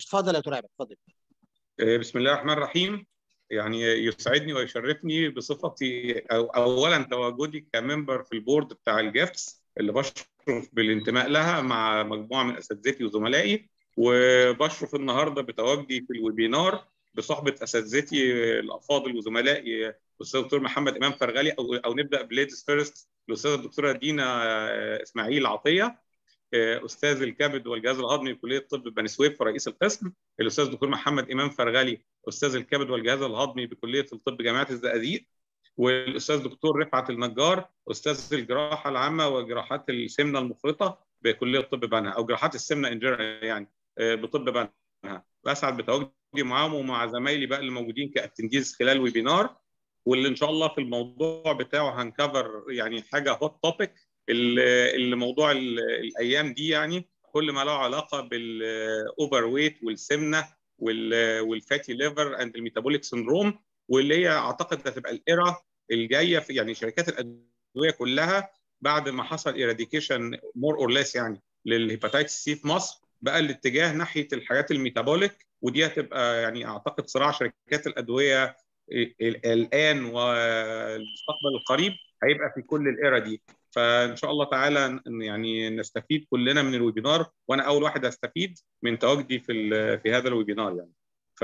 اتفضل يا دكتور عماد، اتفضل. بسم الله الرحمن الرحيم. يعني يسعدني ويشرفني بصفتي اولا تواجدي كممبر في البورد بتاع الجيفتس اللي بشرف بالانتماء لها مع مجموعه من اساتذتي وزملائي، وبشرف النهارده بتواجدي في الويبينار بصحبه اساتذتي الافاضل وزملائي الاستاذ الدكتور محمد امام فرغلي، او نبدا بليدز فيرست الاستاذه الدكتوره دينا اسماعيل عطيه، استاذ الكبد والجهاز الهضمي بكليه الطب بني سويف ورئيس القسم، الاستاذ الدكتور محمد امام فرغلي استاذ الكبد والجهاز الهضمي بكليه الطب جامعه الزقازيق، والاستاذ دكتور رفعت النجار استاذ الجراحه العامه وجراحات السمنه المفرطه بكليه الطب بنها، او جراحات السمنه ان جنرال يعني بطب بنها. بسعد بتواجدي معاهم ومع زمايلي بقى اللي موجودين كاتنديز خلال ويبينار، واللي ان شاء الله في الموضوع بتاعه هنكفر يعني حاجه هوت توبيك، اللي موضوع الايام دي يعني كل ما له علاقه بالاوفر ويت والسمنه والفاتي ليفر اند الميتابوليك سندروم، واللي هي اعتقد هتبقى الايرا الجايه في يعني شركات الادويه كلها بعد ما حصل ايراديكيشن مور اور ليس يعني للهيباتيتس سي في مصر، بقى الاتجاه ناحيه الحاجات الميتابوليك، ودي هتبقى يعني اعتقد صراع شركات الادويه الان والمستقبل القريب هيبقى في كل الايرا دي. فان شاء الله تعالى يعني نستفيد كلنا من الويبينار، وانا اول واحد استفيد من تواجدي في هذا الويبينار يعني.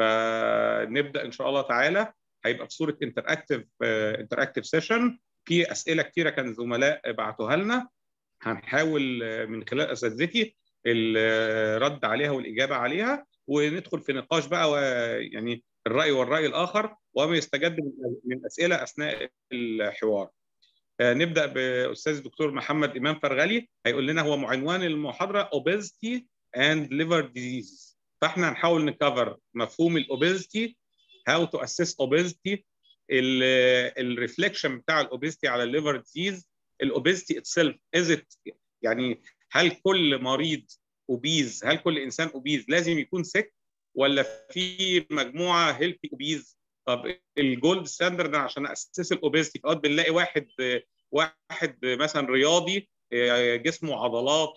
فنبدا ان شاء الله تعالى، هيبقى في صوره انتراكتيف سيشن، في اسئله كثيره كان الزملاء بعتوها لنا، هنحاول من خلال اساتذتي الرد عليها والاجابه عليها، وندخل في نقاش بقى يعني الراي والراي الاخر وما يستجد من اسئله اثناء الحوار. نبدا باستاذ الدكتور محمد امام فرغلي، هيقول لنا هو عنوان المحاضره obesity and liver disease، فاحنا هنحاول نكفر مفهوم الاوبيزيتي، how to assess obesity، الريفليكشن بتاع الاوبيزيتي على الليفر ديزيز، الاوبيزيتي اتسيلف از يعني هل كل مريض اوبيز، هل كل انسان اوبيز لازم يكون سك، ولا في مجموعه هيلثي اوبيز؟ طب الجولد ستاندرد عشان اسس الاوبيزيتي، اوقات بنلاقي واحد مثلا رياضي جسمه عضلات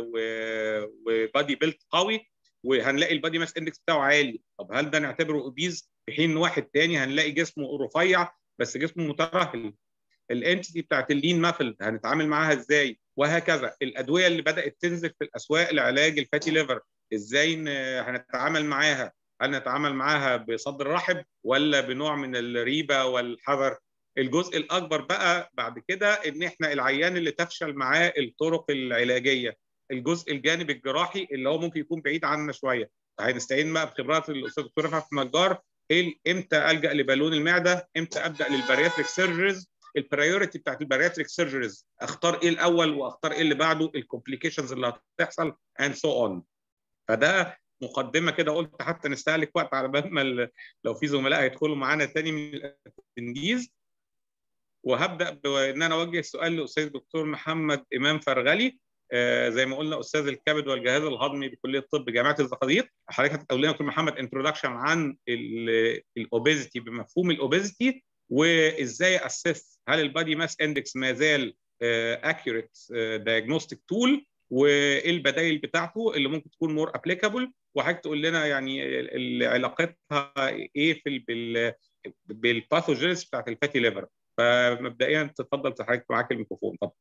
وبادي بيلت قوي، وهنلاقي البادي ماس اندكس بتاعه عالي، طب هل ده نعتبره اوبيز؟ في حين واحد تاني هنلاقي جسمه رفيع بس جسمه مترهل. الانتيتي بتاعت اللين مافل هنتعامل معاها ازاي؟ وهكذا. الادويه اللي بدات تنزل في الاسواق لعلاج الفاتي ليفر ازاي هنتعامل معاها؟ هل نتعامل معاها بصدر رحب ولا بنوع من الريبه والحذر؟ الجزء الاكبر بقى بعد كده ان احنا العيان اللي تفشل معاه الطرق العلاجيه، الجزء الجانب الجراحي اللي هو ممكن يكون بعيد عنا شويه، هنستعين بقى بخبرات الاستاذ دكتور رفعت النجار، امتى الجا لبالون المعده، امتى ابدا للبارياتريك سيرجريز، البرايورتي بتاعت البارياتريك سيرجريز، اختار ايه الاول واختار ايه اللي بعده، الكومبليكيشنز اللي هتحصل اند سو اون. فده مقدمه كده، قلت حتى نستهلك وقت على بال ما لو في زملاء هيدخلوا معانا تاني من الاتنديز. وهبدا بان انا اوجه السؤال للاستاذ الدكتور محمد امام فرغلي، زي ما قلنا استاذ الكبد والجهاز الهضمي بكليه الطب جامعه الزقازيق. حضرتك هتقول لنا دكتور محمد انتروداكشن عن الاوبيزيتي بمفهوم الاوبيزيتي، وازاي اسس هل البادي ماس اندكس ما زال اكيوريت دايجنوستيك تول، وايه البدائل بتاعته اللي ممكن تكون مور ابليكابل، وحضرتك تقول لنا يعني علاقتها ايه في بالباثوجينيس بتاعت الفاتي ليفر. فمبدئيا تفضل حضرتك، معاك الميكروفون. طبعا.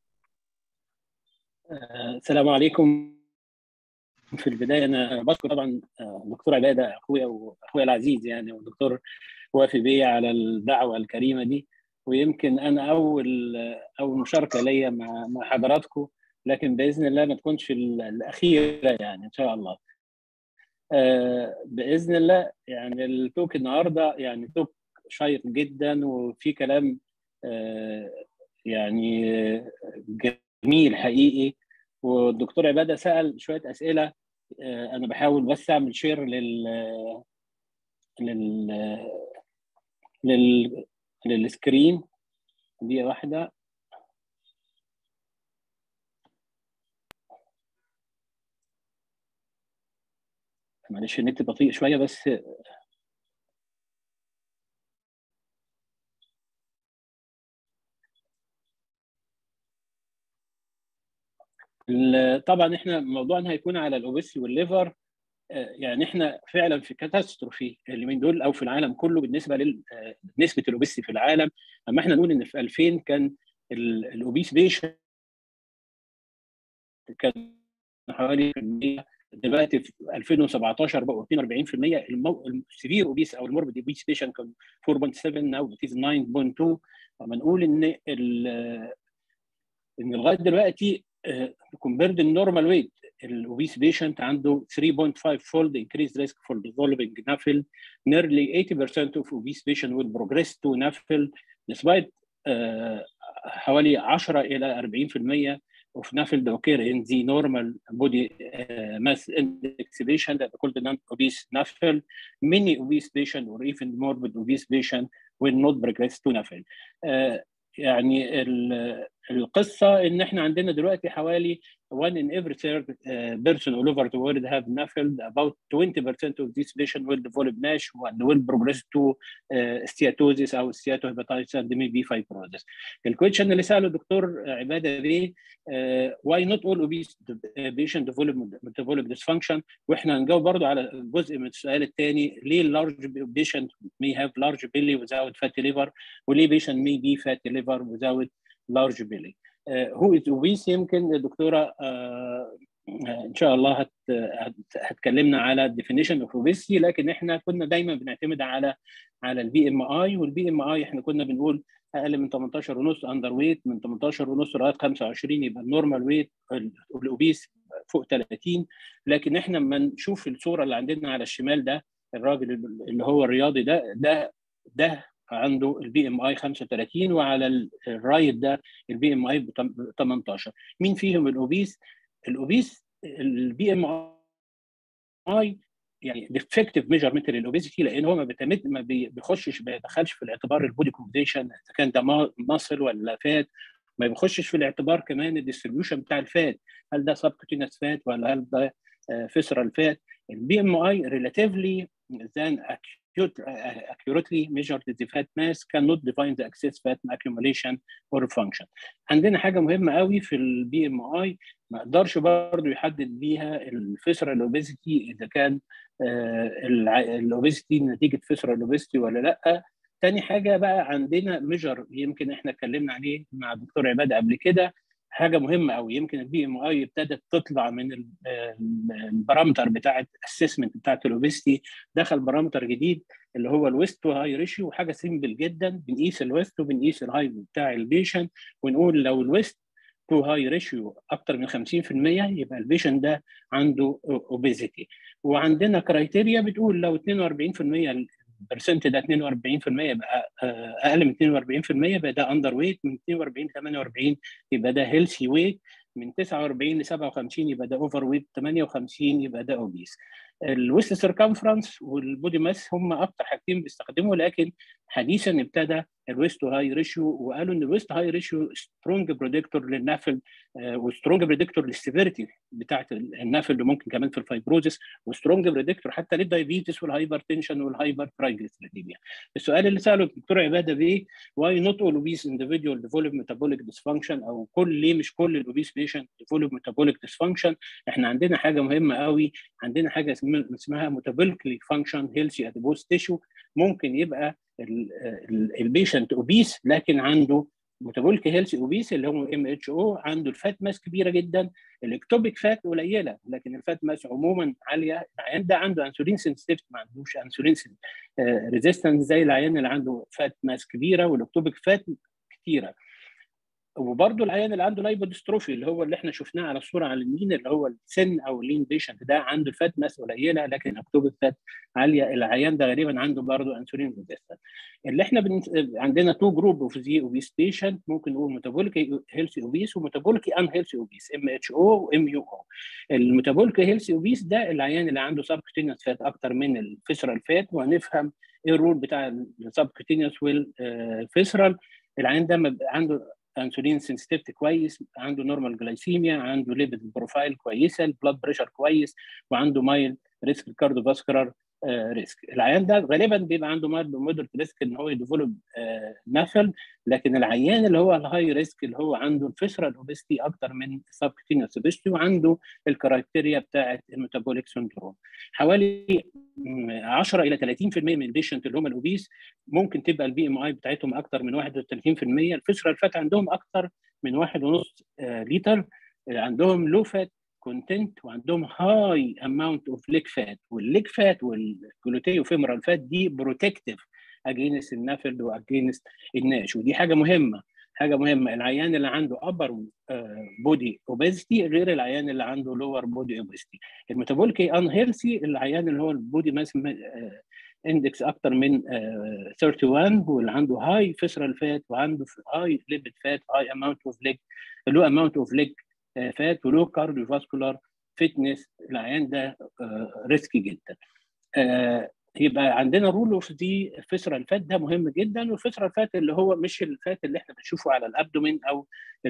السلام عليكم. في البدايه انا بشكر طبعا الدكتور عباده واخويا العزيز يعني، والدكتور وافي بيا على الدعوه الكريمه دي، ويمكن انا اول مشاركه ليا مع حضراتكم، لكن باذن الله ما تكونش الاخيره يعني ان شاء الله. باذن الله يعني التوك النهارده يعني توك شيق جدا، وفي كلام يعني جميل حقيقي، والدكتور عباده سال شويه اسئله. انا بحاول بس اعمل شير للسكرين دي واحده. معلش النت بطيء شويه بس. طبعا احنا موضوعنا هيكون على الاوبيسي والليفر، يعني احنا فعلا في كاتاستروفي اليومين دول او في العالم كله بالنسبه نسبه الاوبيستي في العالم. اما احنا نقول ان في 2000 كان الاوبيس بيشن كان حوالي 100، دلوقتي في 2017 بقوا 42%. السيفير اوبيس او الموربيد اوبيس بيشن كان 4.7 او 9.2. لما نقول ان لغايه دلوقتي كومبيرد النورمال ويت الاوبيس بيشنت عنده 3.5 fold increased risk for developing NAFL. Nearly 80% of obese patient will progress to NAFL despite حوالي 10 إلى 40% of NAFL occur in the normal body mass index patient that are called non-obese NAFL. Many obese patient or even morbid obese patient will not progress to NAFL. يعني القصه ان احنا عندنا دلوقتي حوالي 1 in every third person all over the world have NAFL. About 20% of these patients will develop NASH and will progress to steatosis او steatohepatitis and maybe fibrosis. الكويشن اللي ساله الدكتور عباده بيه why not all obese patient develop metabolic dysfunction، واحنا هنجاوب برضه على جزء من السؤال الثاني ليه large patient may have large belly without fatty liver، وليه patient may be fatty liver without large belly. who is obese يمكن الدكتوره ان شاء الله هتكلمنا على definition of obesity، لكن احنا كنا دايما بنعتمد على البي ام اي، والبي ام اي احنا كنا بنقول اقل من 18.5 اندر ويت، من 18.5 لغايه 25 يبقى النورمال ويت، الاوبيس فوق 30. لكن احنا لما نشوف الصوره اللي عندنا على الشمال ده، الراجل اللي هو الرياضي ده عنده البي ام اي 35، وعلى الرايت ده البي ام اي 18. مين فيهم الاوبيس؟ الاوبيس البي ام اي يعني ديفكتيف ميجرمنت للاوبيسيتي، لان هو ما بيدخلش في الاعتبار البودي كومبوزيشن اذا كان ده ماسل ولا فات، ما بيخشش في الاعتبار كمان الديستريبيوشن بتاع الفات، هل ده سبكوتينس فات ولا هل ده فيسرال فات. البي ام اي ريلاتيفلي than accurately measured the fat mass cannot define the excess fat accumulation or function. عندنا حاجه مهمه قوي في البي ام اي ما اقدرش برضه يحدد بيها الفيسرال اوبيسيتي اذا كان الاوبيسيتي نتيجه فيسرال اوبيسيتي ولا لا. تاني حاجه بقى عندنا ميجر يمكن احنا اتكلمنا عليه مع الدكتور عباده قبل كده، حاجه مهمه قوي. يمكن البي ام اي ابتدت تطلع من البارامتر بتاعه الاسسمنت بتاعه الاوبيستي، دخل بارامتر جديد اللي هو الويست تو هاي ريشيو، وحاجه سيمبل جدا، بنقيس الويست وبنقيس الهاي بتاع البيشنت، ونقول لو الويست تو هاي ريشيو اكتر من 50% يبقى البيشنت ده عنده اوبيزيتي. وعندنا كرايتيريا بتقول لو 42% البرسنت ده 42% يبقى اقل من 42% يبقى ده اندر ويت، من 42 ل 48 يبقى ده هيلثي ويت، من 49 ل 57 يبقى ده اوفر ويت، 58 يبقى ده اوبيس. الويست سيركمفرنس والبودي ماس هم اكتر حاجتين بيستخدموا، لكن حديثا ابتدى الويست تو هاي ريشيو، وقالوا ان الويست هاي ريشيو سترونج بريدكتور للنافل وسترونج بريدكتور للسيفيريتي بتاعت النافل اللي ممكن كمان في الفايبروزس، وسترونج بريدكتور حتى للدايابيتس والهايبرتنشن والهايبر ترايجليسيريديميا. السؤال اللي ساله الدكتور عباده بيه واي نوت اول اوبيس اندفيديوال ديفلوب ميتابوليك ديسفانكشن، او ليه مش كل الاوبيس بيشنت ديفلوب ميتابوليك ديسفانكشن. احنا عندنا حاجه مهمه قوي، عندنا حاجه اسمها ميتابوليكلي فانكشن هيلثي اديبوز تيشو. ممكن يبقى البيشنت اوبيس لكن عنده ميتابوليك هيلثي اوبيس اللي هو ام اتش او، عنده الفات ماس كبيره جدا، الاكتوبيك فات قليله لكن الفات ماس عموما عاليه. العيان ده عنده انسولين سنسيتيف، ما عندوش انسولين ريزيستنس زي العيان اللي عنده فات ماس كبيره والاكتوبيك فات كتيره. وبرده العيان اللي عنده لايبوديستروفي اللي هو اللي احنا شفناه على الصوره على اليمين اللي هو السن او اللين بيشنت ده عنده الفات ماس قليله لكن اكتوبيك فات عاليه، العيان ده غالبا عنده برده انسولين ريزيستنس. اللي احنا عندنا تو جروب اوف ذي اوبيس بيشنت، ممكن نقول ميتابوليك هيلثي اوبيس وميتابوليك ان هيلثي اوبيس، ام اتش او وام يو او. الميتابوليك هيلثي اوبيس ده العيان اللي عنده سبكوتينيوس فات اكتر من الفيسرال فات، وهنفهم ايه الرول بتاع السبكوتينيوس والفيسرال. العيان ده عنده انسولين سنسيتيفيتي كويس، عنده نورمال جلايسيميا، عنده ليبيد بروفايل كويسه، البلاد بريشر كويس، وعنده مايل ريسك كارديوفاسكولار ريسك. العيان ده غالبا بيبقى عنده مودريت ريسك ان هو يديفلوب نفل، لكن العيان اللي هو الهاي ريسك اللي هو عنده الفيسرال اوبستي اكتر من سبكتينيوس اوبستي وعنده الكرايتيريا بتاعه الميتابوليك سندروم. حوالي 10 الى 30% من البيشنت اللي هم الاوبيس ممكن تبقى البي ام اي بتاعتهم اكتر من 31%. الفيسرال فات عندهم اكتر من 1.5 لتر، عندهم لو فات كونتنت، وعندهم هاي اماونت اوف ليك فات، والليك فات والجلوتيو فيمورال فات دي بروتكتيف اجينست النافل واجينست الناش، ودي حاجه مهمه. حاجه مهمه، العيان اللي عنده ابر بودي اوبيستي غير العيان اللي عنده لور بودي اوبيستي. الميتابوليكي ان هيلثي العيان اللي هو البودي ماس اندكس اكتر من 31 هو اللي عنده هاي فيسرال فات وعنده هاي ليبيد فات، هاي اماونت اوف ليج، لو اماونت اوف ليج فات، ولو كارديو فاسكولار فيتنس. العيان ده ريسكي جدا. يبقى عندنا رول اوف دي فيسرال فات ده مهم جدا. والفيسرال فات اللي هو مش الفات اللي احنا بنشوفه على الابدومين او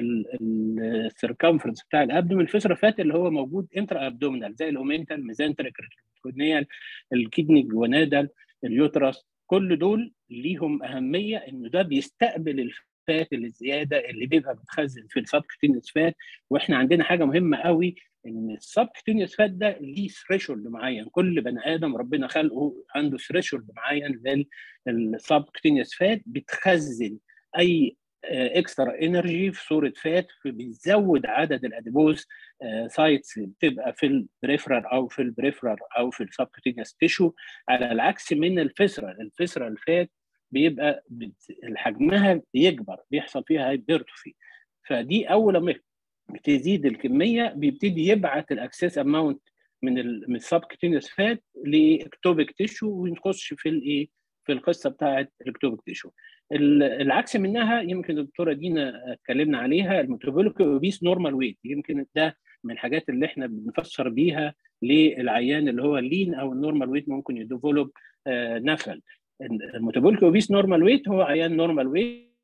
السيركمفرنس بتاع الابدومين، الفيسرال فات اللي هو موجود انترا ابدومينال زي الاومنتال، ميزنتريك، ريتروكونيال، الكدني جوانادال، اليوترس، كل دول ليهم اهميه انه ده بيستقبل الفات اللي الزياده اللي بيبقى متخزن في السبكتينيوس فات. واحنا عندنا حاجه مهمه قوي ان السبكتينيوس فات ده ليه ثريشولد معين، كل بني ادم ربنا خلقه عنده ثريشولد معين للسبكتينيوس فات بتخزن اي اكسترا انرجي في صوره فات، بيزود عدد الاديبوز سايتس بتبقى في البريفرال او في السبكتينيوس تيشو، على العكس من الفيسرال فات بيبقى حجمها بيكبر، بيحصل فيها هايبرتروفي. فدي اول ما بتزيد الكميه بيبتدي يبعت الاكسس اماونت من السبكتينيوس فات لاكتوبيك تيشو ونخش في القصه بتاعه الاكتوبيك تيشو. العكس منها يمكن الدكتوره دينا اتكلمنا عليها، الميتابوليك اوبيس نورمال ويت، يمكن ده من الحاجات اللي احنا بنفسر بيها للعيان اللي هو اللين او النورمال ويت ممكن يديفلوب نفل. الميتابوليك اوبيس نورمال ويت هو عيان نورمال ويت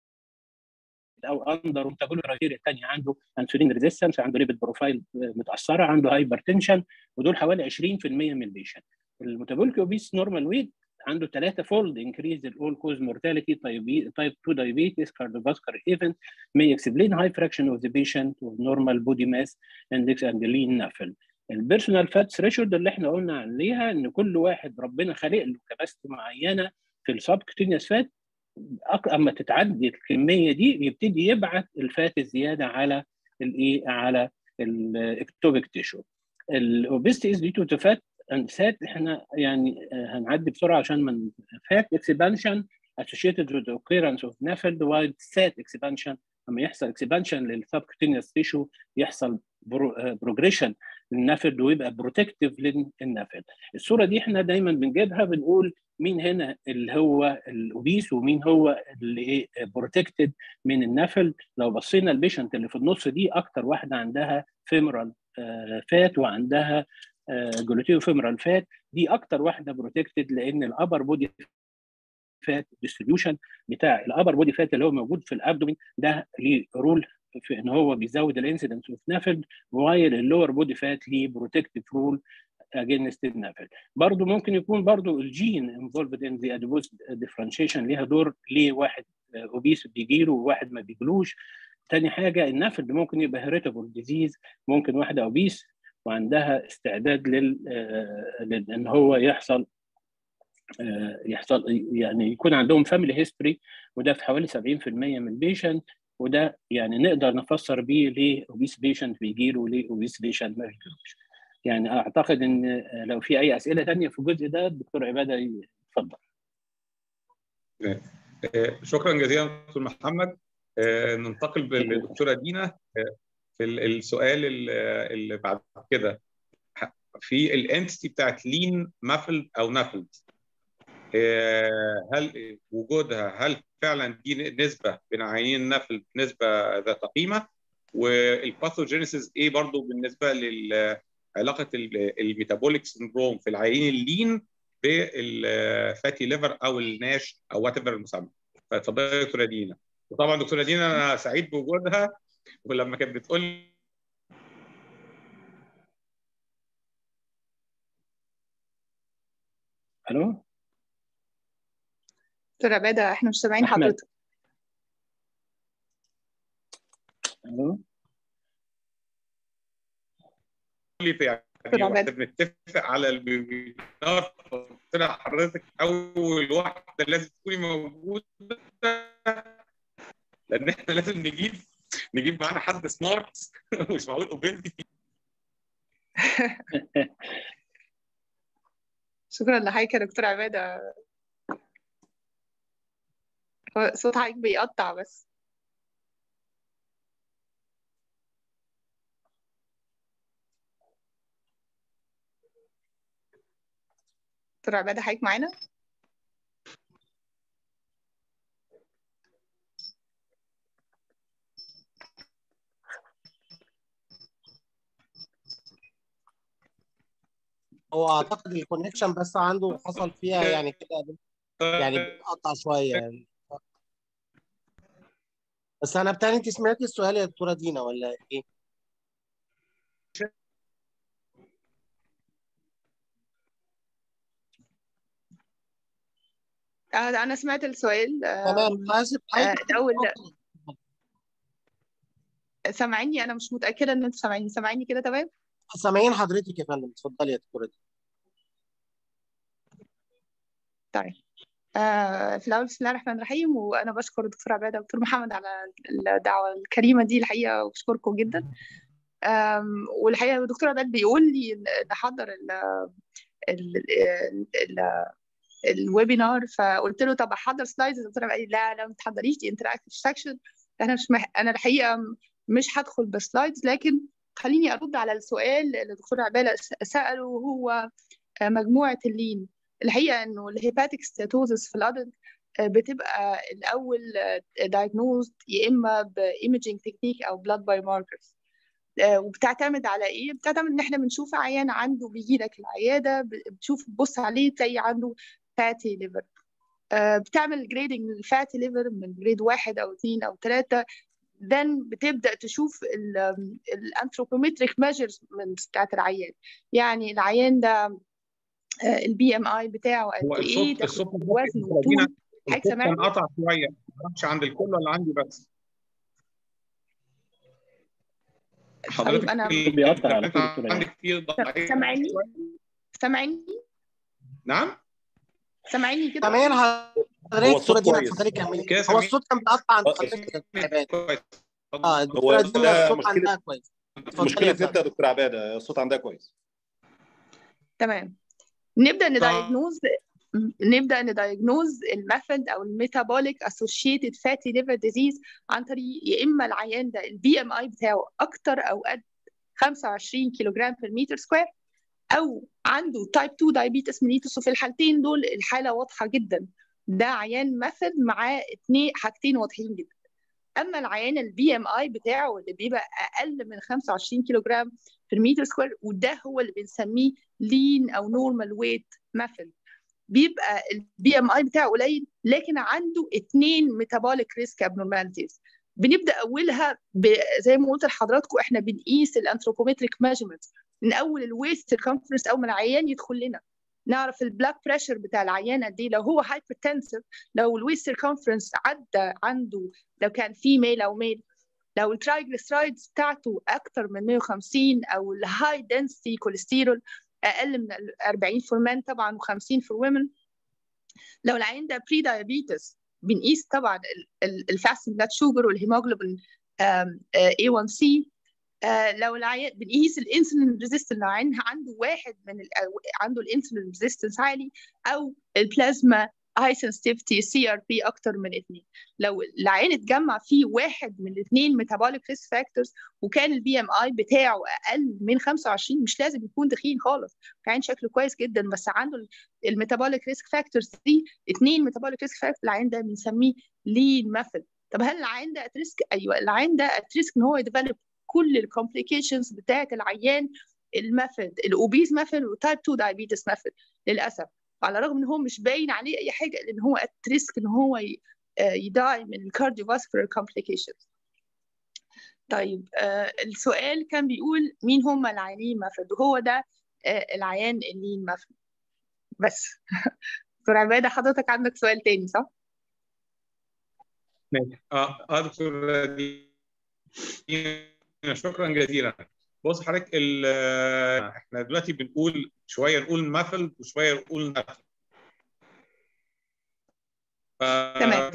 او اندر ميتابوليك كرايتيريا الثانيه، عنده انسولين ريزيستنس، عنده ليبيد بروفايل متاثره، عنده هايبرتنشن، ودول حوالي 20% من البيشنت. الميتابوليك اوبيس نورمال ويت عنده 3 فولد انكريز الاول كوز مورتاليتي، تايب 2 diabetes, cardiovascular event may explain high fraction of the patient with normal body mass index and lean NAFL. البيرسونال فات ثريشولد اللي احنا قلنا عليها ان كل واحد ربنا خالق له كباستي معينه في السبكتينيوس فات، اما تتعدي الكميه دي بيبتدي يبعت الفات الزياده على على الاكتوبيك تيشو. الاوبستي از دي تو فات اند سات، احنا يعني هنعدي بسرعه عشان من فات اكسبانشن associated with the occurrence of NAFLD while SAT expansion لما يحصل اكسبانشن للسبكتينيوس تيشو يحصل بروجريشن للنافل ويبقى بروتكتيف للنافل. الصوره دي احنا دايما بنجيبها بنقول مين هنا اللي هو الاوبيس ومين هو اللي بروتكتد من النافل. لو بصينا البيشنت اللي في النص دي اكتر واحده عندها فيمورال فات وعندها جلوتيو فيمورال فات، دي اكتر واحده بروتكتد لان الابر بودي فات ديستريبيوشن بتاع الابر بودي فات اللي هو موجود في الابدومين ده ليه رول في ان هو بيزود الانسيدنس اوف نافل، وايل اللور بودي فات ليه بروتكتيف رول اجينست النافل. برضه ممكن يكون برضه الجين انفولفد ان ذا اديبوز ديفرنشيشن ليها دور، ليه واحد اوبيس بيجيله وواحد ما بيجيلوش. تاني حاجه النافل ممكن يبقى هيريتابل ديزيز، ممكن واحده اوبيس وعندها استعداد لان هو يحصل يعني يكون عندهم فاميلي هيستوري، وده في حوالي 70% من البيشنت، وده يعني نقدر نفسر بيه ليه اوبيس بيشنت بيجي له وليه اوبيس بيشنت ما بيجيلوش. يعني اعتقد ان لو في اي اسئله ثانيه في الجزء ده الدكتور عباده يتفضل. شكرا جزيلا دكتور محمد. ننتقل بالدكتوره دينا في السؤال اللي بعد كده في الانتيتي بتاعت لين مافلد او نافلد، هل وجودها هل فعلا دي نسبه بين عينين نافلد نسبه ذات قيمه، والباثوجينيسيس ايه برضو بالنسبه لعلاقه الميتابوليك سندروم في العينين اللين بالفاتي ليفر او الناش او وات ايفر المسمى. فاتفضلي يا دكتوره دينا. وطبعا دكتوره دينا انا سعيد بوجودها، ولما كانت بتقول الو دكتور عبادة احنا مش سامعين احمد. حضرتك. الو يعني دكتور واحنا عبادة بنتفق على الويبينار، قلت لها حضرتك اول واحده لازم تكوني موجوده، لان احنا لازم نجيب معانا حد سمارت مش معقول اوبنتي. شكرا لحضرتك يا دكتور عبادة. هو صوت حضرتك بيقطع بس. دكتور عبادة حضرتك معانا؟ هو اعتقد الكونكشن بس عنده حصل فيها يعني كده، يعني بتقطع شويه يعني. بس انا بتاني، انت سمعتي السؤال يا دكتوره دينا ولا ايه؟ أنا سمعت السؤال. تمام، حاسب الأول سامعيني؟ أنا مش متأكدة إن أنتوا سامعيني كده تمام؟ سامعين حضرتك يا فندم، اتفضلي يا دكتوره دينا. طيب. في الأول بسم الله الرحمن الرحيم، وأنا بشكر الدكتور عبادة والدكتور محمد على الدعوة الكريمة دي الحقيقة، وبشكركم جدا. والحقيقة الدكتور عبادة بيقول لي نحضر الويبينار، فقلت له طب احضر سلايدز. الدكتور قال لي لا ما تحضريش، دي انتراكتيف سكشن. انا الحقيقه مش هدخل بسلايدز، لكن خليني ارد على السؤال اللي الدكتور عباله ساله، وهو مجموعه اللين. الحقيقه انه الهيباتيك ستاتوزس في الادلت بتبقى الاول دايجنوزد يا اما بايمجينج تكنيك او بلاد باي ماركرز. وبتعتمد على ايه؟ بتعتمد ان احنا بنشوف عيان عنده، بيجي لك العياده بتشوف تبص عليه تلاقي عنده فاتي ليفر. بتعمل جريدنج للفاتي ليفر من جريد 1 او 2 او 3. then بتبدا تشوف الانثروبومتريك ميجرمنت بتاعت العيان. يعني العيان ده البي ام اي بتاعه قد ايه، تاخد وزنه وطول. حضرتك سامعني؟ كان قطع شويه، ما اعرفش عند الكل ولا عندي بس. حضرتك انا بيقطع على طول. عندك كتير سامعني؟ نعم سامعيني كده؟ سامعين حضرتك دكتوره دينا، اتفضلي كملي. هو الصوت كان بيقطع عند حضرتك يا عباده. الدكتوره دينا الصوت عندها كويس. مشكله نت يا دكتور عباده، الصوت عندها كويس. تمام. نبدا ندايجنوز الميثود او الميتابوليك اسوشيتد فاتي ليفر ديزيز عن طريق يا اما العيان ده البي ام اي بتاعه اكتر او قد 25 كيلو جرام في المتر سكوير، او عنده تايب 2 دايابيتس ميليتس. وفي الحالتين دول الحاله واضحه جدا، ده عيان ميثود معاه حاجتين واضحين جدا. اما العيان البي ام اي بتاعه اللي بيبقى اقل من 25 كيلو جرام في المتر سكوير، وده هو اللي بنسميه لين او نورمال ويت ميثود، بيبقى البي ام اي بتاعه قليل لكن عنده 2 ميتابوليك ريسك ابنورماليتيز. بنبدا اولها زي ما قلت لحضراتكم، احنا بنقيس الانثروبومتريك ميجرمنت من اول الويست سيركمفرنس. اول ما العيان يدخل لنا نعرف البلاك بريشر بتاع العيان قد ايه، لو هو هايبرتنسيف، لو الويست سيركمفرنس عدى عنده، لو كان فيميل او ميل، لو الترايجليسرايدز بتاعته اكتر من 150، او الهاي دنسيتي كوليسترول اقل من 40 فور مان طبعا و50 فور ويمن. لو العيان ده بري دايابيتس بنقيس طبعا الفاستنج بلاد شوجر والهيموجلوبين A1C. لو العيان بنقيس الانسولين ريزيستنس، لو العيان عنده واحد من عنده الانسولين ريزيستنس عالي، او البلازما هاي سنسيتيفيتي CRP اكتر من 2. لو العيان اتجمع فيه واحد من الاثنين ميتابوليك ريسك فاكتورز، وكان البي ام اي بتاعه اقل من 25، مش لازم يكون تخين خالص، العيان شكله كويس جدا بس عنده الميتابوليك ريسك فاكتورز دي 2 ميتابوليك ريسك فاكتورز، العيان ده بنسميه لين ميثود. طب هل العيان ده ات ريسك؟ ايوه، العيان ده ات ريسك ان هو يديفلوب كل الكومبليكيشنز بتاعت العيان الميثود، الاوبيز ميثود وتايب 2 دايابيتس ميثود للاسف. على الرغم ان هو مش باين عليه اي حاجه، لان هو ات ريسك ان هو يداي من الكارديوفاسكولار كومبليكيشنز. طيب السؤال كان بيقول مين هم العيانين ميثود، وهو ده العيان اللين ميثود. بس. دكتور عبادة حضرتك عندك سؤال تاني صح؟ ماشي. دكتور شكرا جزيلا. بص حضرتك، احنا دلوقتي بنقول شويه نقول مافل وشويه نقول نافل. تمام.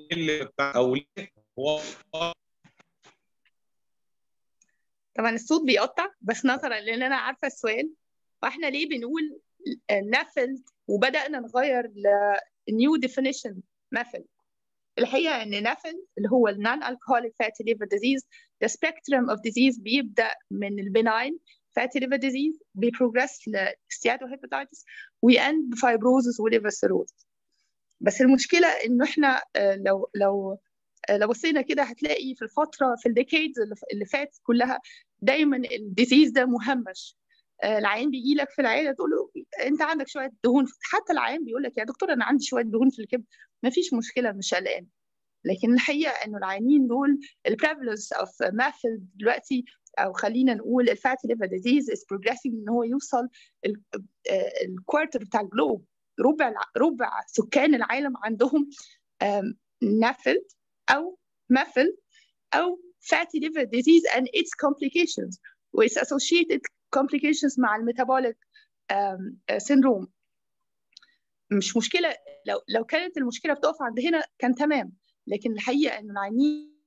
طبعا الصوت بيقطع، بس نظرا لان انا عارفه السؤال، فاحنا ليه بنقول نافل وبدانا نغير لنيو ديفينيشن نافل. الحقيقه ان نافل اللي هو النون الكحوليك فاتي ليفر ديزيز، ده سبيكترم اوف ديزيز بيبدا من البناين فاتي ليفر ديزيز بيبروجريس لستياتو هيباتيتس ويند بفايبروزس وليفر سيروزس. بس المشكله انه احنا لو بصينا كده هتلاقي في الفتره في الديكيدز اللي فاتت كلها دايما الديزيز ده مهمش. العيان بيجي لك في العياده تقول له انت عندك شويه دهون، حتى العيان بيقول لك يا دكتور انا عندي شويه دهون في الكبد، ما فيش مشكله مش قلقان. لكن الحقيقه انه العيانين دول البريفالنس اوف مافل دلوقتي، او خلينا نقول الفاتي ليفر ديزيز از بروجريسنج ان هو يوصل الكوارتر بتاع الجلوب، ربع سكان العالم عندهم نافل او مافل او fatty liver disease and its complications و its associated complications مع الميتابوليك syndrome. مش مشكلة لو كانت المشكلة بتقف عند هنا كان تمام، لكن الحقيقة إنه العيانين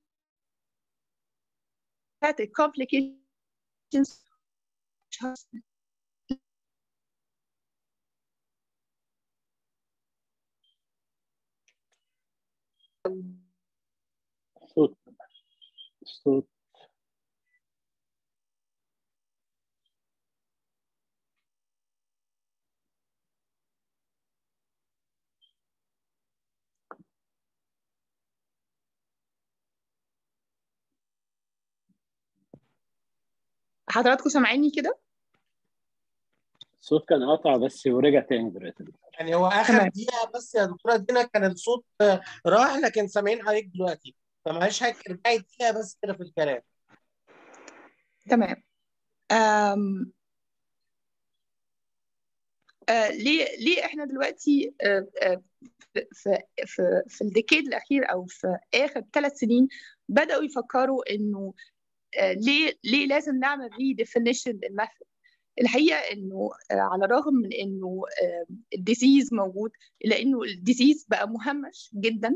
complications صوت حضراتكم سامعيني كده؟ الصوت كان قطع بس ورجع تاني دلوقتي. يعني هو اخر دقيقه بس يا دكتوره دينا كان الصوت راح، لكن سامعين حضرتك دلوقتي، فمعلش ارجعي دقيقه بس كده في الكلام. تمام. ليه احنا دلوقتي في الديكيد الاخير او في اخر 3 سنين بداوا يفكروا انه ليه لازم نعمل ريديفينيشن للميثود. الحقيقه انه على الرغم من انه الديزيز موجود، الا انه الديزيز بقى مهمش جدا،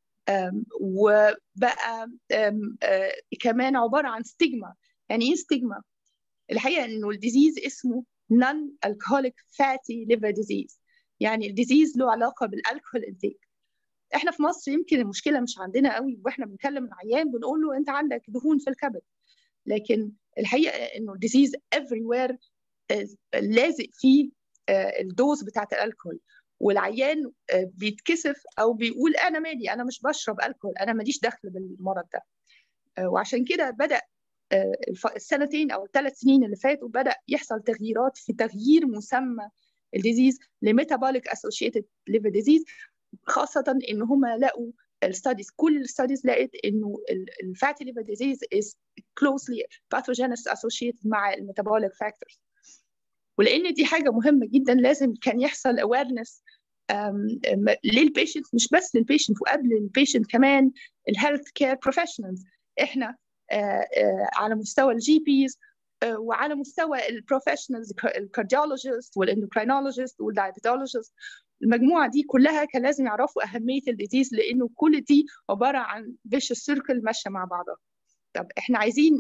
وبقى كمان عباره عن ستيجما. يعني ايه ستيجما؟ الحقيقه انه الديزيز اسمه non alcoholic fatty liver disease، يعني الديزيز له علاقه بالالكحول انتيك. احنا في مصر يمكن المشكله مش عندنا قوي، واحنا بنكلم العيان بنقول له انت عندك دهون في الكبد، لكن الحقيقه انه الديزيز everywhere لازق فيه الدوز بتاعت الالكحول، والعيان بيتكسف او بيقول انا مالي، انا مش بشرب الكحول، انا ماليش دخل بالمرض ده. وعشان كده بدا السنتين او ال3 سنين اللي فاتوا بدا يحصل تغييرات في تغيير مسمى الديزيز لميتابوليك اسوشيتد ليفر ديزيز، خاصه ان هم لقوا الستاديز، كل الستاديز لقت انه الفاتي ليفر ديزيز is closely pathogenous associated مع الميتابوليك فاكتورز. ولان دي حاجه مهمه جدا لازم كان يحصل awareness للبيشنت، مش بس للبيشنت، وقبل البيشنت كمان الهيلث كير بروفيشنالز. احنا على مستوى الجي بيز وعلى مستوى البروفيشنالز الكارديولوجيست والاندوكرينولوجيست والدايابيتولوجيست، المجموعه دي كلها كان لازم يعرفوا اهميه الديزيز، لانه كل دي عباره عن فيشس سيركل ماشيه مع بعضها. طب احنا عايزين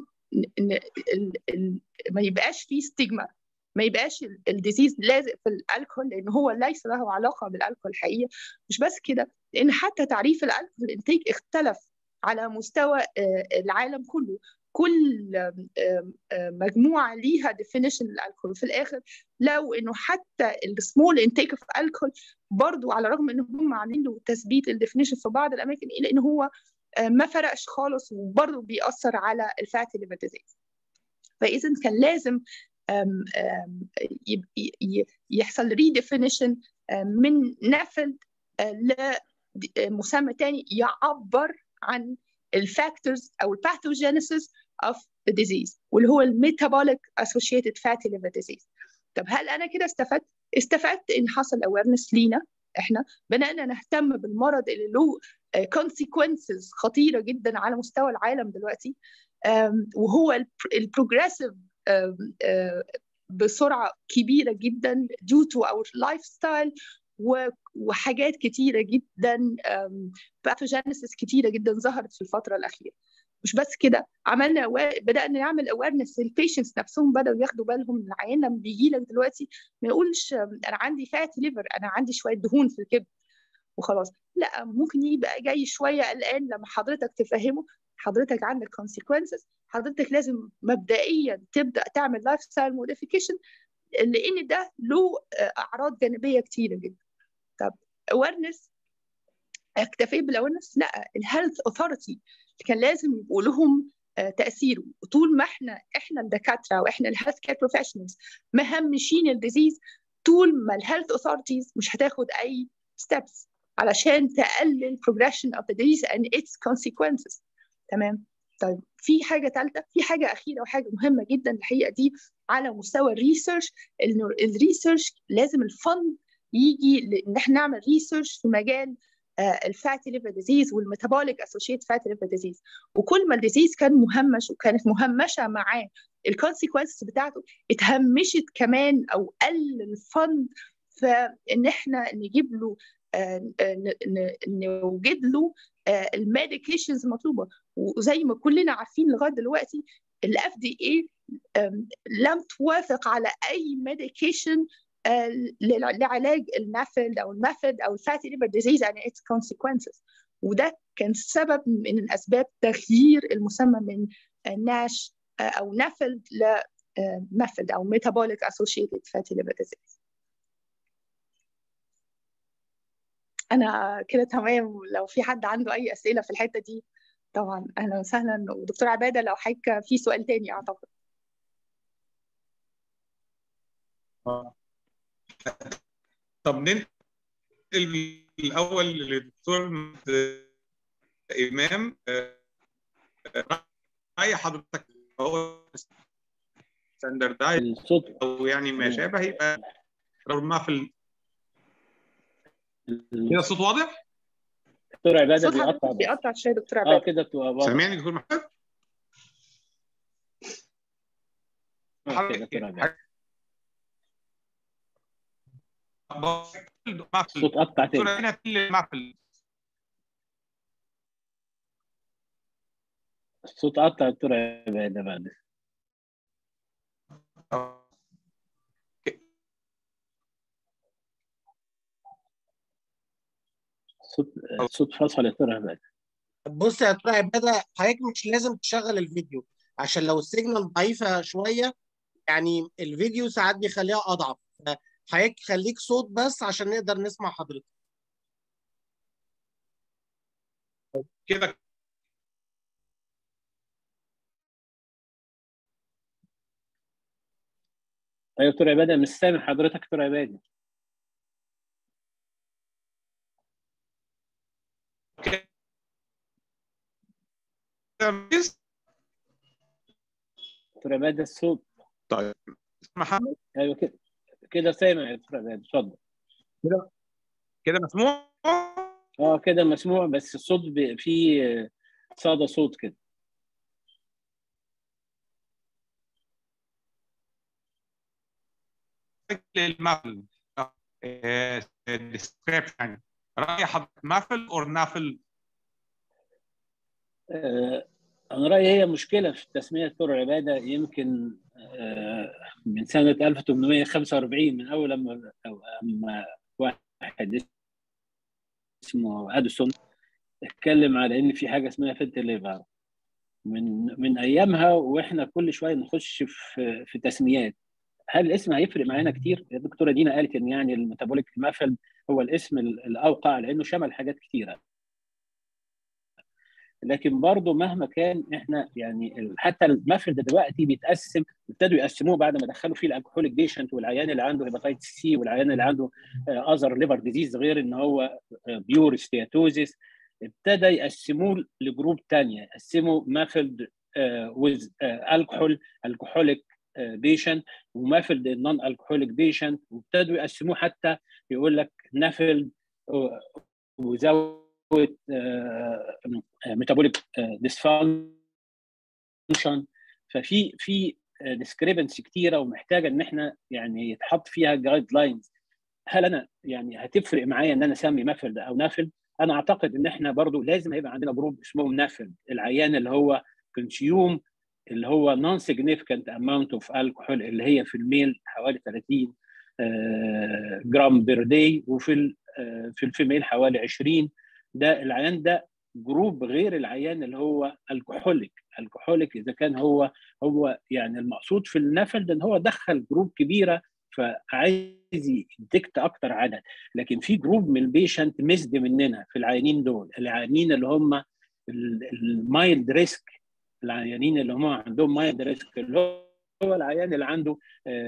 ما يبقاش فيه ستيجما، ما يبقاش الديزيز لازق في الالكحول، لان هو ليس له علاقه بالالكحول الحقيقه. مش بس كده، لان حتى تعريف الالكحول انتيك اختلف على مستوى العالم كله، كل مجموعه ليها ديفينيشن للالكحول. في الاخر لو انه حتى السمول انتيك اوف الكحول برضو على الرغم ان هم عاملين له تثبيت الديفينيشن في بعض الاماكن، الا ان هو ما فرقش خالص، وبرضه بيأثر على الفاتي ليفر ديزيز. فاذا كان لازم يحصل ريديفينيشن من نافل لمسمى تاني يعبر عن الفاكتورز او الباثوجينيسيس اوف ذا ديزيز، واللي هو الميتابوليك اسوشيتد فاتي ليفر ديزيز. طب هل انا كده استفدت ان حصل اويرنس لينا، احنا بدانا نهتم بالمرض اللي له consequences خطيره جدا على مستوى العالم دلوقتي، وهو البروجريسيف بسرعه كبيره جدا due to our lifestyle، وحاجات كتيره جدا باثوجينيسيس كتيره جدا ظهرت في الفتره الاخيره. مش بس كده، بدانا نعمل اويرنس للبيشنتس نفسهم، بداوا ياخدوا بالهم من العيان لما بيجي لك دلوقتي ما يقولش انا عندي فاتي ليفر، انا عندي شويه دهون في الكبد وخلاص، لا، ممكن يبقى جاي شويه قلقان لما حضرتك تفهمه حضرتك عندك consequences، حضرتك لازم مبدئيا تبدا تعمل لايف ستايل موديفيكيشن، لان ده له اعراض جانبيه كتيره جدا. طب awareness، اكتفيت بالاويرنس؟ لا، الهيلث اوثورتي كان لازم يبقوا لهم تاثير. وطول ما احنا الدكاتره واحنا الهيلث كير بروفيشنالز مهمشين الديزيز، طول ما الهيلث اوثورتيز مش هتاخد اي ستيبس علشان تقلل progression of the disease and its consequences. تمام. طيب في حاجه ثالثه، في حاجه اخيره وحاجه مهمه جدا الحقيقه دي على مستوى الريسيرش، انه الريسيرش لازم الفند يجي ان احنا نعمل ريسيرش في مجال الفاتي ليفر ديزيز والميتابوليك اسوشيت فاتي ليفر ديزيز. وكل ما الديزيز كان مهمش وكانت مهمشه معاه الكونسيكونسز بتاعته، اتهمشت كمان او قل الفند فان احنا نجيب له نوجد له الميديكيشنز المطلوبه. وزي ما كلنا عارفين لغايه دلوقتي ال FDA لم توافق على اي ميديكيشن لعلاج المافلد او الفاتي ليفر ديزيز and its consequences. وده كان سبب من الاسباب تغيير المسمى من ناش او نافلد لمافلد او metabolic associated fatty liver disease. انا كده تمام. لو في حد عنده اي اسئله في الحته دي طبعا اهلا وسهلا. ودكتور عباده لو حضرتك في سؤال تاني اعتقد. طب ننتقل الاول للدكتور امام. راي حضرتك هو ستاندردايز او يعني ما شابه يبقى ما في كده الصوت واضح؟ دكتور عباده بيقطع شويه دكتور عباده. كده بتبقى واضح. سامعني دكتور محمد؟ الصوت قطع تاني. الصوت قطع دكتور عباده بعد. الصوت فصل يا دكتور عباده. بص يا دكتور عباده، حضرتك مش لازم تشغل الفيديو عشان لو السيجنال ضعيفه شويه، يعني الفيديو ساعات بيخليها اضعف، حضرتك خليك صوت بس عشان نقدر نسمع حضرتك. كده ايوه دكتور عباده مش سامع حضرتك دكتور عباده. دكتور عباده الصوت. طيب محمد. ايوه كده سامع يا دكتور عباده، اتفضل. كده مسموع؟ كده مسموع، بس الصوت فيه صدى صوت كده. المافل ديسكريبشن، راي حضرتك مافل اور نافل؟ انا رايي هي مشكله في التسميه دكتور عباده، يمكن من سنه 1845 من اول لما واحد اسمه اديسون اتكلم على ان في حاجه اسمها فاتي ليفر. من ايامها واحنا كل شويه نخش في تسميات. هل الاسم هيفرق معانا كتير؟ الدكتوره دينا قالت ان يعني الميتابوليك مافل هو الاسم الاوقع لانه شمل حاجات كتيره. لكن برضه مهما كان احنا يعني حتى المافل ده دلوقتي بيتقسم، ابتدوا يقسموه بعد ما دخلوا فيه الالكحوليك بيشنت والعيان اللي عنده هيباتيتس سي والعيان اللي عنده اذر ليفر ديزيز غير ان هو بيور ستياتوزيس، ابتدى يقسموه لجروب ثانيه، يقسموا مافلد ويز الكحوليك بيشنت ومافلد النون الكحوليك بيشنت، وابتدوا يقسموه حتى يقول لك نافلد وزود ميتابوليك ديسفانكشن. ففي ديسكريبنسي كتيره ومحتاجه ان احنا يعني يتحط فيها جايد لاينز. هل انا يعني هتفرق معايا ان انا اسمي مافلد او نافلد؟ انا اعتقد ان احنا برضو لازم يبقى عندنا جروب اسمه نافلد، العيان اللي هو كونسيوم اللي هو نون سيجنيفيكانت اماونت اوف الكحول، اللي هي في الميل حوالي 30 جرام بير داي، وفي في الفيميل حوالي 20. ده العيان ده جروب غير العيان اللي هو الكحوليك اذا كان هو يعني المقصود في النفل ان هو دخل جروب كبيره فعايز يديكت اكتر عدد. لكن في جروب من البيشنت مسد مننا في العيانين دول، العيانين اللي هم المايلد ريسك، العيانين اللي هم عندهم مايلد ريسك، اللي هو العيان اللي عنده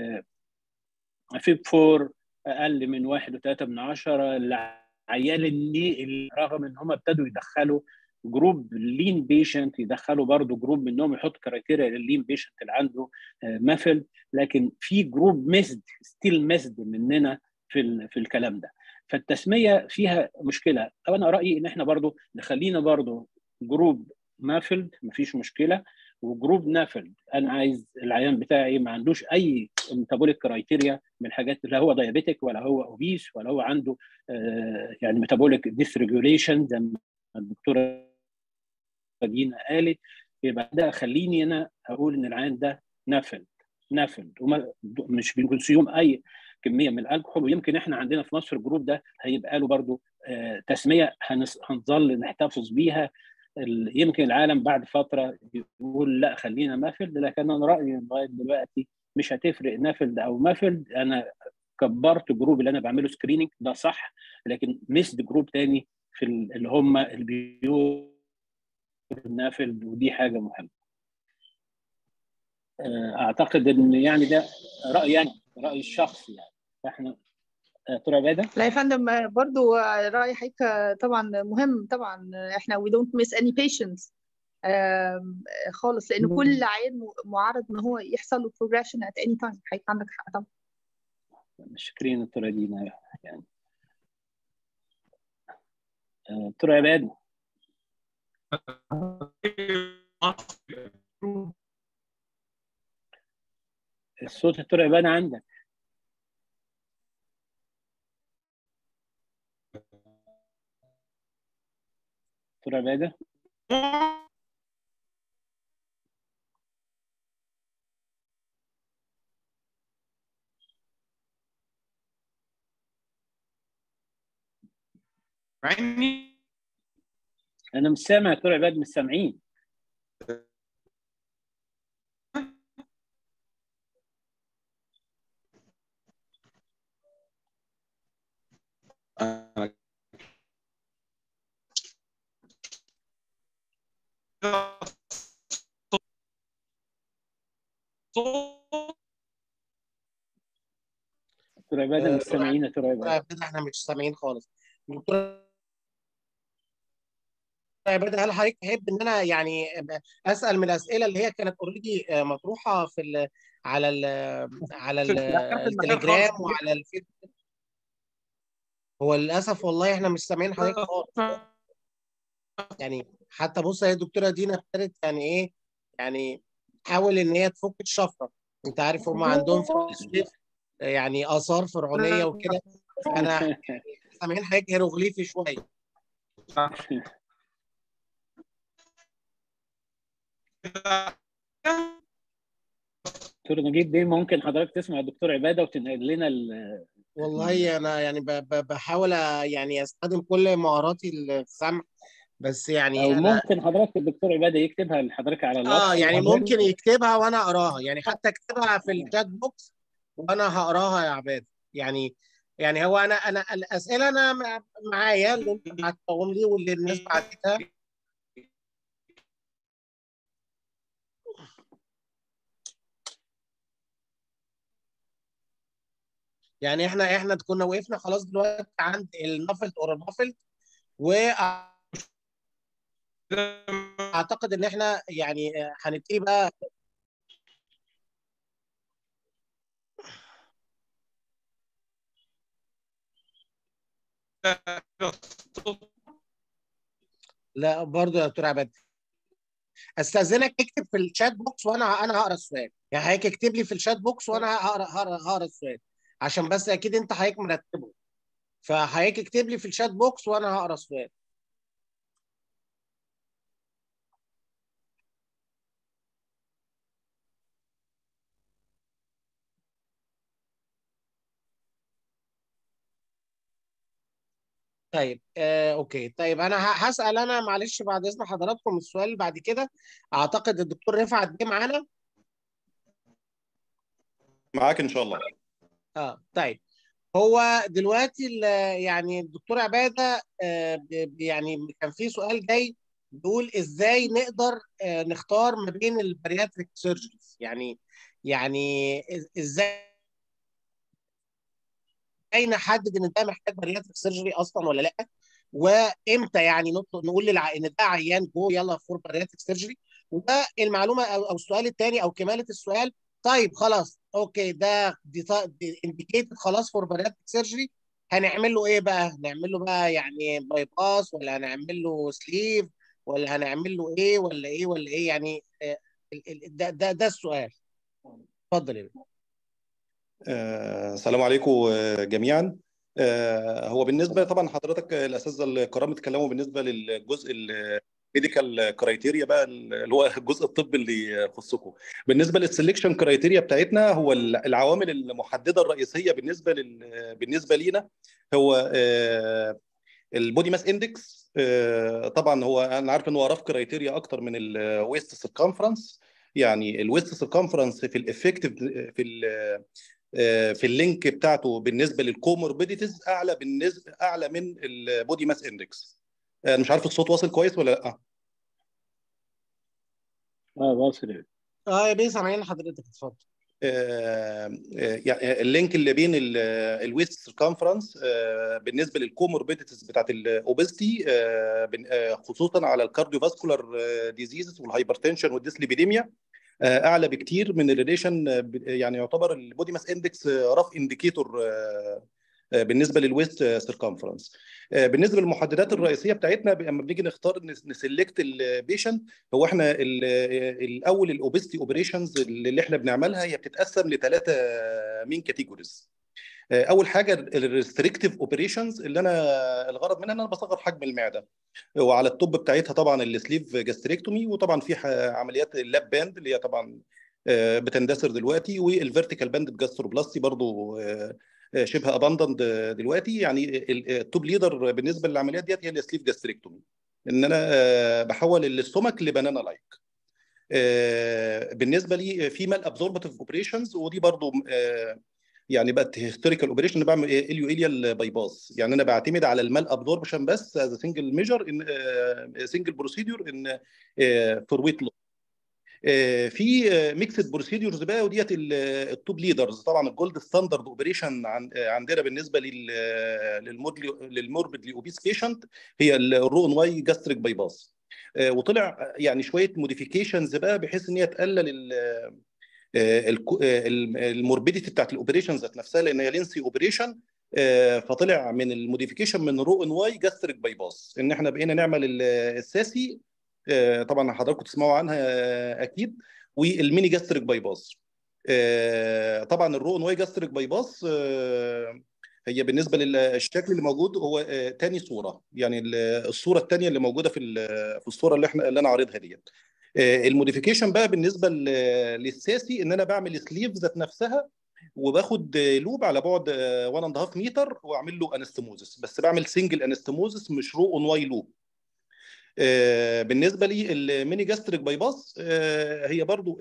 فيب 4 اقل من 1.3، العيال اللي رغم ان هم ابتدوا يدخلوا جروب لين بيشنت، يدخلوا برضه جروب منهم يحط كرايتيريا لللين بيشنت اللي عنده مافل، لكن في جروب مسد ستيل مسد مننا في الكلام ده. فالتسميه فيها مشكله. طب انا رايي ان احنا برضه نخلينا برضه جروب مافلد مفيش مشكله، وجروب نافلد انا عايز العيان بتاعي ما عندوش اي ميتابوليك كرايتيريا من الحاجات، لا هو دايابيتيك ولا هو اوبيس ولا هو عنده يعني ميتابوليك ديسريجوليشن زي ما الدكتوره دينا قالت. يبقى ده خليني انا اقول ان العيان ده نافلد ومش بيكونسيوم اي كميه من الكحول. ويمكن احنا عندنا في مصر الجروب ده هيبقى له برضه تسميه هنظل نحتفظ بيها. يمكن العالم بعد فتره يقول لا خلينا مافلد، لكن انا رايي لغايه دلوقتي مش هتفرق نافلد او مافلد. انا كبرت جروب اللي انا بعمله سكريننج ده صح، لكن مسد جروب تاني في اللي هم البيور نافلد، ودي حاجه مهمه. اعتقد ان يعني ده رايي الشخصي يعني. فاحنا دكتور عباده. لا يا فندم، برضو رأي حضرتك طبعا مهم. طبعا احنا we don't miss any patients خالص، لأن كل عيان معرض ان هو يحصل له progression at any time. حضرتك عندك حق طبعا. شكرا دكتوره دينا. يعني دكتور عباده. الصوت دكتور عباده عندك. دكتور عباده. انا مش سامع دكتور عباده، مش سامعين. دكتور عباده مش سامعين. دكتور عباده احنا مش سامعين خالص. دكتور عباده، هل حضرتك تحب ان انا يعني اسال من الاسئله اللي هي كانت اوريدي مطروحه في على التليجرام وعلى الفيسبوك؟ هو للاسف والله احنا مش سامعين حضرتك خالص. يعني حتى بص هي الدكتوره دينا ابتدت يعني ايه، يعني تحاول ان هي تفك الشفره. انت عارف هم عندهم في السويس يعني اثار فرعونيه وكده، فانا سامعين حضرتك هيروغليفي شويه. دكتور نجيب دي ممكن حضرتك تسمع الدكتور عباده وتنقل لنا والله انا يعني بحاول يعني استخدم كل مهاراتي السمع، بس يعني او انا ممكن حضرتك الدكتور عباده يكتبها لحضرتك على الواتس. يعني ممكن يكتبها وانا اقراها، يعني حتى اكتبها في الشات بوكس وانا هقراها يا عباد. يعني هو انا الاسئله انا معايا اللي انت بعتهم لي واللي الناس بعتتها. يعني احنا كنا وقفنا خلاص دلوقتي عند النفلت اور النفلت، واعتقد ان احنا يعني هنبتدي بقى لا برضه يا دكتور عباد، استاذنك اكتب في الشات بوكس وانا هقرا السؤال، يعني حضرتك اكتب لي في الشات بوكس وانا هقرا السؤال، عشان بس اكيد انت حضرتك مرتبه، فحضرتك اكتب لي في الشات بوكس وانا هقرا السؤال. طيب اوكي، طيب انا هسال انا معلش بعد اذن حضراتكم السؤال اللي بعد كده، اعتقد الدكتور رفعت جه معانا. معاك ان شاء الله. طيب هو دلوقتي يعني الدكتور عباده يعني كان في سؤال جاي بيقول ازاي نقدر نختار ما بين البارياتريك سيرجريز، يعني ازاي نحدد ان ده محتاج بارياتريك سيرجري اصلا ولا لا، وامتى يعني نقول ان ده عيان جو يلا فور بارياتريك سيرجري. والمعلومه او السؤال الثاني او كماله السؤال، طيب خلاص اوكي دي انديكيتد خلاص فور بارياتريك سيرجري، هنعمل له ايه بقى؟ نعمل له بقى يعني باي باس، ولا هنعمل له سليف، ولا هنعمل له ايه ولا ايه ولا ايه يعني ده السؤال. اتفضل يا بيه. السلام عليكم جميعا. هو بالنسبه طبعا حضرتك الاساتذه الكرام اتكلموا بالنسبه للجزء الميديكال كرايتيريا بقى اللي هو الجزء الطبي اللي يخصكم. بالنسبه للسلكشن كرايتيريا بتاعتنا، هو العوامل المحدده الرئيسيه بالنسبه لينا هو البودي ماس اندكس. طبعا هو انا عارف ان هو رف كرايتيريا اكتر من الويست سيركمفرنس. يعني الويست سيركمفرنس في الافكتيف في اللينك بتاعته بالنسبه للكوموربيديتيز اعلى من البودي ماس اندكس. مش عارف الصوت واصل كويس ولا لا. واصل. يا بيه سامعين حضرتك، اتفضل. يعني اللينك اللي بين الويست سيركمفرنس بالنسبه للكوموربيديتيز بتاعت الاوبستي، خصوصا على الكارديوفاسكولار ديزيزز والهايبرتنشن والديسليبيديميا، اعلى بكتير من الريليشن. يعني يعتبر البودي ماس اندكس رف انديكيتور بالنسبه للويست سيركمفرنس. بالنسبه للمحددات الرئيسيه بتاعتنا لما بنيجي نختار نسلكت البيشنت، هو احنا الاول الاوبستي اوبريشنز اللي احنا بنعملها هي بتتقسم لثلاثه مين كاتيجوريز. اول حاجه الريستريكتيف اوبريشنز، اللي انا الغرض منها ان انا بصغر حجم المعده، وعلى التوب بتاعتها طبعا السليف جاستريكتومي، وطبعا في عمليات اللاب باند اللي هي طبعا بتندثر دلوقتي، والفيرتيكال باند جاستروبلاستي برضو شبه اباندنت دلوقتي. يعني التوب ليدر بالنسبه للعمليات ديت هي السليف جاستريكتومي، ان انا بحول الاستومك لبنانا لايك. بالنسبه لي في مال ابزوربتيف اوبريشنز، ودي برضو يعني بقت هيستوريكال اوبريشن، بعمل اليو اليال باي باس. يعني انا بعتمد على المال ابزوربشن بس از سنجل ميجر ان سنجل بروسيدور ان فور ويت لوس. في ميكسد بروسيدورز بقى، وديت التوب ليدرز طبعا الجولد ستاندرد اوبريشن عندنا بالنسبه للموربيدلي اوبيس بيشنت هي الرو ان واي جاستريك باي باس. وطلع يعني شويه موديفيكيشنز بقى بحيث ان هي تقلل الموربيديتي بتاعت الاوبريشن ذات نفسها، لان هي لينسي اوبريشن. فطلع من الموديفيكيشن من رو ان واي جاستريك باي باس ان احنا بقينا نعمل الساسي، طبعا حضراتكم تسمعوا عنها اكيد، والميني جاستريك باي باس. طبعا الرو ان واي جاستريك باي باس هي بالنسبه للشكل اللي موجود هو تاني صوره، يعني الصوره الثانيه اللي موجوده في الصوره اللي انا عارضها ديت. الموديفيكيشن بقى بالنسبه للساسي ان انا بعمل سليف ذات نفسها، وباخد لوب على بعد 1.5 متر واعمل له انستموزس، بس بعمل سنجل انستموزس مش رو اون واي لوب. بالنسبه لي الميني جاستريك باي باس هي برضو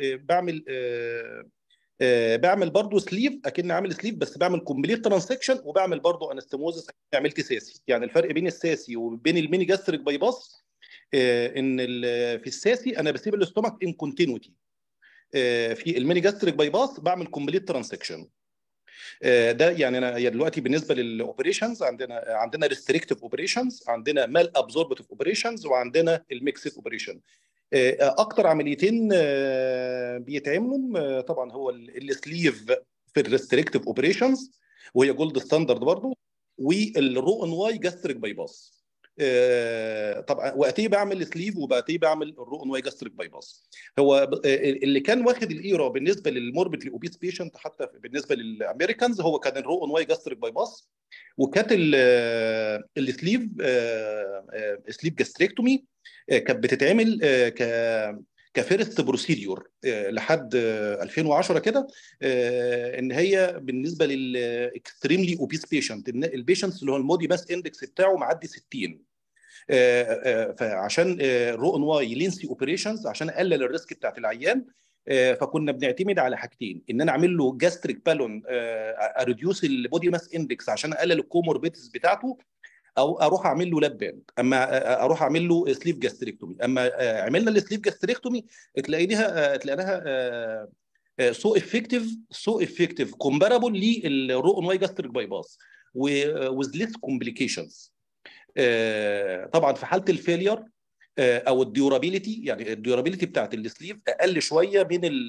بعمل برضو سليف، اكن عامل سليف بس بعمل كومبليت ترانسكشن، وبعمل برضو انستموزس اكن عملت ساسي. يعني الفرق بين الساسي وبين الميني جاستريك باي باس ان في الساسي انا بسيب الاستومك ان كونتينيوتي، في الميني جاستريك باي باس بعمل كومبليت ترانسكشن. ده يعني انا دلوقتي بالنسبه للاوبريشنز عندنا ريستريكتيف اوبريشنز، عندنا مال ابزوربتيف اوبريشنز، وعندنا الميكسد اوبريشن. اكتر عمليتين بيتعملوا طبعا هو السليف في الريستريكتيف اوبريشنز، وهي جولد ستاندرد برضو، والرو ان واي جاستريك باي باس. طبعا وقتي بعمل سليف وبقتي بعمل الرو ان واي جاستريك باي باس. هو اللي كان واخد الايرا بالنسبه للموربيد الاوبيس بيشنت حتى بالنسبه للامريكانز هو كان الرو ان واي جاستريك باي باس، وكانت السليف سليف جاستريكتومي كانت بتتعمل كفيرست بروسيديور لحد 2010 كده، ان هي بالنسبه للاكستريملي اوبيس بيشنت، البيشنتس اللي هو المودي ماس اندكس بتاعه معدي 60. فعشان رو ان واي لينسي اوبريشنز عشان اقلل الريسك بتاعت العيان، فكنا بنعتمد على حاجتين، ان انا اعمل له جاستريك بالون اريديوس البودي ماس اندكس عشان اقلل الكوموربيتس بتاعته، او اروح اعمل له لاب باند، اما اروح اعمل له سليف جاستريكتومي. اما عملنا السليف جاستريكتومي تلاقيها سو افكتيف كومبارابل للرو ان واي جاستريك باي باس وذ ليس كومبليكيشنز. طبعا في حاله الفيلير او الديورابيليتي، يعني الديورابيليتي بتاعت السليف اقل شويه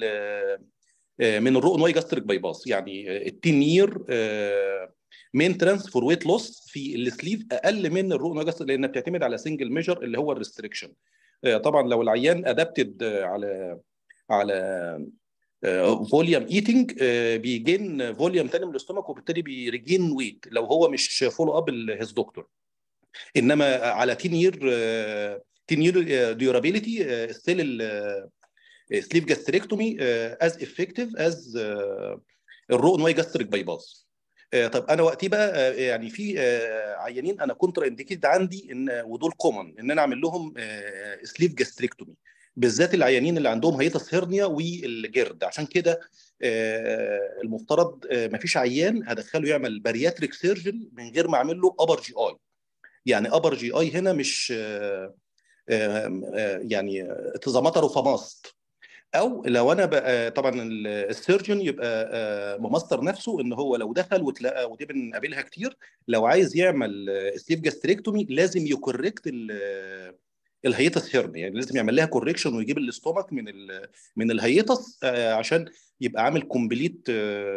من الرو ان واي جاستريك باي باس. يعني ال 10 يير مينترنس فور ويت لوس في السليف اقل من الرو ان واي جاستريك، لانها بتعتمد على سنجل ميجر اللي هو الريستريكشن. طبعا لو العيان ادابتد على فوليوم ايتنج بيجين فوليوم تاني من الاستومك، وبالتالي بيريجين ويت لو هو مش فولو اب هيز دكتور. انما على 10 يير ديورابيلتي ستيل سليف جاستريكتومي از افكتيف از الرو ان واي جاستريك باي باس. طب انا وقتي بقى يعني في عيانين انا كونترا انديكيتد عندي ان ودول كومن ان انا اعمل لهم سليف جاستريكتومي، بالذات العيانين اللي عندهم هيتس هيرنيا والجرد. عشان كده المفترض ما فيش عيان هدخله يعمل بارياتريك سيرجري من غير ما اعمل له ابر جي اي. يعني ابر جي اي هنا مش يعني تزامتر فماست، او لو انا بقى طبعا السيرجن يبقى ممستر نفسه ان هو لو دخل وتلاقى، ودي بنقابلها كتير، لو عايز يعمل سليف جاستريكتومي لازم يكوركت الهيتس هيرن، يعني لازم يعمل لها كوركشن ويجيب الاستومك من الهيتس عشان يبقى عامل كومبليت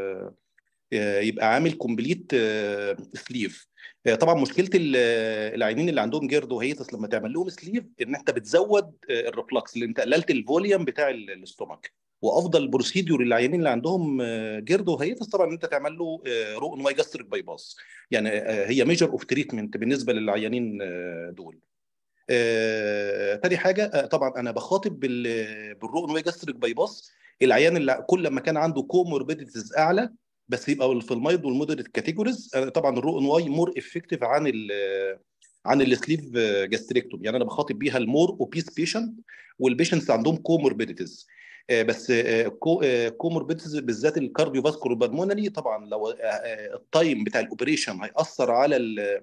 سليف. طبعا مشكله العينين اللي عندهم جيرد وهيتس لما تعمل لهم سليف ان انت بتزود الريفلكس، اللي انت قللت الفوليوم بتاع الاستومك. وافضل بروسيدور للعيانين اللي عندهم جيرد وهيتس طبعا ان انت تعمل له رو ان واي جاستريك باي باس. يعني هي ميجر اوف تريتمنت بالنسبه للعيانين دول. تاني حاجه طبعا انا بخاطب بالرو ان واي جاستريك باي باس العيان اللي كل ما كان عنده كوموربيديتيز اعلى، بس يبقى في المايلد والمودريت كاتيجوريز. طبعا الرو ان واي مور افكتيف عن السليف جاستريكتوم. يعني انا بخاطب بيها المور اوبيس بيشنت والبيشنتس عندهم كوموربيديتيز. بس كوموربيديتيز بالذات الكارديو فاسكولار بالمونري، طبعا لو التايم بتاع الاوبريشن هيأثر على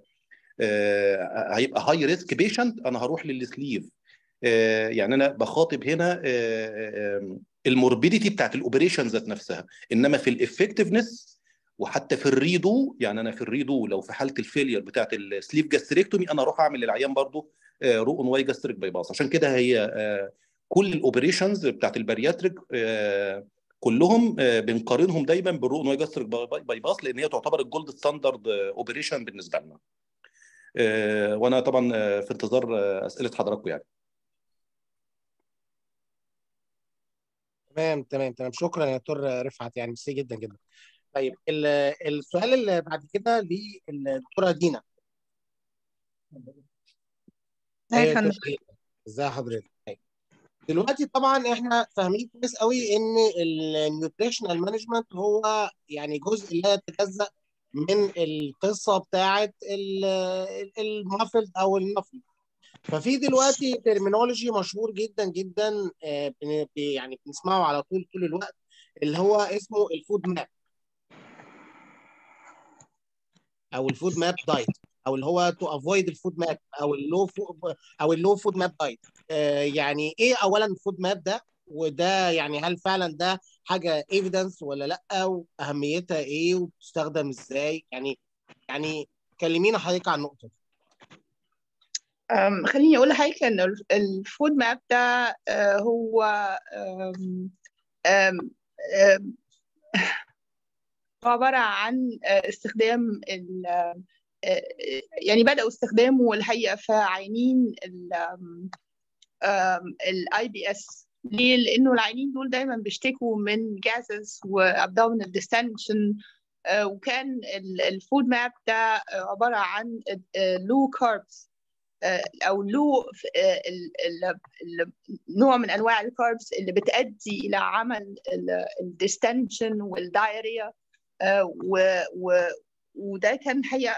هيبقى هاي ريسك بيشنت، انا هروح للسليف. يعني انا بخاطب هنا الموربيديتي بتاعت الاوبريشن ذات نفسها. انما في الافكتفنس وحتى في الريدو، يعني انا في الريدو لو في حاله الفيلير بتاعت السليف جاستريكتومي انا اروح اعمل للعيان برضو رو ان واي جاستريك باي باس. عشان كده هي كل الاوبريشنز بتاعت البارياتريك كلهم بنقارنهم دايما بالرو ان واي جاستريك باي باس، لان هي تعتبر الجولد ستاندرد اوبريشن بالنسبه لنا. وانا طبعا في انتظار اسئله حضراتكم يعني. تمام، شكرا يا دكتور رفعت، يعني ميرسي جدا جدا. طيب السؤال اللي بعد كده للدكتوره دينا. يا فندم. ازي حضرتك؟ دلوقتي طبعا احنا فاهمين كويس قوي ان النيوتريشنال مانجمنت هو يعني جزء لا يتجزأ من القصه بتاعه المافلد او النفل. ففي دلوقتي ترمينولوجي مشهور جدا جدا يعني بنسمعه على طول الوقت، اللي هو اسمه الفود ماب او الفود ماب دايت، او اللي هو تو افويد الفود ماب او اللو فود ماب دايت. يعني ايه اولا الفود ماب ده؟ وده يعني هل فعلا ده حاجه ايفيدنس ولا لا؟ واهميتها ايه وبتستخدم ازاي؟ يعني كلمينا حضرتك عن النقطه دي. خليني اقول لحضرتك ان الفود ماب ده هو عباره عن استخدام يعني بدأوا استخدامه الحقيقة في عيانين الاي بي اس. ليه؟ لأنه العيانين دول دايما بيشتكوا من جازز وابدومينال ديستنشن، وكان الفود ماب ده عبارة عن لو كاربس او لو نوع من انواع الكاربس اللي بتؤدي الى عمل الديستنشن والدايريا، وده كان حقيقة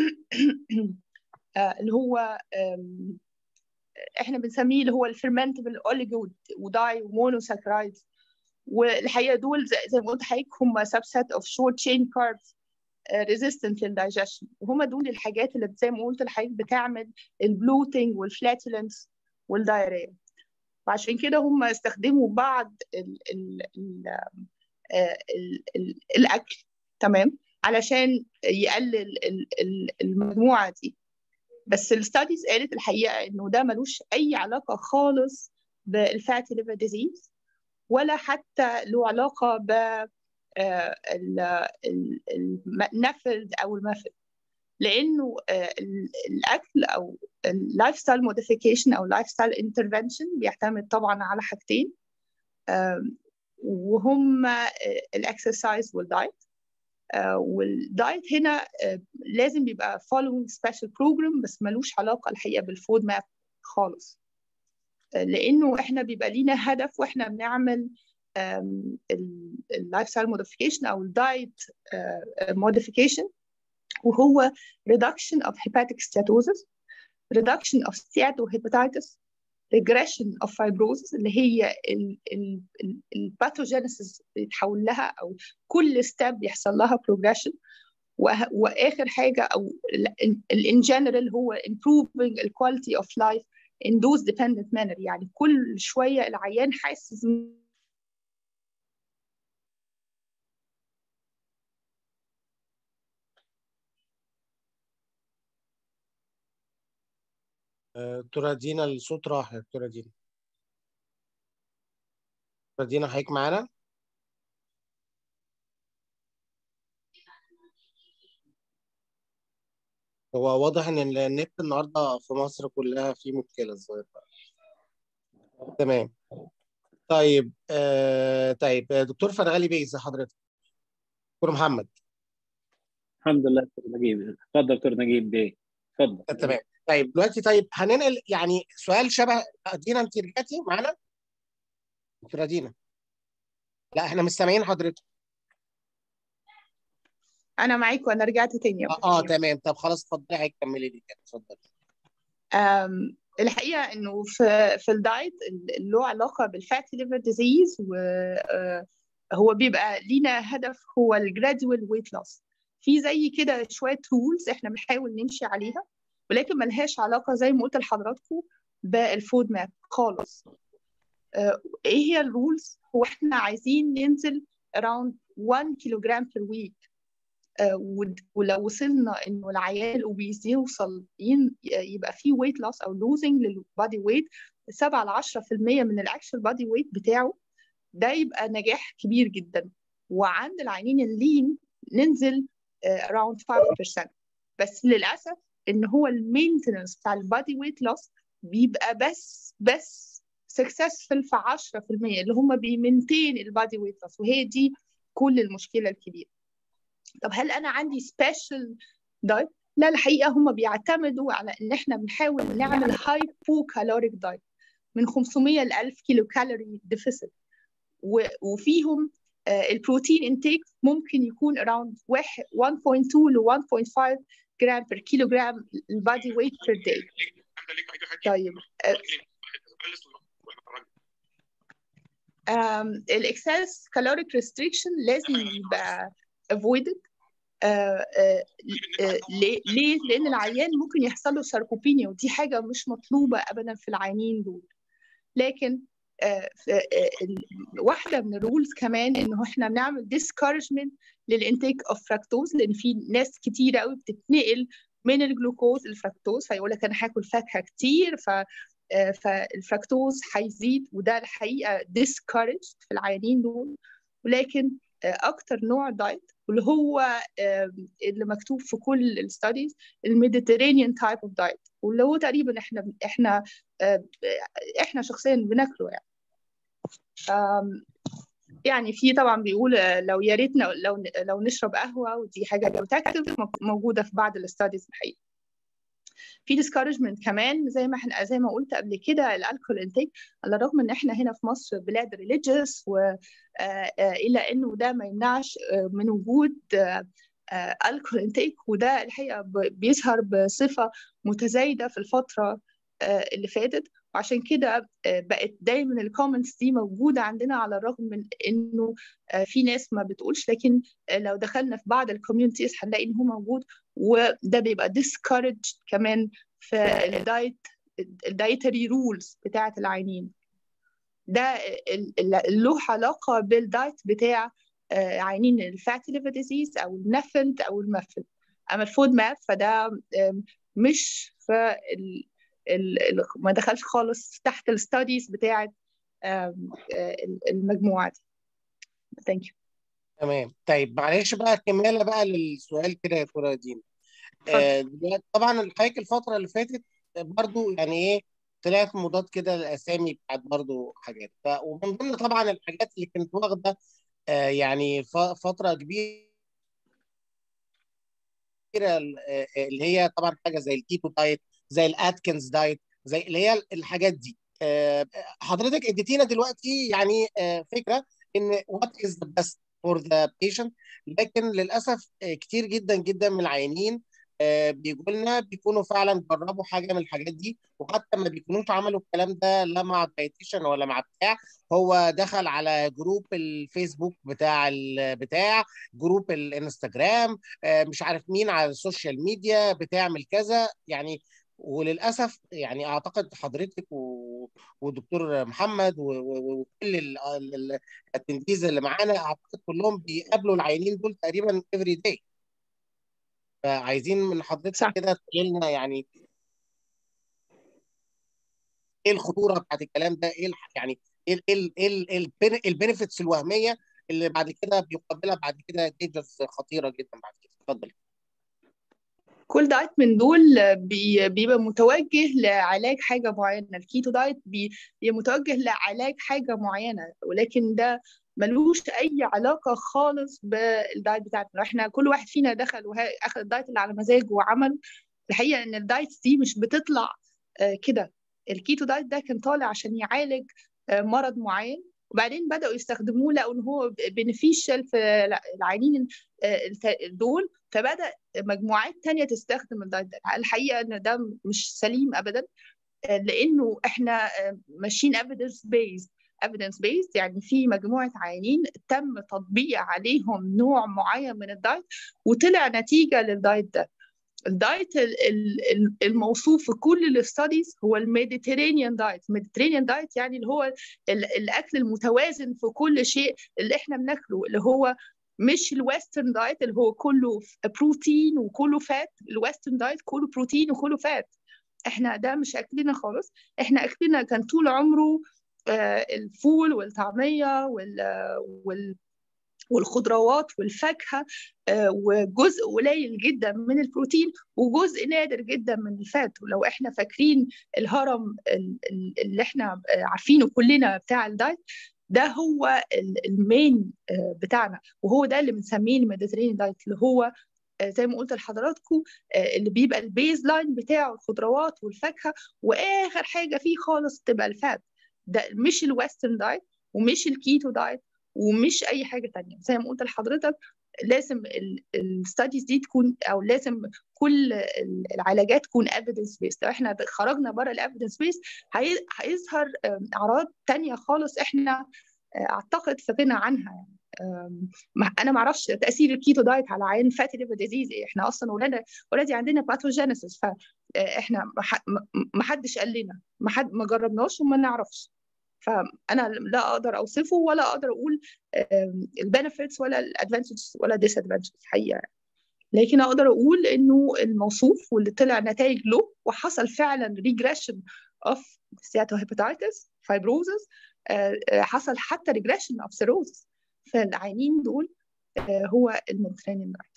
اللي هو احنا بنسميه اللي هو الفيرمنتبل اوليجو وداي ومونوساكرايدز. والحقيقه دول زي ما قلت حضرتك هم subset of short chain carbs resistant للdigestion، وهم دول الحاجات اللي زي ما قلت لحضرتك بتعمل البلوتنج والفلاتولنس والدايريا. وعشان كده هم استخدموا بعض الاكل تمام علشان يقلل المجموعه دي. بس الستاديز قالت الحقيقه انه ده ملوش اي علاقه خالص بالفاتي ليفر ديزيز، ولا حتى له علاقه ب النفد او المفد، لانه الاكل او اللايف ستايل موديفيكيشن او لايف ستايل انترفنشن بيعتمد طبعا على حاجتين، وهم الاكسرسايز والدايت. والدايت هنا لازم بيبقى following special program، بس ملوش علاقة الحقيقة بالفود ماب خالص، لأنه إحنا بيبقى لينا هدف وإحنا بنعمل اللايف ستايل موديفيكيشن أو الدايت موديفيكيشن، وهو reduction of hepatic steatosis, reduction of steatohepatitis, regression of fibrosis اللي هي الباثوجينيسيس بيتحول لها او كل ستيب بيحصل لها progression، واخر حاجه او in general هو improving the quality of life in dose dependent manner. يعني كل شويه العيان حاسس دكتورة دينا الصوت راح يا دكتورة دينا. دكتورة دينا حضرتك معانا؟ هو واضح ان النت النهارده في مصر كلها في مشكلة الظاهر. تمام. طيب طيب دكتور فرغلي بيه، ازي حضرتك؟ دكتور محمد. الحمد لله دكتور نجيب. اتفضل دكتور نجيب بيه، اتفضل. تمام. طيب دلوقتي هننقل يعني سؤال شبه دينا. انت رجعتي معانا؟ دكتورة دينا. لا احنا مش سامعين حضرتك. انا معاك وانا رجعت تاني. تمام. طب خلاص اتفضلي حضرتك كملي لي كده، اتفضلي. الحقيقه انه في الدايت اللي له علاقه بالفاتي ليفر ديزيز، وهو بيبقى لينا هدف هو الجرادوال ويت لوس. في زي كده شويه رولز احنا بنحاول نمشي عليها، ولكن ملهاش علاقه زي ما قلت لحضراتكم بالفود ماب خالص. ايه هي الرولز؟ هو احنا عايزين ننزل around 1 كيلوغرام per week، ولو وصلنا انه العيان الاوبيز يوصل يبقى فيه ويت لوس او لوزنج للبادي ويت 7 ل 10% من الاكشوال بادي ويت بتاعه، ده يبقى نجاح كبير جدا. وعند العيانين اللين ننزل around 5%. بس للاسف ان هو المينتنس بتاع البادي ويت لوس بيبقى بس سكسسفل في 10% اللي هم بيمنتين البادي ويت لوس، وهي دي كل المشكله الكبيره. طب هل انا عندي سبيشال دايت؟ لا، الحقيقه هم بيعتمدوا على ان احنا بنحاول نعمل هايبو كالوريك دايت من 500 ل 1000 كيلو كالوري ديفيسيت، وفيهم البروتين انتيك ممكن يكون around 1.2 ل 1.5 جرام بير كيلو جرام البادي ويت بير داي. طيب الاكسس كالوريك ريستريكشن لازم يبقى avoided. ليه؟ لأن العيان ممكن يحصل له ساركوبينيا، ودي حاجة مش مطلوبة أبدا في العيانين دول. لكن واحدة من الرولز كمان إنه إحنا بنعمل discouragement للإنتيك أوف فركتوز، لأن في ناس كتير قوي بتتنقل من الجلوكوز للفركتوز، فيقول لك أنا هاكل فاكهة كتير فالفركتوز هيزيد، وده الحقيقة discouraged في العيانين دول. ولكن أكتر نوع دايت واللي هو اللي مكتوب في كل الستاديز الميديترينيان تايب اوف دايت، واللي هو تقريبا احنا شخصيا بناكله يعني. يعني في طبعا بيقول لو يا ريت لو نشرب قهوه، ودي حاجه بروتكتيف موجوده في بعض الستاديز الحقيقه. في discouragement كمان زي ما قلت قبل كده الالكول انتيك، على الرغم ان احنا هنا في مصر بلاد ريليجيوس، الا انه ده ما يمنعش من وجود الكول انتيك، وده الحقيقه بيظهر بصفه متزايده في الفتره اللي فاتت. وعشان كده بقت دايما الكومنتس دي موجوده عندنا، على الرغم من انه في ناس ما بتقولش، لكن لو دخلنا في بعض الكوميونتيز هنلاقي ان هو موجود، وده بيبقى discouraged كمان في الدايتري رولز بتاعه العينين. ده له علاقه بالدايت بتاع عينين الفاتي ليفر ديزيز او النفنت او المفن. اما الفود ماب فده مش في ما دخلش خالص تحت الستاديز بتاعه المجموعه دي. ثانك يو. تمام. طيب معلش بقى كماله بقى للسؤال كده يا دكتوره دينا. طبعا الحقيقه الفتره اللي فاتت برضو يعني ايه طلعت مضاد كده الاسامي بتاعت برضو حاجات، ومن ضمن طبعا الحاجات اللي كانت واخده يعني فتره كبيره اللي هي طبعا حاجه زي الكيتو دايت، زي الاتكنز دايت، زي اللي هي الحاجات دي. حضرتك اديتينا دلوقتي يعني فكره ان وات از ذا بيست فور ذا بيشنت، لكن للاسف كتير جدا جدا من العيانين بيجوا لنا بيكونوا فعلا جربوا حاجه من الحاجات دي، وحتى ما بيكونوش عملوا الكلام ده لا مع الدايتيشن ولا مع بتاع، هو دخل على جروب الفيسبوك بتاع جروب الانستجرام، مش عارف مين على السوشيال ميديا بتعمل كذا يعني. وللاسف يعني اعتقد حضرتك ودكتور محمد وكل التنفيذ اللي معانا اعتقد كلهم بيقابلوا العيانين دول تقريبا افري داي. فعايزين من حضرتك كده تقول لنا يعني ايه الخطوره بتاعت الكلام ده، ايه يعني ايه البينيفيتس الوهميه اللي بعد كده بيقابلها بعد كده دينجرز خطيره جدا بعد كده. اتفضل. كل دايت من دول بيبقى متوجه لعلاج حاجة معينة. الكيتو دايت بيبقى متوجه لعلاج حاجة معينة، ولكن ده ملوش أي علاقة خالص بالدايت بتاعتنا. احنا كل واحد فينا دخل وأخذ الدايت اللي على مزاجه وعمله. الحقيقة إن الدايت دي مش بتطلع كده. الكيتو دايت ده كان طالع عشان يعالج مرض معين، وبعدين بدأوا يستخدموه لقوا إن هو بينفيشال في العيانين دول، فبدأ مجموعات تانية تستخدم الدايت ده. الحقيقة إن ده مش سليم أبدا، لأنه إحنا ماشيين evidence based يعني في مجموعة عيانين تم تطبيق عليهم نوع معين من الدايت وطلع نتيجة للدايت ده. الدايت الموصوف في كل الستاديز هو الميديترينيان دايت. الميديترينيان دايت يعني اللي هو الأكل المتوازن في كل شيء اللي إحنا بناكله، اللي هو مش الويسترن دايت اللي هو كله بروتين وكله فات. الويسترن دايت كله بروتين وكله فات. احنا ده مش اكلنا خالص. احنا اكلنا كان طول عمره الفول والطعميه والخضروات والفاكهه، وجزء قليل جدا من البروتين وجزء نادر جدا من الفات. ولو احنا فاكرين الهرم اللي احنا عارفينه كلنا بتاع الدايت، ده هو المين بتاعنا، وهو ده اللي بنسميه الميديترينيان دايت، اللي هو زي ما قلت لحضراتكم اللي بيبقى البيز لاين بتاعه الخضروات والفاكهه، واخر حاجه فيه خالص تبقى الفات. ده مش الويسترن دايت ومش الكيتو دايت ومش اي حاجه تانية. زي ما قلت لحضرتك لازم الستاديز دي تكون، او لازم كل العلاجات تكون evidence based. لو احنا خرجنا بره الايفيدنس بيست هيظهر اعراض تانية خالص احنا اعتقد في غنى عنها يعني. انا ما اعرفش تاثير الكيتو دايت على عين فاتي ليفر ديزيز. احنا اصلا ولادي عندنا باثوجينيسيس، فاحنا ما حدش قال لنا، ما جربناش وما نعرفش. فانا لا اقدر اوصفه ولا اقدر اقول البنفيتس ولا الادفانتجز ولا ديسادفانتجز حقيقه يعني. لكن اقدر اقول انه الموصوف واللي طلع نتائج له وحصل فعلا ريجريشن اوف steatohepatitis fibrosis، حصل حتى ريجريشن اوف سيروزس. فالعينين دول هو الميثرينين.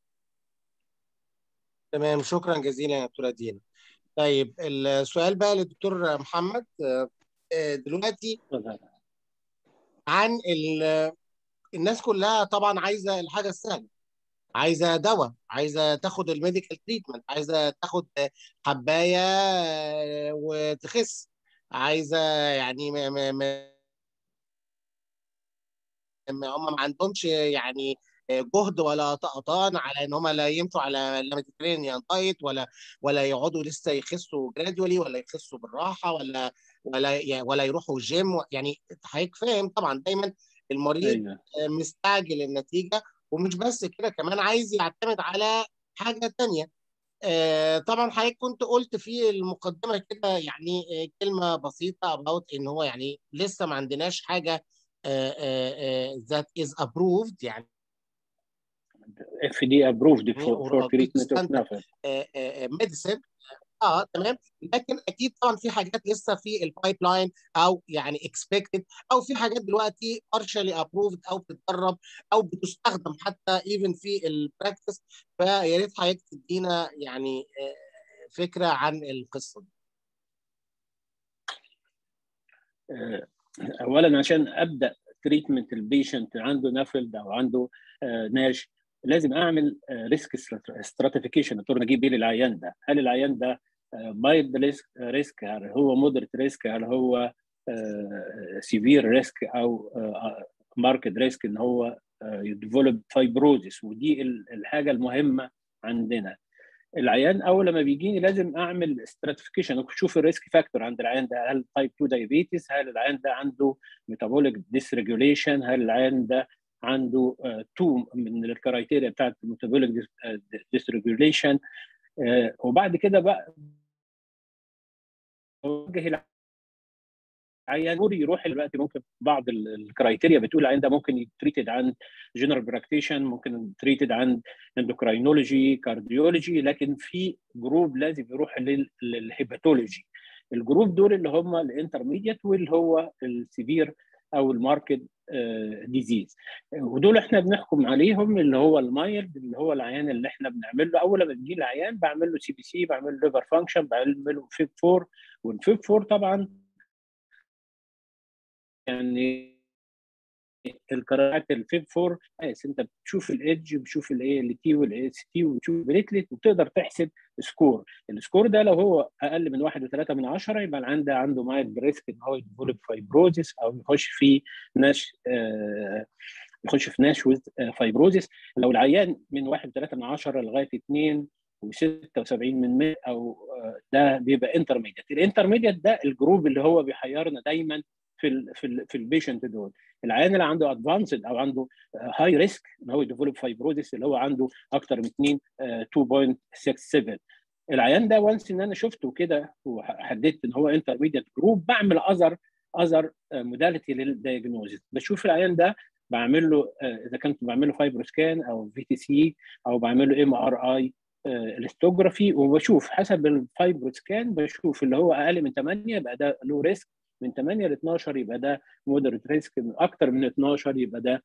تمام، شكرا جزيلا يا دكتوره دينا. طيب السؤال بقى للدكتور محمد دلوقتي عن الناس كلها طبعا عايزه الحاجه السهله، عايزه دواء، عايزه تاخد الميديكال تريتمنت، عايزه تاخد حبايه وتخس، عايزه يعني هم ما عندهمش يعني جهد ولا طقطان على ان هم لا يمشوا على الميديترينيان دايت ولا يقعدوا لسه يخسوا جرادولي ولا يخسوا بالراحه ولا يروحوا الجيم. يعني حضرتك فاهم طبعا دايما المريض مستعجل النتيجه، ومش بس كده كمان عايز يعتمد على حاجه ثانيه. طبعا حضرتك كنت قلت في المقدمه كده يعني كلمه بسيطه about ان هو يعني لسه ما عندناش حاجه that is approved يعني FDA approved for treatment of NAFLD medicine. تمام، لكن اكيد طبعا في حاجات لسه في البايب لاين او يعني expected، او في حاجات دلوقتي partially approved او بتتدرب او بتستخدم حتى even في البراكتس. فيا ريت حضرتك تدينا يعني فكره عن القصه دي. اولا عشان ابدا تريتمنت البيشنت عنده نافلد او عنده ناش، لازم اعمل ريسك ستراتيفيكيشن. دكتور نجيب بيه للعيان ده، هل العيان ده مايلد ريسك، هل هو مودريت ريسك، هل هو سيفير ريسك، او ماركت ريسك ان هو يديفلوب فايبروزيس. ودي الحاجه المهمه عندنا. العيان اول لما بيجيني لازم اعمل ستراتيفيكيشن، اشوف الريسك فاكتور عند العيان ده، هل تايب 2 دايابيتس، هل العيان ده عنده ميتابوليك ديسريجوليشن، هل العيان ده عنده 2 من الكرايتيريا بتاعت الميتابوليك ديسريجوليشن. وبعد كده بقى اوجه العيان يروح دلوقتي. ممكن بعض الكرايتيريا بتقول العيان ده ممكن يتريتد عند جنرال براكتيشن، ممكن يتريتد عند اندوكراينولوجي، كارديولوجي، لكن في جروب لازم يروح للهيباتولوجي. الجروب دول اللي هم الانترميديت واللي هو السيفير او الماركت ديزيز، ودول احنا بنحكم عليهم. اللي هو المايلد اللي هو العيان اللي احنا بنعمل له اول ما بيجي العيان بعمل له سي بي سي، بعمل له ليفر فانكشن، بعمل له فيب 4. والفيب 4 طبعا يعني القراءات الفيب 4 انت بتشوف الايدج، بتشوف الاي ال تي والاي اس تي، وبتشوف بريتلت، وتقدر تحسب سكور. السكور ده لو هو اقل من 1.3 يبقى العيان ده عنده مايلد ريسك ان هو يديفلوب فايبروزيس او يخش في ناش ويز فايبروزيس. لو العيان من 1.3 لغايه 2.76 او ده بيبقى انترميديت. الانترميديت ده الجروب اللي هو بيحيرنا دايما في البيشنت دول. العيان اللي عنده ادفانسد او عنده هاي ريسك ان هو يديفلوب فايبروزيس اللي هو عنده اكتر من 2.67. العيان ده وانس ان انا شفته كده وحددت ان هو انترميديت جروب، بعمل اذر موداليتي للدايجنوزيس. بشوف العيان ده بعمل له اذا كنت بعمل له فايبروسكان او في تي سي او بعمل له ام ار اي الاستوجرافي، وبشوف حسب الفايبروسكان بشوف اللي هو اقل من 8 يبقى ده له ريسك، من 8 ل 12 يبقى ده مودريت ريسك، من اكتر من 12 يبقى ده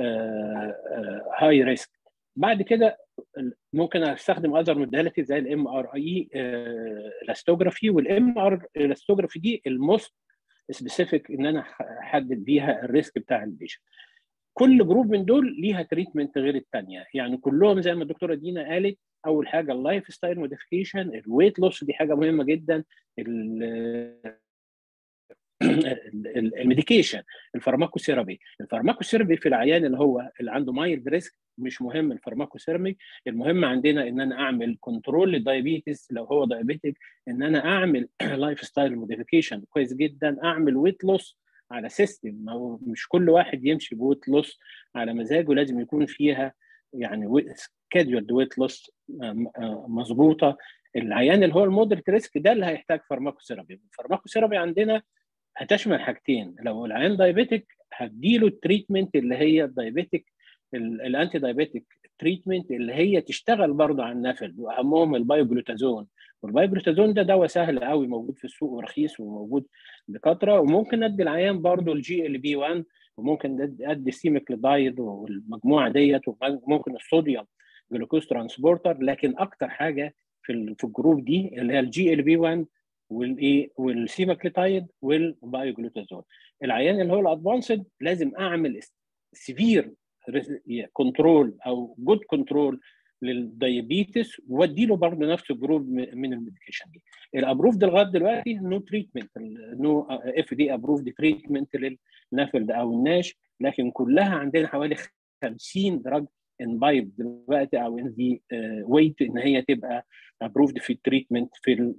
هاي ريسك. بعد كده ممكن استخدم اذر موداليتي زي الام ار اي الاستوجرافي. والام ار الاستوجرافي دي الموست سبيسيفيك ان انا احدد بيها الريسك بتاع البيشنت. كل جروب من دول ليها تريتمنت غير الثانيه، يعني كلهم زي ما الدكتوره دينا قالت. اول حاجه اللايف ستايل موديفيكيشن، الويت لوس دي حاجه مهمه جدا، الميديكيشن، الفارماكوثيرابي في العيان اللي عنده مايلد ريسك مش مهم الفارماكوثيرابي. المهم عندنا ان انا اعمل كنترول للدايابيتس لو هو دايابيتك، ان انا اعمل لايف ستايل موديفيكيشن كويس جدا، اعمل ويت لوس على سيستم. مش كل واحد يمشي بويت لوس على مزاجه، لازم يكون فيها يعني سكيدولد ويت لوس مظبوطه. العيان اللي هو المودريت ريسك ده اللي هيحتاج فارماكوثيرابي. الفارماكوثيرابي عندنا هتشمل حاجتين. لو العيان دايابيتك هديله التريتمنت اللي هي الدايابيتك الانتي دايابيتك تريتمنت اللي هي تشتغل برضه على النفل، واهمهم البايوجلوتازون. والبايوجلوتازون ده دواء سهل قوي موجود في السوق ورخيص وموجود بكثره. وممكن ادي العيان برضه الجي ال بي 1 وممكن ادي سيميكليدايد والمجموعه ديت، وممكن الصوديوم جلوكوز ترانسبورتر. لكن اكتر حاجه في الجروب دي اللي هي الجي ال بي 1 والسيماكليتايد والبايوجلوتازون. العيان اللي هو الادفانسد لازم اعمل سيفير كنترول او جود كنترول للدايابيتس، وادي له برضه نفس الجروب من الميديكيشن دي. الابروفد لغايه دلوقتي نو تريتمنت، نو اف دي ابروفد تريتمنت للنافل او الناش، لكن كلها عندنا حوالي 50 دراج انبايب دلوقتي او ان دي ويت ان هي تبقى ابروفد في التريتمنت في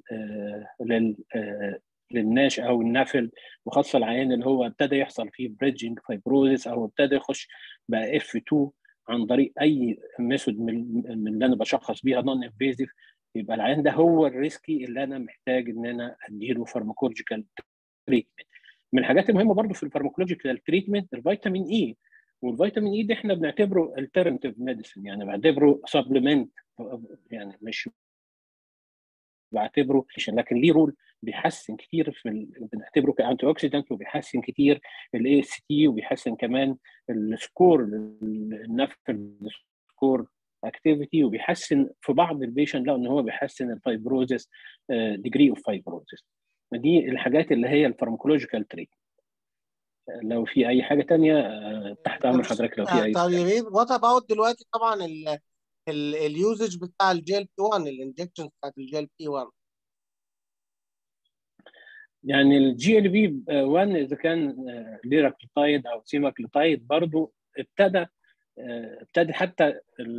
للناش او النافل، وخاصه العيان اللي هو ابتدى يحصل فيه بريدجنج فايبروزس او ابتدى يخش بقى اف 2 عن طريق اي ميثود من اللي انا بشخص بيها نون انفيزيف. يبقى العيان ده هو الريسكي اللي انا محتاج ان انا اديله فارماكولوجيكال تريتمنت. من الحاجات المهمه برضو في الفارماكولوجيكال تريتمنت الفيتامين اي، والفيتامين اي ده احنا بنعتبره الترنتيف ميديسن، يعني بعتبره سبلمنت، يعني مش بعتبره، لكن ليه رول بيحسن كتير بنعتبره كانتي اوكسيدنت، وبيحسن كتير الاي اس تي، وبيحسن كمان السكور، النفل سكور اكتيفيتي، وبيحسن في بعض البيشنت لو ان هو بيحسن الفايبروزس ديجري اوف فايبروزس. دي الحاجات اللي هي الفارماكولوجيكال تريت. لو في اي حاجه تانية تحت امر حضرتك لو في اي سؤال. طيب وات اباوت دلوقتي طبعا اليوزج بتاع الجي ال بي 1، الانجكشن بتاعت الجي ال بي 1؟ يعني الجي ال بي 1 اذا كان ليراكليتايد او سيماكليتايد برضو ابتدى حتى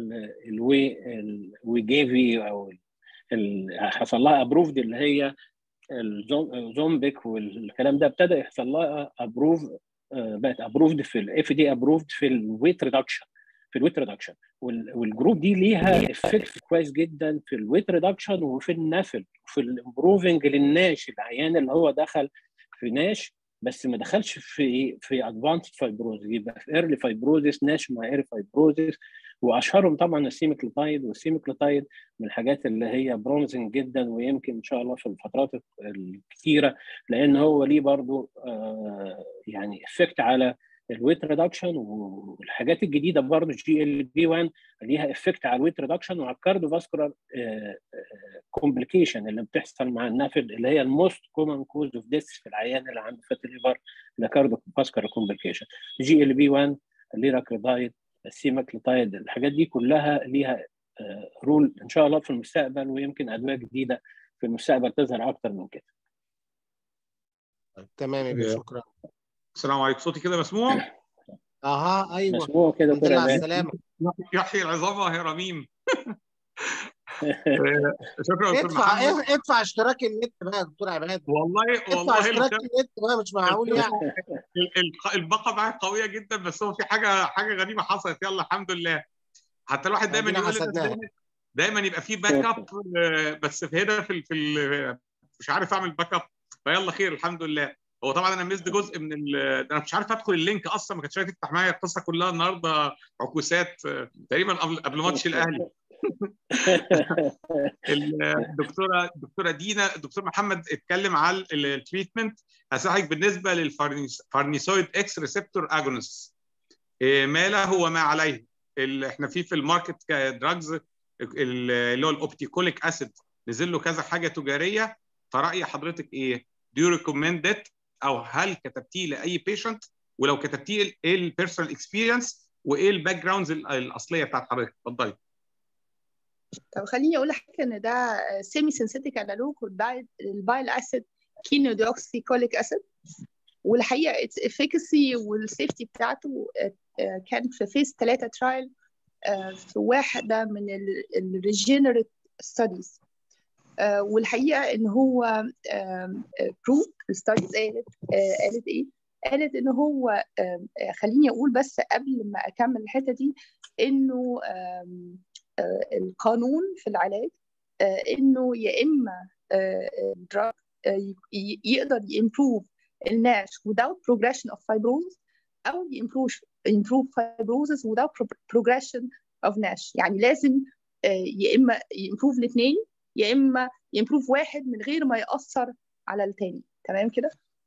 الويجيفي او حصل لها ابروفد اللي هي الزومبيك والكلام ده، ابتدى يحصل لها ابروف، بقت ابروفد في الاف دي، ابروفد في الويت ريدكشن، والجروب دي ليها افكت كويس جدا في الويت ريدكشن وفي النفل وفي الامبروفنج للناش. العيان اللي هو دخل في ناش بس ما دخلش في ادفانسد فايبروزس، يبقى في ايرلي فايبروزس، ناش مع ايرلي فايبروزس. واشهرهم طبعا السيميكليتايد، والسيميكليتايد من الحاجات اللي هي بروميسنج جدا، ويمكن ان شاء الله في الفترات الكثيره، لان هو ليه برضو يعني افكت على الويت ريدكشن. والحاجات الجديده برضه جي ال بي 1 ليها افكت على الويت ريدكشن وعلى الكارديو فاسكولار كومبليكيشن اللي بتحصل مع النافل، اللي هي الموست كومن كوز اوف ديث في العيان اللي عنده فات ليفر، الكارديو فاسكولار كومبليكيشن. جي ال بي 1، الليراكليدايد، السيماكليتايد، الحاجات دي كلها ليها رول ان شاء الله في المستقبل، ويمكن ادويه جديده في المستقبل تظهر اكتر من كده. تمام يا باشا، شكرا. السلام عليكم، صوتي كده مسموع؟ ايوه مسموع كده. الحمد لله على السلامه. يحيي العظام وهي رميم. شكرا دكتور محمد. ادفع اشتراك النت بقى يا دكتور عماد. والله ادفع اشتراك النت بقى، مش معقول يعني. الباقه معايا قويه جدا، بس هو في حاجه غريبه حصلت. يلا الحمد لله. حتى الواحد دايما يقول دايما يبقى في باك اب، بس في هنا مش عارف اعمل باك اب. فيلا خير الحمد لله. هو طبعا انا مزد جزء من انا مش عارف ادخل اللينك اصلا، ما كانتش عارف تفتح معايا القصه كلها النهارده، عكوسات تقريبا قبل ماتش الاهلي. الدكتوره دينا، الدكتور محمد اتكلم على التريتمنت. هساعدك بالنسبه للفارنيسويد اكس ريسبتور اجونست، ما له وما عليه. اللي احنا في الماركت كدراجز اللي هو الاوبتيكوليك اسيد نزل له كذا حاجه تجاريه. فراي حضرتك ايه؟ دو يو ريكومند ات، او هل كتبتيه لاي بيشنت؟ ولو كتبتيه ايه البيرسونال اكسبيرينس وايه الباك جراوندز الاصليه بتاعت حضرتك؟ اتفضلي. طب خليني اقول لحضرتك ان ده سيمي سينثيتيك انالوج البايل اسيد كينو ديوكسيكوليك اسيد، والحقيقه افيكاسي والسيفتي بتاعته كان في فيز 3 ترايل في واحده من الريجنريت ستاديز. والحقيقه ان هو بروف الستاديز قالت ايه؟ قالت ان هو خليني اقول بس قبل ما اكمل الحته دي انه القانون في العلاج انه يا اما الدراج يقدر يمبروف الناش without progression of fibrosis او improve fibrosis without progression of NASH. يعني لازم يا اما يمبروف الاثنين، يا اما يمبروف واحد من غير ما يأثر على الثاني. تمام كده؟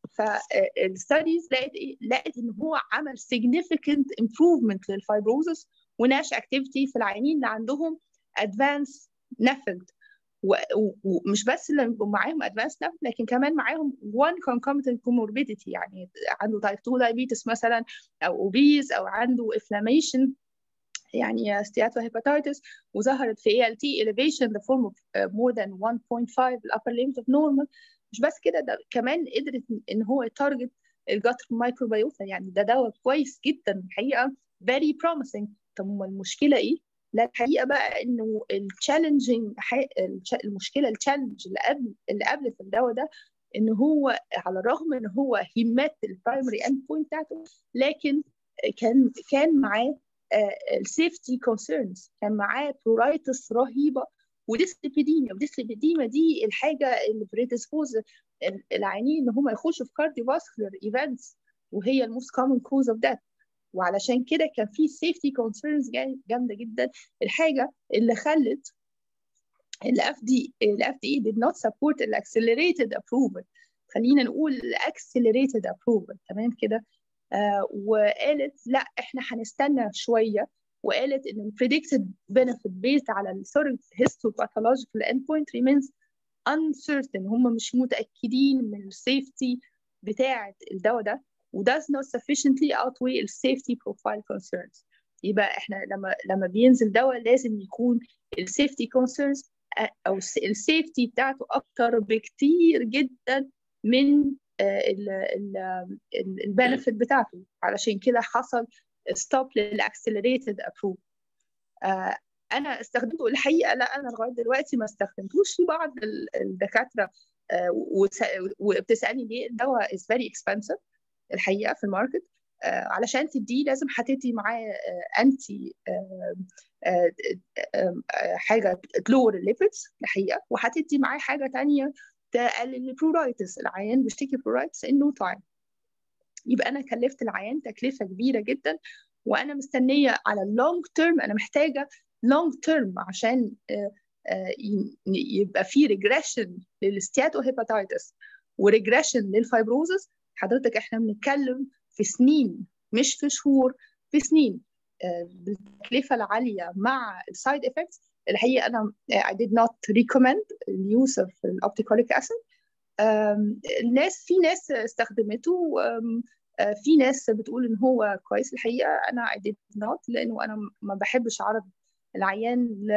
فالستاديز لقت ان هو عمل significant improvement للفايبروزس وناش اكتيفيتي في العيانين اللي عندهم advanced NAFLD، ومش بس اللي بيبقوا معاهم advanced NAFLD لكن كمان معاهم one concomitant comorbidity، يعني عنده type 2 diabetes مثلا او obese او عنده inflammation يعني steatohepatitis وظهرت في ALT elevation the form of more than 1.5 upper limit of normal. مش بس كده، ده كمان قدرت ان هو يتارجت الجاتر مايكروبيوتا، يعني ده دواء كويس جدا الحقيقه very promising. طب المشكله ايه؟ لا الحقيقه بقى انه التشالنجينج المشكله التشالنج اللي قبل في الدواء ده ان هو على الرغم ان هو he met البرايمري اند بوينت بتاعته، لكن كان معاه السيفتي كونسيرنز، كان معاه برورايتس رهيبه وديسليبيديميا دي الحاجه اللي بريدسبوز العيانين ان هم يخشوا في كارديوفاسكولار ايفنتس، وهي الموست كومن كوز اوف ديث. وعلشان كده كان في سيفتي كونسيرنز جامده جدا، الحاجه اللي خلت الاف دي اي did not support الاكسلريتد ابروفل، خلينا نقول الاكسلريتد ابروفل، تمام كده. وقالت لا احنا هنستنى شويه، وقالت ان predicted benefit based على ال histopathological endpoint remains uncertain، هم مش متاكدين من السيفتي بتاعه الدواء ده و does not sufficiently outweigh ال safety profile concerns. يبقى احنا لما بينزل دواء لازم يكون ال safety concerns او السيفتي بتاعته اكتر بكتير جدا من البنفيت بتاعته، علشان كده حصل ستوب للاكسلريتد ابروف. انا استخدمته الحقيقه، لا انا لغايه دلوقتي ما استخدمتوش. في بعض الدكاتره وبتسالني ليه الدواء از فيري اكسبنسيف الحقيقه في الماركت، علشان تديه لازم هتدي معاه انتي حاجه تلور الليبيدز الحقيقه، وهتدي معاه حاجه ثانيه تقلل البرورايتس، العيان بيشتكي برورايتس ان نو تايم. يبقى انا كلفت العيان تكلفه كبيره جدا، وانا مستنيه على اللونج تيرم، انا محتاجه لونج تيرم عشان يبقى في ريجريشن للستياتوهيباتايتس وريجريشن للفايبروزس. حضرتك احنا بنتكلم في سنين مش في شهور، في سنين. بالتكلفه العاليه مع السايد افكتس الحقيقه انا I did not recommend اليوز of الاوبتيكوليك اسيد. في ناس استخدمته، في ناس بتقول ان هو كويس الحقيقه، انا I did not، لانه انا ما بحبش اعرض العيان ل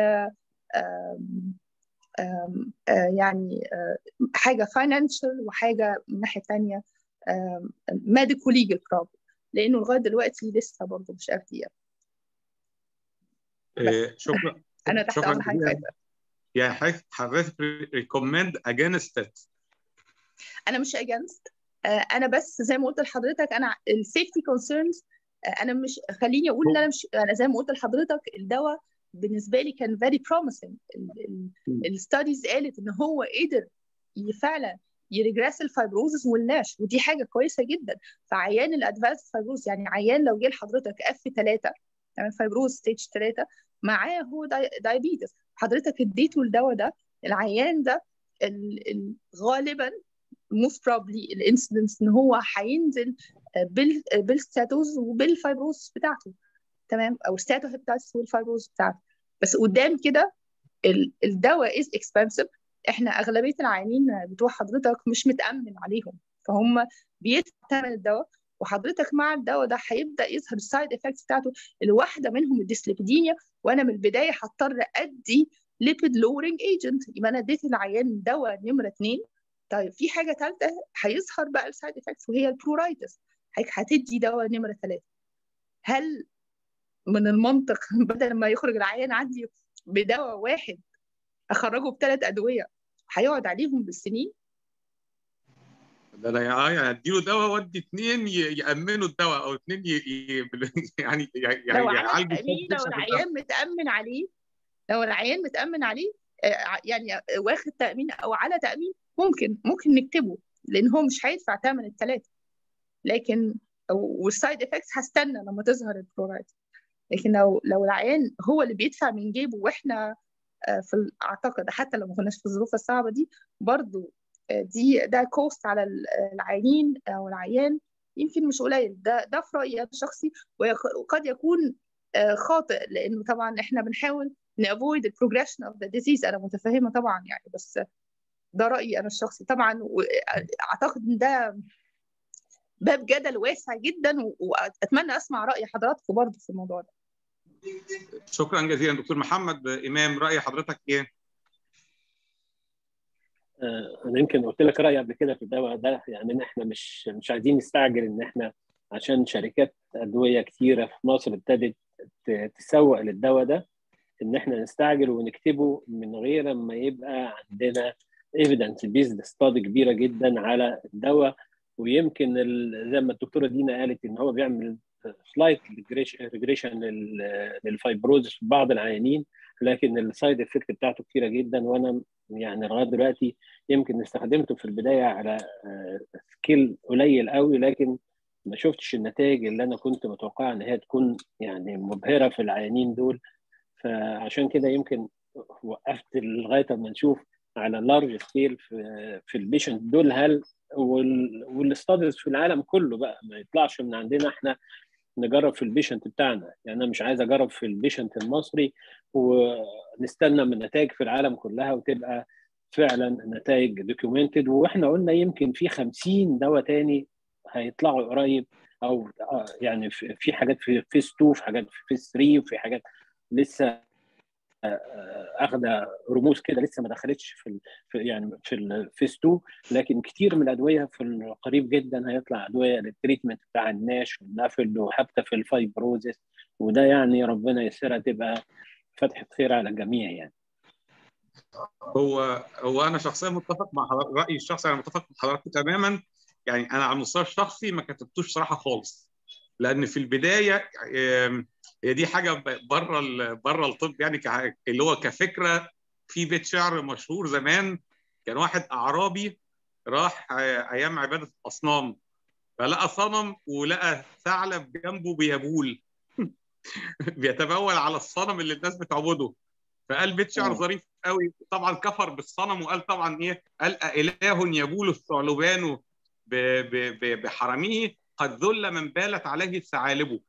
يعني حاجه فاينانشال وحاجه من ناحيه ثانيه ميديكو ليجل بروبلم، لانه لغايه دلوقتي لسه برضه مش FDA. شكرا. انا تحت امر حضرتك. يا حضرتك ريكومند اجينست ات؟ انا مش اجينست، انا بس زي ما قلت لحضرتك انا السيفتي كونسيرنز، انا مش، خليني اقول ان انا مش، انا زي ما قلت لحضرتك الدواء بالنسبه لي كان فيري بروميسنج. الستاديز قالت ان هو قدر فعلا يريجريس الفايبروزس والناش، ودي حاجه كويسه جدا. فعيان الادفانس فايبروز، يعني عيان لو جه لحضرتك F3 يعني فايبروز ستيج 3 معاه هو دايابيتس، حضرتك اديته الدواء ده، العيان ده غالبا most probably الانسيدنس ان هو هينزل بالستاتوز وبالفايبروز بتاعته، تمام، او ستاتوهيباتايتس والفايبروز بتاعته. بس قدام كده الدواء از اكسبنسيف، احنا اغلبيه العيانين بتوع حضرتك مش متامن عليهم، فهم بيدفعوا ثمن الدواء، وحضرتك مع الدواء ده هيبدا يظهر السايد افكتس بتاعته. الواحده منهم الديسليبيديميا، وانا من البدايه هضطر ادي ليبيد لورينج ايجنت، يبقى انا اديت العيان دواء نمره 2. طيب في حاجه ثالثه هيظهر بقى السايد افكتس وهي البرورايتس، هتدي دواء نمره 3. هل من المنطق بدل ما يخرج العيان عندي بدواء واحد اخرجه ب3 ادويه هيقعد عليهم بالسنين؟ ده انا يعني اديله دواء وادي 2 يامنوا الدواء، او 2 يعني لو عمل تامين، لو العيان متامن عليه، لو العيان متامن عليه يعني واخد تامين او على تامين، ممكن نكتبه، لان هو مش هيدفع ثمن ال3. لكن والسايد افكتس هستنى لما تظهر البرورايت. لكن لو العيان هو اللي بيدفع من جيبه، واحنا اعتقد حتى لو ما كناش في الظروف الصعبه دي برضو ده كوست على العيانين او العيان يمكن مش قليل. ده في رايي انا الشخصي، وقد يكون خاطئ، لانه طبعا احنا بنحاول نافويد البروجريشن اوف ذا ديزيز. انا متفهمه طبعا يعني، بس ده رايي انا الشخصي طبعا. واعتقد ان ده باب جدل واسع جدا، واتمنى اسمع راي حضراتكم برضه في الموضوع ده. شكرا جزيلا. دكتور محمد امام، راي حضرتك ايه؟ انا يمكن قلت لك رايي قبل كده في الدواء ده، يعني احنا مش عايزين نستعجل، ان احنا عشان شركات ادويه كثيره في مصر ابتدت تسوق للدواء ده، ان احنا نستعجل ونكتبه من غير ما يبقى عندنا ايفيدنس بيزد ستادي كبيره جدا على الدواء. ويمكن زي ما الدكتوره دينا قالت ان هو بيعمل سلايت ريجريشن للفايبروزس في بعض العيانين، لكن السايد افكت بتاعته كتيره جدا. وانا يعني لغايه دلوقتي يمكن استخدمته في البدايه على سكيل قليل قوي، لكن ما شفتش النتائج اللي انا كنت متوقعها ان هي تكون يعني مبهره في العيانين دول. فعشان كده يمكن وقفت لغايه ما نشوف على لارج سكيل في البيشنت دول، هل والاستاديز في العالم كله بقى ما يطلعش من عندنا احنا نجرب في البيشنت بتاعنا. يعني انا مش عايز اجرب في البيشنت المصري ونستنى من نتائج في العالم كلها وتبقى فعلا نتائج دوكيومنتد. واحنا قلنا يمكن في 50 دواء تاني هيطلعوا قريب، او يعني في حاجات في فيس 2، في حاجات في فيس 3، وفي حاجات لسه اخذ رموز كده لسه ما دخلتش في الفيس 2. لكن كتير من الادويه في القريب جدا هيطلع ادويه للتريتمنت بتاع الناش والنفل وحتى في الفايبروزس، وده يعني ربنا يسرها تبقى فتحه خير على الجميع يعني. هو انا شخصيا متفق مع حضرتك، رايي الشخصي انا متفق مع حضرتك تماما. يعني انا على المستوى الشخصي ما كتبتوش صراحه خالص، لان في البدايه هي دي حاجه بره الطب، يعني اللي هو كفكره. في بيت شعر مشهور زمان، كان واحد اعرابي راح ايام عباده الاصنام، فلقى صنم ولقى ثعلب جنبه بيبول بيتبول على الصنم اللي الناس بتعبده. فقال بيت شعر ظريف قوي، طبعا كفر بالصنم وقال طبعا ايه، قال اله يبول الثعلبان بحرمه قد ذل من بالت عليه الثعالب.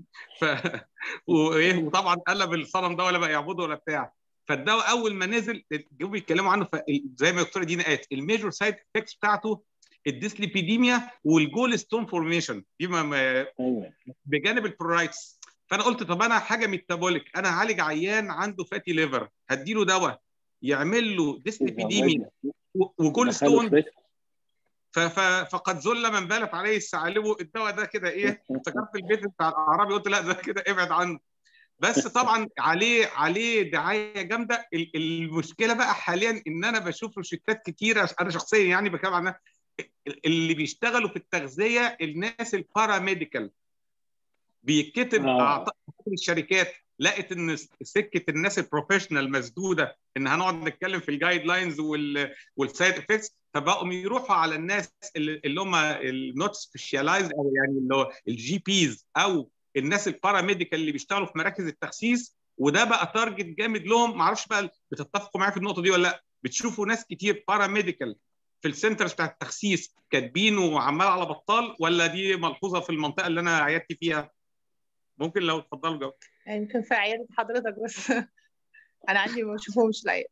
وطبعا قلب الصنم ده ولا بقى يعبده ولا بتاع. فالدواء اول ما نزل جم بيتكلموا عنه، زي ما الدكتوره دينا قالت الميجور سايد افكتس بتاعته الديسليبيديميا والجول ستون فورميشن دي بجانب البرورايتس. فانا قلت طب انا حاجه ميتابوليك، انا هعالج عيان عنده فاتي ليفر، هديله دواء يعمل له ديسليبيديميا وجول ستون. فقد ذل من بالت عليه الثعالب. الدواء ده كده ايه، افتكرت البيت بتاع الاعرابي، قلت لا ده كده ابعد عنه. بس طبعا عليه دعايه جامده. المشكله بقى حاليا ان انا بشوف روشتات كتيره، انا شخصيا يعني بتكلم عنها، اللي بيشتغلوا في التغذيه الناس الباراميديكال بيتكتب اعتقد الشركات لقت ان سكه الناس البروفيشنال مسدوده، ان هنقعد نتكلم في الجايد لاينز والسايد افكتس، فبقوا يروحوا على الناس اللي هم النوت سبيشالايز، او يعني اللي هو الجي بيز او الناس الباراميديكال اللي بيشتغلوا في مراكز التخسيس. وده بقى تارجت جامد لهم. ما اعرفش بقى بتتفقوا معايا في النقطه دي ولا لا؟ بتشوفوا ناس كتير باراميديكال في السنترز بتاع التخسيس كاتبينه وعمال على بطال، ولا دي ملحوظه في المنطقه اللي انا عيادتي فيها؟ ممكن لو تفضلوا جاوب. يعني يمكن في عيادة حضرتك بس انا عندي ما بشوفهمش العيادة.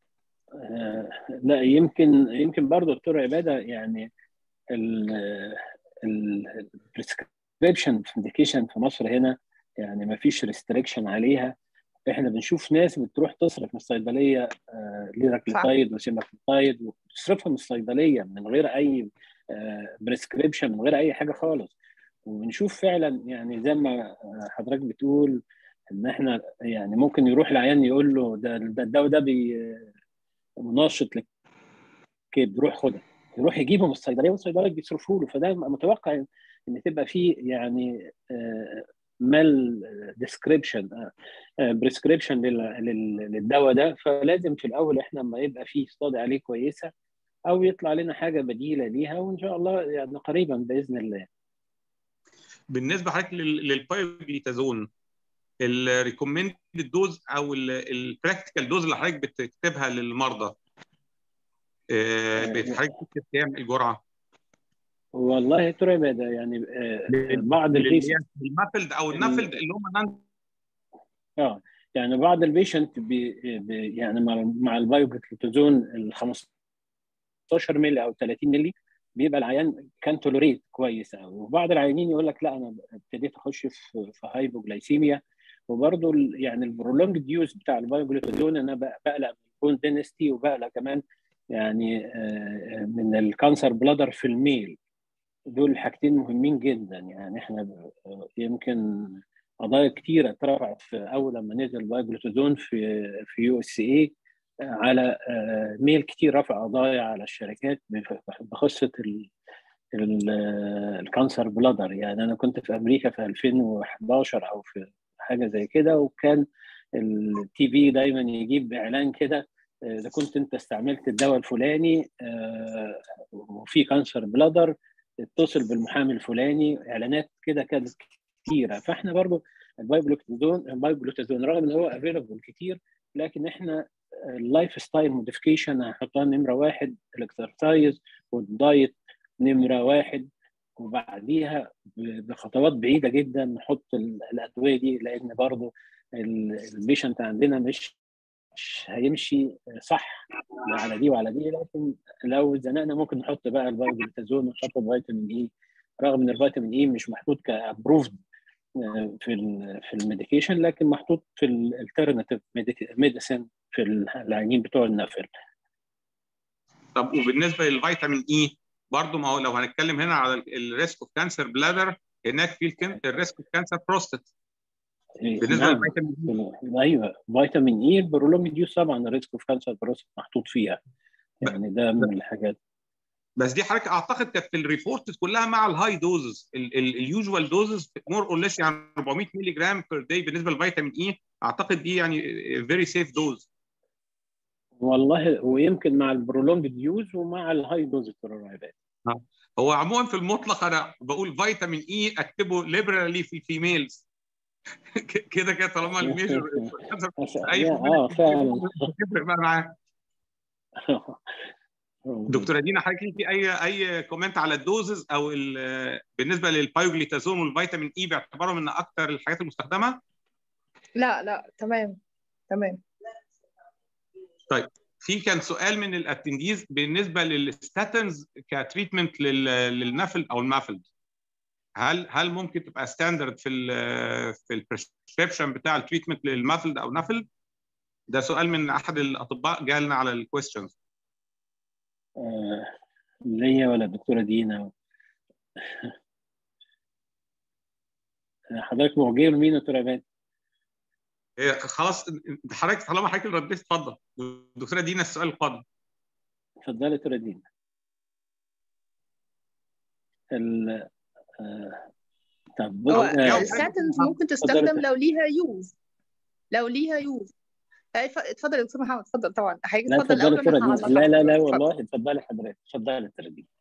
لا يمكن برضه دكتور عباده، يعني البريسكريبشن ميديكيشن في مصر هنا يعني ما فيش ريستريكشن عليها. احنا بنشوف ناس بتروح تصرف من الصيدليه ليراكليتايد وسيماكليتايد وتصرفها من الصيدليه من غير اي بريسكريبشن، من غير اي حاجه خالص. وبنشوف فعلا يعني زي ما حضرتك بتقول ان احنا يعني ممكن يروح العيان يقول له ده الدواء ده منشط للكبد، روح خدها، يروح يجيبه من الصيدليه والصيدليه بيصرفوا له. فده متوقع ان تبقى فيه يعني مال ديسكريبشن بريسكريبشن للدواء ده. فلازم في الاول احنا لما يبقى فيه استادي عليه كويسه او يطلع لنا حاجه بديله ليها، وان شاء الله يعني قريبا باذن الله. بالنسبه حضرتك للبايوجليتازون، الريكومندد دوز او البراكتيكال دوز اللي حضرتك بتكتبها للمرضى، بتحرك كام الجرعه؟ والله يا دكتور عباده يعني بعض البيشنت المافلد او النافلد اللي هم يعني بعض البيشنت يعني مع البايوجلوتازون ال 15 مللي او 30 مللي بيبقى العيان كان تولوريت كويس قوي، وبعض العيانين يقول لك لا انا ابتديت اخش في هايبوجلايسيميا. وبرده يعني البرولونج يوز بتاع البايوجلوتازون انا بقلق من البون دينستي، وبقلق كمان يعني من الكانسر بلادر في الميل. دول حاجتين مهمين جدا. يعني احنا يمكن قضايا كتيره اترفعت في اول لما نزل بايوجلوتازون في USA على ميل كتير رفع قضايا على الشركات بقصه الكانسر بلادر. يعني انا كنت في امريكا في 2011 او في حاجه زي كده، وكان التي في دايما يجيب اعلان كده اذا كنت انت استعملت الدواء الفلاني وفي كانسر بلادر اتصل بالمحامي الفلاني. اعلانات كده كانت كتيره. فاحنا برضو البايوجلوتازون رغم ان هو افيلبل كتير، لكن احنا اللايف ستايل موديفيكيشن هنحطها نمره واحد، الاكسرسايز والدايت نمره واحد، وبعديها بخطوات بعيده جدا نحط الادويه دي، لان برضو البيشنت عندنا مش هيمشي صح على دي وعلى دي. لكن لو زنقنا ممكن نحط بقى البايوجلوتازون ونحط الفيتامين اي، رغم ان الفيتامين اي مش محطوط كابروفد في الميديكيشن، لكن محطوط في الالترناتيف ميديسين في العيانين بتوع النفل. طب وبالنسبه للفيتامين اي برضه، ما هو لو هنتكلم هنا على الريسك اوف كانسر بلادر، هناك في الريسك اوف كانسر بروستات بالنسبه للفيتامين اي. ايوه فيتامين اي البرولونج يوز طبعا الريسك اوف كانسر بروستات محطوط فيها، يعني ده من الحاجات. بس دي حضرتك اعتقد كانت في الريبورت كلها مع الهاي دوزز، اليوجوال دوزز مور اور ليس يعني 400 مللي جرام بير داي بالنسبه للفيتامين اي، اعتقد دي يعني فيري سيف دوز. والله ويمكن مع البرولونج يوز ومع الهاي دوز هو عموما في المطلق انا بقول فيتامين اي اكتبه ليبرالي في الفيميلز كده كده طالما الميجر اي فعلا تفرق بقى معاه. دكتوره دينا حضرتك ليكي اي كومنت على الدوزز او بالنسبه للبايوجليتازون والفيتامين اي باعتبارهم من اكثر الحاجات المستخدمه؟ لا تمام. طيب في كان سؤال من الاتنديز بالنسبه للستاتنز كتريتمنت للنفل او المافلد، هل ممكن تبقى ستاندرد في البريسكريبشن بتاع التريتمنت للمافلد او نفل؟ ده سؤال من احد الاطباء جالنا على الكويستشنز. ليا ولا الدكتوره دينا؟ حضرتك موجه لمين يا دكتور عباد؟ خلاص حضرتك طالما حضرتك رديت اتفضل دكتوره دينا السؤال القادم. اتفضلي يا دكتوره دينا. طب الستاتنز ممكن تستخدم لو ليها يوز. اتفضل يا دكتور محمد، اتفضل طبعا حضرتك اتفضل الاول. لا والله اتفضلي حضرتك، اتفضلي يا دكتوره دينا.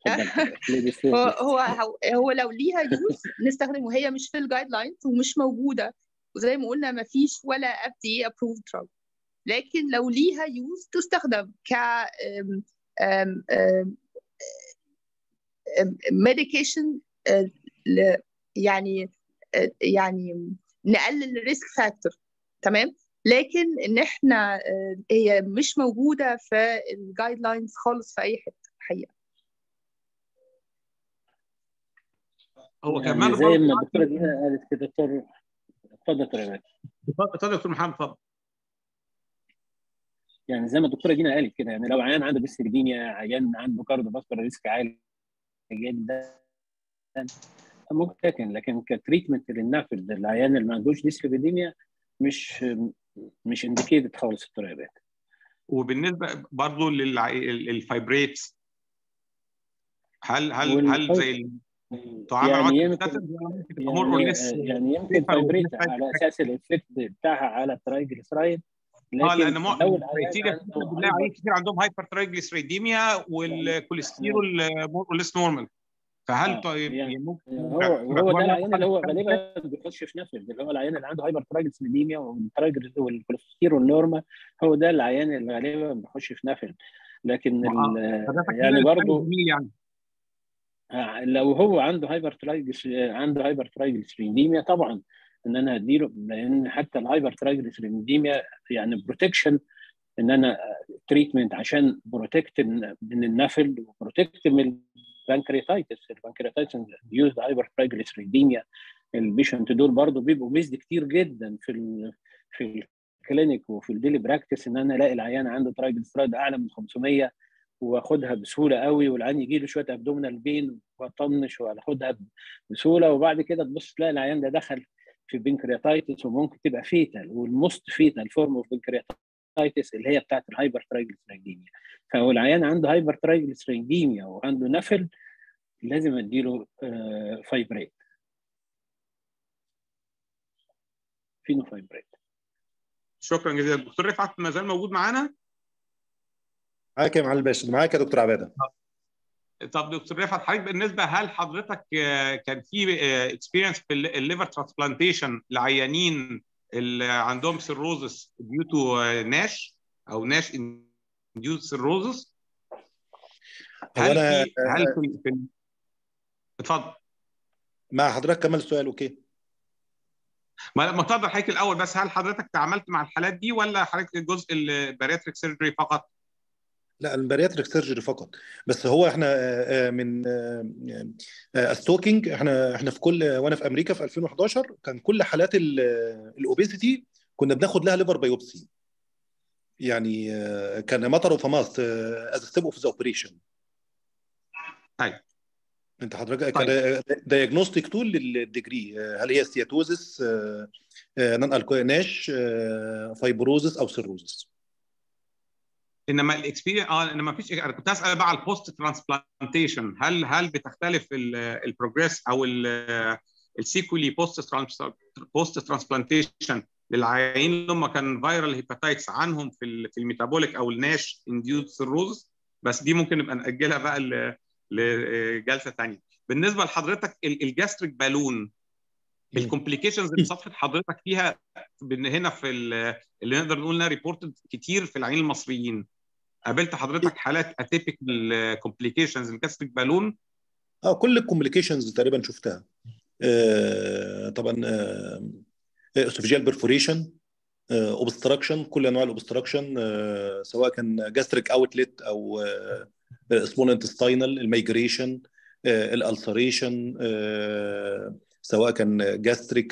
هو لو ليها يوز نستخدم، وهي مش في الجايد لاينز ومش موجوده، وزي ما قلنا ما فيش ولا FDA approved drug، لكن لو ليها يوز تستخدم ك medication يعني نقلل الريسك فاكتور، تمام. لكن ان احنا هي مش موجوده في الجايد لاينز خالص في اي حته الحقيقه. هو يعني كمان زي ما الدكتوره دينا قالت كده. اتفضل يا دكتور. اتفضل يا دكتور محمد اتفضل. يعني زي ما الدكتوره دينا قالت كده، يعني لو عيان عنده ديسليبيديميا، عيان عنده كارديو فاسكولار ريسك عالي جدا ممكن، لكن كتريتمنت للنفل للعيان اللي ما عندوش ديسليبيديميا مش انديكيتد خالص الترابات. وبالنسبه برضه للفايبريتس، هل زي يعني يمكن فايبريت على اساس الافكت بتاعها على الترايجليسرايد، لكن لان بنلاقي كتير عندهم هايبر ترايجليسرايديميا والكوليسترول مور اور ليس نورمال، فهل طيب يعني هو ده العيان اللي هو غالبا بيخش في نفل، اللي هو العيان اللي عنده هايبر ترايجليسرايديميا والكوليسترول نورمال، هو ده العيان اللي غالبا بيخش في نفل. لكن يعني برضه لو هو عنده هايبر ترايجليسيريديميا طبعا ان انا هديله، لان حتى الهايبر ترايجليسيريديميا يعني بروتكشن، ان انا تريتمنت عشان بروتكت من النفل وبروتكت من البنكرياتايتس يوز هايبر ترايجليسيريديميا. البيشنت دول برضه بيبقوا ميزد كتير جدا في الكلينيك وفي الديلي براكتس، ان انا الاقي العيان عنده ترايجليسيرايد اعلى من 500 واخدها بسهوله قوي، والعيان يجي له شويه ابدومينال بين واطنش واخدها بسهوله، وبعد كده تبص تلاقي العيان ده دخل في بنكرياتايتس وممكن تبقى فيتال، والموست فيتال فورم اوف بنكرياتايتس اللي هي بتاعت الهايبر ترايجليسيريديميا. فهو العيان عنده هايبر ترايجليسيريديميا وعنده نفل لازم اديله فايبريت، فينوفايبريت. شكرا جزيلا. دكتور رفعت ما زال موجود معانا؟ معاك يا معالي الباشا، معاك يا دكتور عباده. طب دكتور رفعت حضرتك بالنسبه، هل حضرتك كان في اكسبيرينس في الليفر ترانسبلانتيشن لعيانين اللي عندهم سيروزس ديو تو ناش او ناش انديوز سيروزس؟ هل في اتفضل مع حضرتك كمل السؤال. اوكي، ما تقدر حضرتك الاول بس، هل حضرتك تعاملت مع الحالات دي ولا حضرتك الجزء البارياتريك سيرجري فقط؟ لا، البارياتريك سيرجري فقط. بس هو احنا من ستوكينج، احنا في كل، وانا في امريكا في 2011 كان كل حالات الاوبيسيتي كنا بناخد لها ليفر بايوبسي، يعني كان ماتر اوف ماست از ستيب اوف ذا اوبريشن. ايوه انت حضرتك كان دايجنوستيك تول للديجري، هل هي ستياتوزس، نون الكويناش، فايبروزس او سيروزس. انما الاكسبيرينس انما مفيش. انا كنت اسال بقى على البوست ترانسبلانتيشن، هل بتختلف البروجريس او السيكولي بوست ترانسبلانتيشن للعيانين اللي هم كان فيرال هيباتايتس عنهم في الميتابوليك او الناش انديوز سيروز؟ بس دي ممكن نبقى ناجلها بقى لجلسه ثانيه. بالنسبه لحضرتك الجاستريك بالون، الكومبليكيشنز اللي صفحه حضرتك فيها هنا في اللي نقدر نقول انها ريبورتد كتير في العيانين المصريين، قابلت حضرتك حالات اتيبيكال كومبليكيشنز الجاستريك بالون؟ كل الكومبليكيشنز تقريبا شفتها. طبعا اسوفيجيال بيرفوريشن، اوبستراكشن، كل انواع الاوبستراكشن، سواء كان جاستريك اوتلت او سمول انتستينال، الميجريشن، الالسريشن، سواء كان جاستريك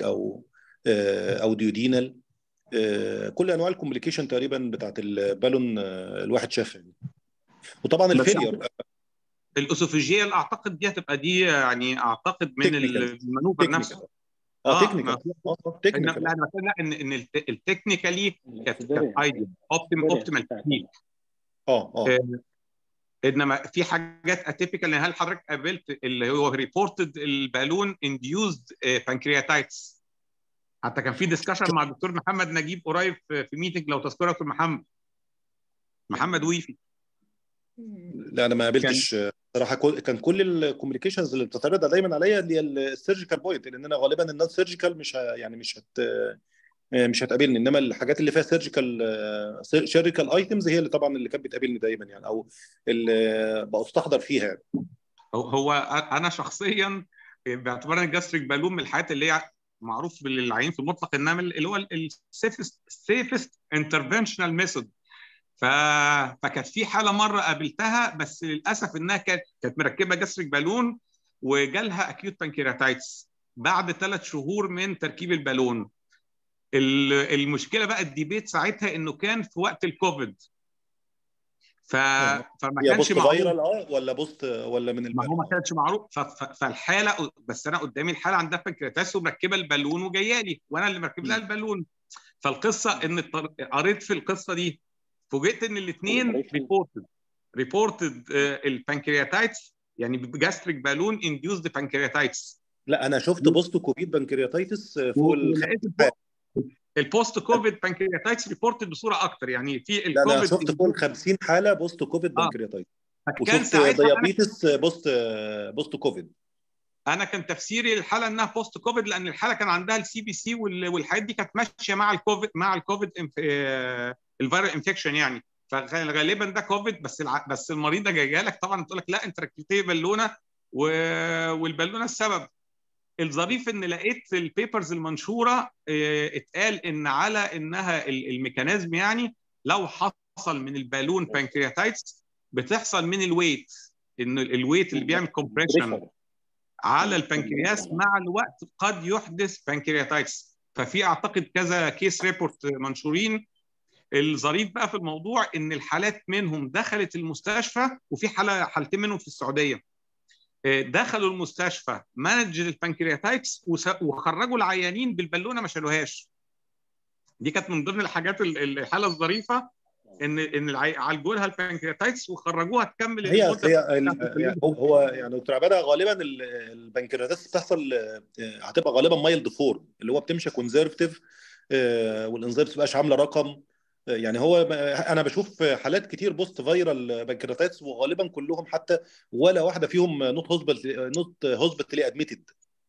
او ديودينال، كل انواع الكومبليكيشن تقريبا بتاعت البالون الواحد شافها. وطبعا الفيلير الاسوفيجيال اعتقد دي هتبقى دي يعني اعتقد من المانوفر نفسه. تكنيكال. لا انا بتكلم ان التكنيكالي كانت ايديال اوبتيمال تكنيك. انما في حاجات اتيبيكال. هل حضرتك قابلت اللي هو ريبورتد البالون انديوزد بانكرياتايتس؟ حتى كان في ديسكشن مع الدكتور محمد نجيب قريب في ميتنج، لو تذكرها، دكتور محمد ويفي. لا انا ما قابلتش صراحه. كان كل الكوميونيكيشنز اللي بتتعرض دايما عليا اللي هي السيرجيكال بوينت، لان انا غالبا النون سيرجيكال مش هتقابلني، انما الحاجات اللي فيها سيرجيكال ايتمز هي اللي طبعا اللي كانت بتقابلني دايما، يعني او اللي بستحضر فيها يعني. هو انا شخصيا باعتبار ان الجاستريك بالون من الحاجات اللي هي معروف للعيين في المطلق انها اللي هو السيفست انترفنشنال ميثود. فكانت في حاله مره قابلتها، بس للاسف انها كانت مركبه جاستريك بالون وجالها اكيوت بانكرياتايتس بعد 3 شهور من تركيب البالون. المشكله بقى الديبيت ساعتها انه كان في وقت الكوفيد، فما كانش معروف ولا بوست ولا من البالون. ما هو ما كانش معروف. فالحاله، بس انا قدامي الحاله عندها بانكرياتايتس ومركبه البالون وجايه لي، وانا اللي مركب لها البالون. فالقصه ان قريت في القصه دي فوجئت ان الاثنين ريبورتد البانكرياتايتس، يعني جاستريك بالون انديوزد بانكرياتايتس. لا انا شفت بوست كوفيد بانكرياتايتس فوق البوست كوفيد بانكرياتايتس ريبورتد بصوره اكتر، يعني في الكوفيد. لا انا شفت فوق 50 حاله بوست كوفيد بانكرياتايتس، وشفت ديابيتس بوست كوفيد. انا كان تفسيري للحاله انها بوست كوفيد، لان الحاله كان عندها السي بي سي والحاجات دي كانت ماشيه مع الكوفيد الفيرال انفكشن يعني. فغالبا ده كوفيد. بس المريضه جايه لك طبعا تقول لك لا انت ركبت لي بالونه والبالونه السبب. الظريف ان لقيت في البيبرز المنشوره اتقال ان على انها الميكانيزم يعني لو حصل من البالون بانكرياتايتس بتحصل من الويت، ان الويت اللي بيعمل كومبريشن على البنكرياس مع الوقت قد يحدث بانكرياتايتس. ففي اعتقد كذا كيس ريبورت منشورين. الظريف بقى في الموضوع ان الحالات منهم دخلت المستشفى، وفي حالتين منهم في السعوديه دخلوا المستشفى مانج البنكرياتايتس وخرجوا العيانين بالبالونه ما شالوهاش. دي كانت من ضمن الحاجات الحاله الظريفه ان عالجوا لها البنكرياتايتس وخرجوها تكمل هي هو المده. يعني دكتور عباده غالبا البنكرياتايتس بتحصل هتبقى غالبا مايلد فورم اللي هو بتمشي كونزرفتيف، والانزيم ما بتبقاش عامله رقم. يعني هو انا بشوف حالات كتير بوست فايرال بنكرياتايتس وغالبا كلهم حتى ولا واحده فيهم نوت هوسبيتالي ادميتد.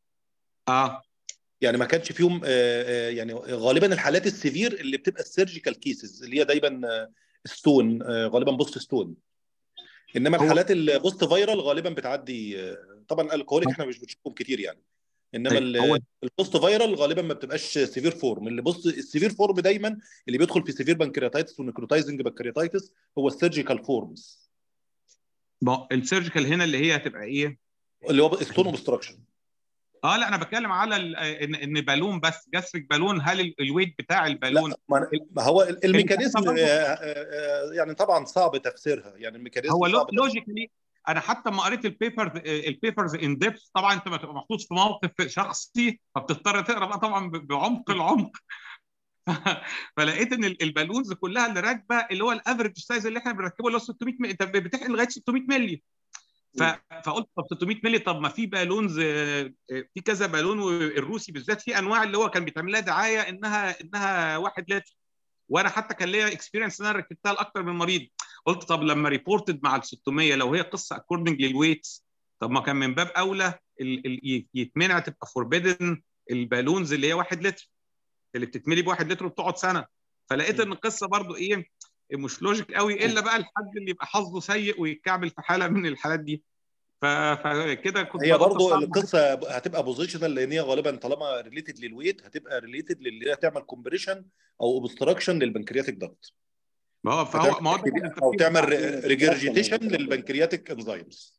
يعني ما كانش فيهم يعني غالبا الحالات السيفير اللي بتبقى السيرجيكال كيسز اللي هي دايما ستون، غالبا بوست ستون. انما الحالات البوست فايرال غالبا بتعدي. طبعا الكهوليك احنا مش بنشوفهم كتير يعني، انما البوست فايرال غالبا ما بتبقاش سيفير فورم. اللي السيفير فورم دايما اللي بيدخل في سيفير بنكرياتايتس ونكروتايزنج بنكرياتايتس هو السيرجيكال فورمز. السيرجيكال هنا اللي هي هتبقى ايه؟ اللي هو ستون اوبستراكشن. لا انا بتكلم على ان بالون، بس جاستريك بالون. هل الويت بتاع البالون؟ لا ما هو الميكانيزم يعني طبعا صعب تفسيرها، يعني الميكانيزم هو صعب لوجيكلي. انا حتى ما قريت البيبرز ان ديبث، طبعا انت بتبقى محطوط في موقف شخصي فبتضطر تقرا بقى طبعا بعمق العمق. فلقيت ان البالونز كلها اللي راكبه اللي هو الافرج سايز اللي احنا بنركبه اللي هو 600 مللي، انت بتحقن لغايه 600 مللي. فقلت طب 600 مللي، طب ما في بالونز، في كذا بالون، والروسي بالذات في انواع اللي هو كان بيتعمل لها دعايه انها 1 لتر. وانا حتى كان ليا اكسبيرينس ان انا ركبتها لاكثر من مريض. قلت طب لما ريبورتد مع ال 600 لو هي قصه اكوردنج للويتس، طب ما كان من باب اولى يتمنع، تبقى فوربيدن البالونز اللي هي 1 لتر اللي بتتملي ب1 لتر وبتقعد سنه. فلقيت ان القصه برضو ايه، مش لوجيك قوي، الا بقى الحد اللي يبقى حظه سيء ويتكعبل في حاله من الحالات دي. فكده كنت هي برضو القصه هتبقى بوزيشنال، لان هي غالبا طالما ريليتد للويت هتبقى ريليتد للي هي تعمل كومبريشن او اوبستراكشن للبنكرياتيك داكت. ما هو او تعمل ريجرجيتيشن للبنكرياتيك انزيمز.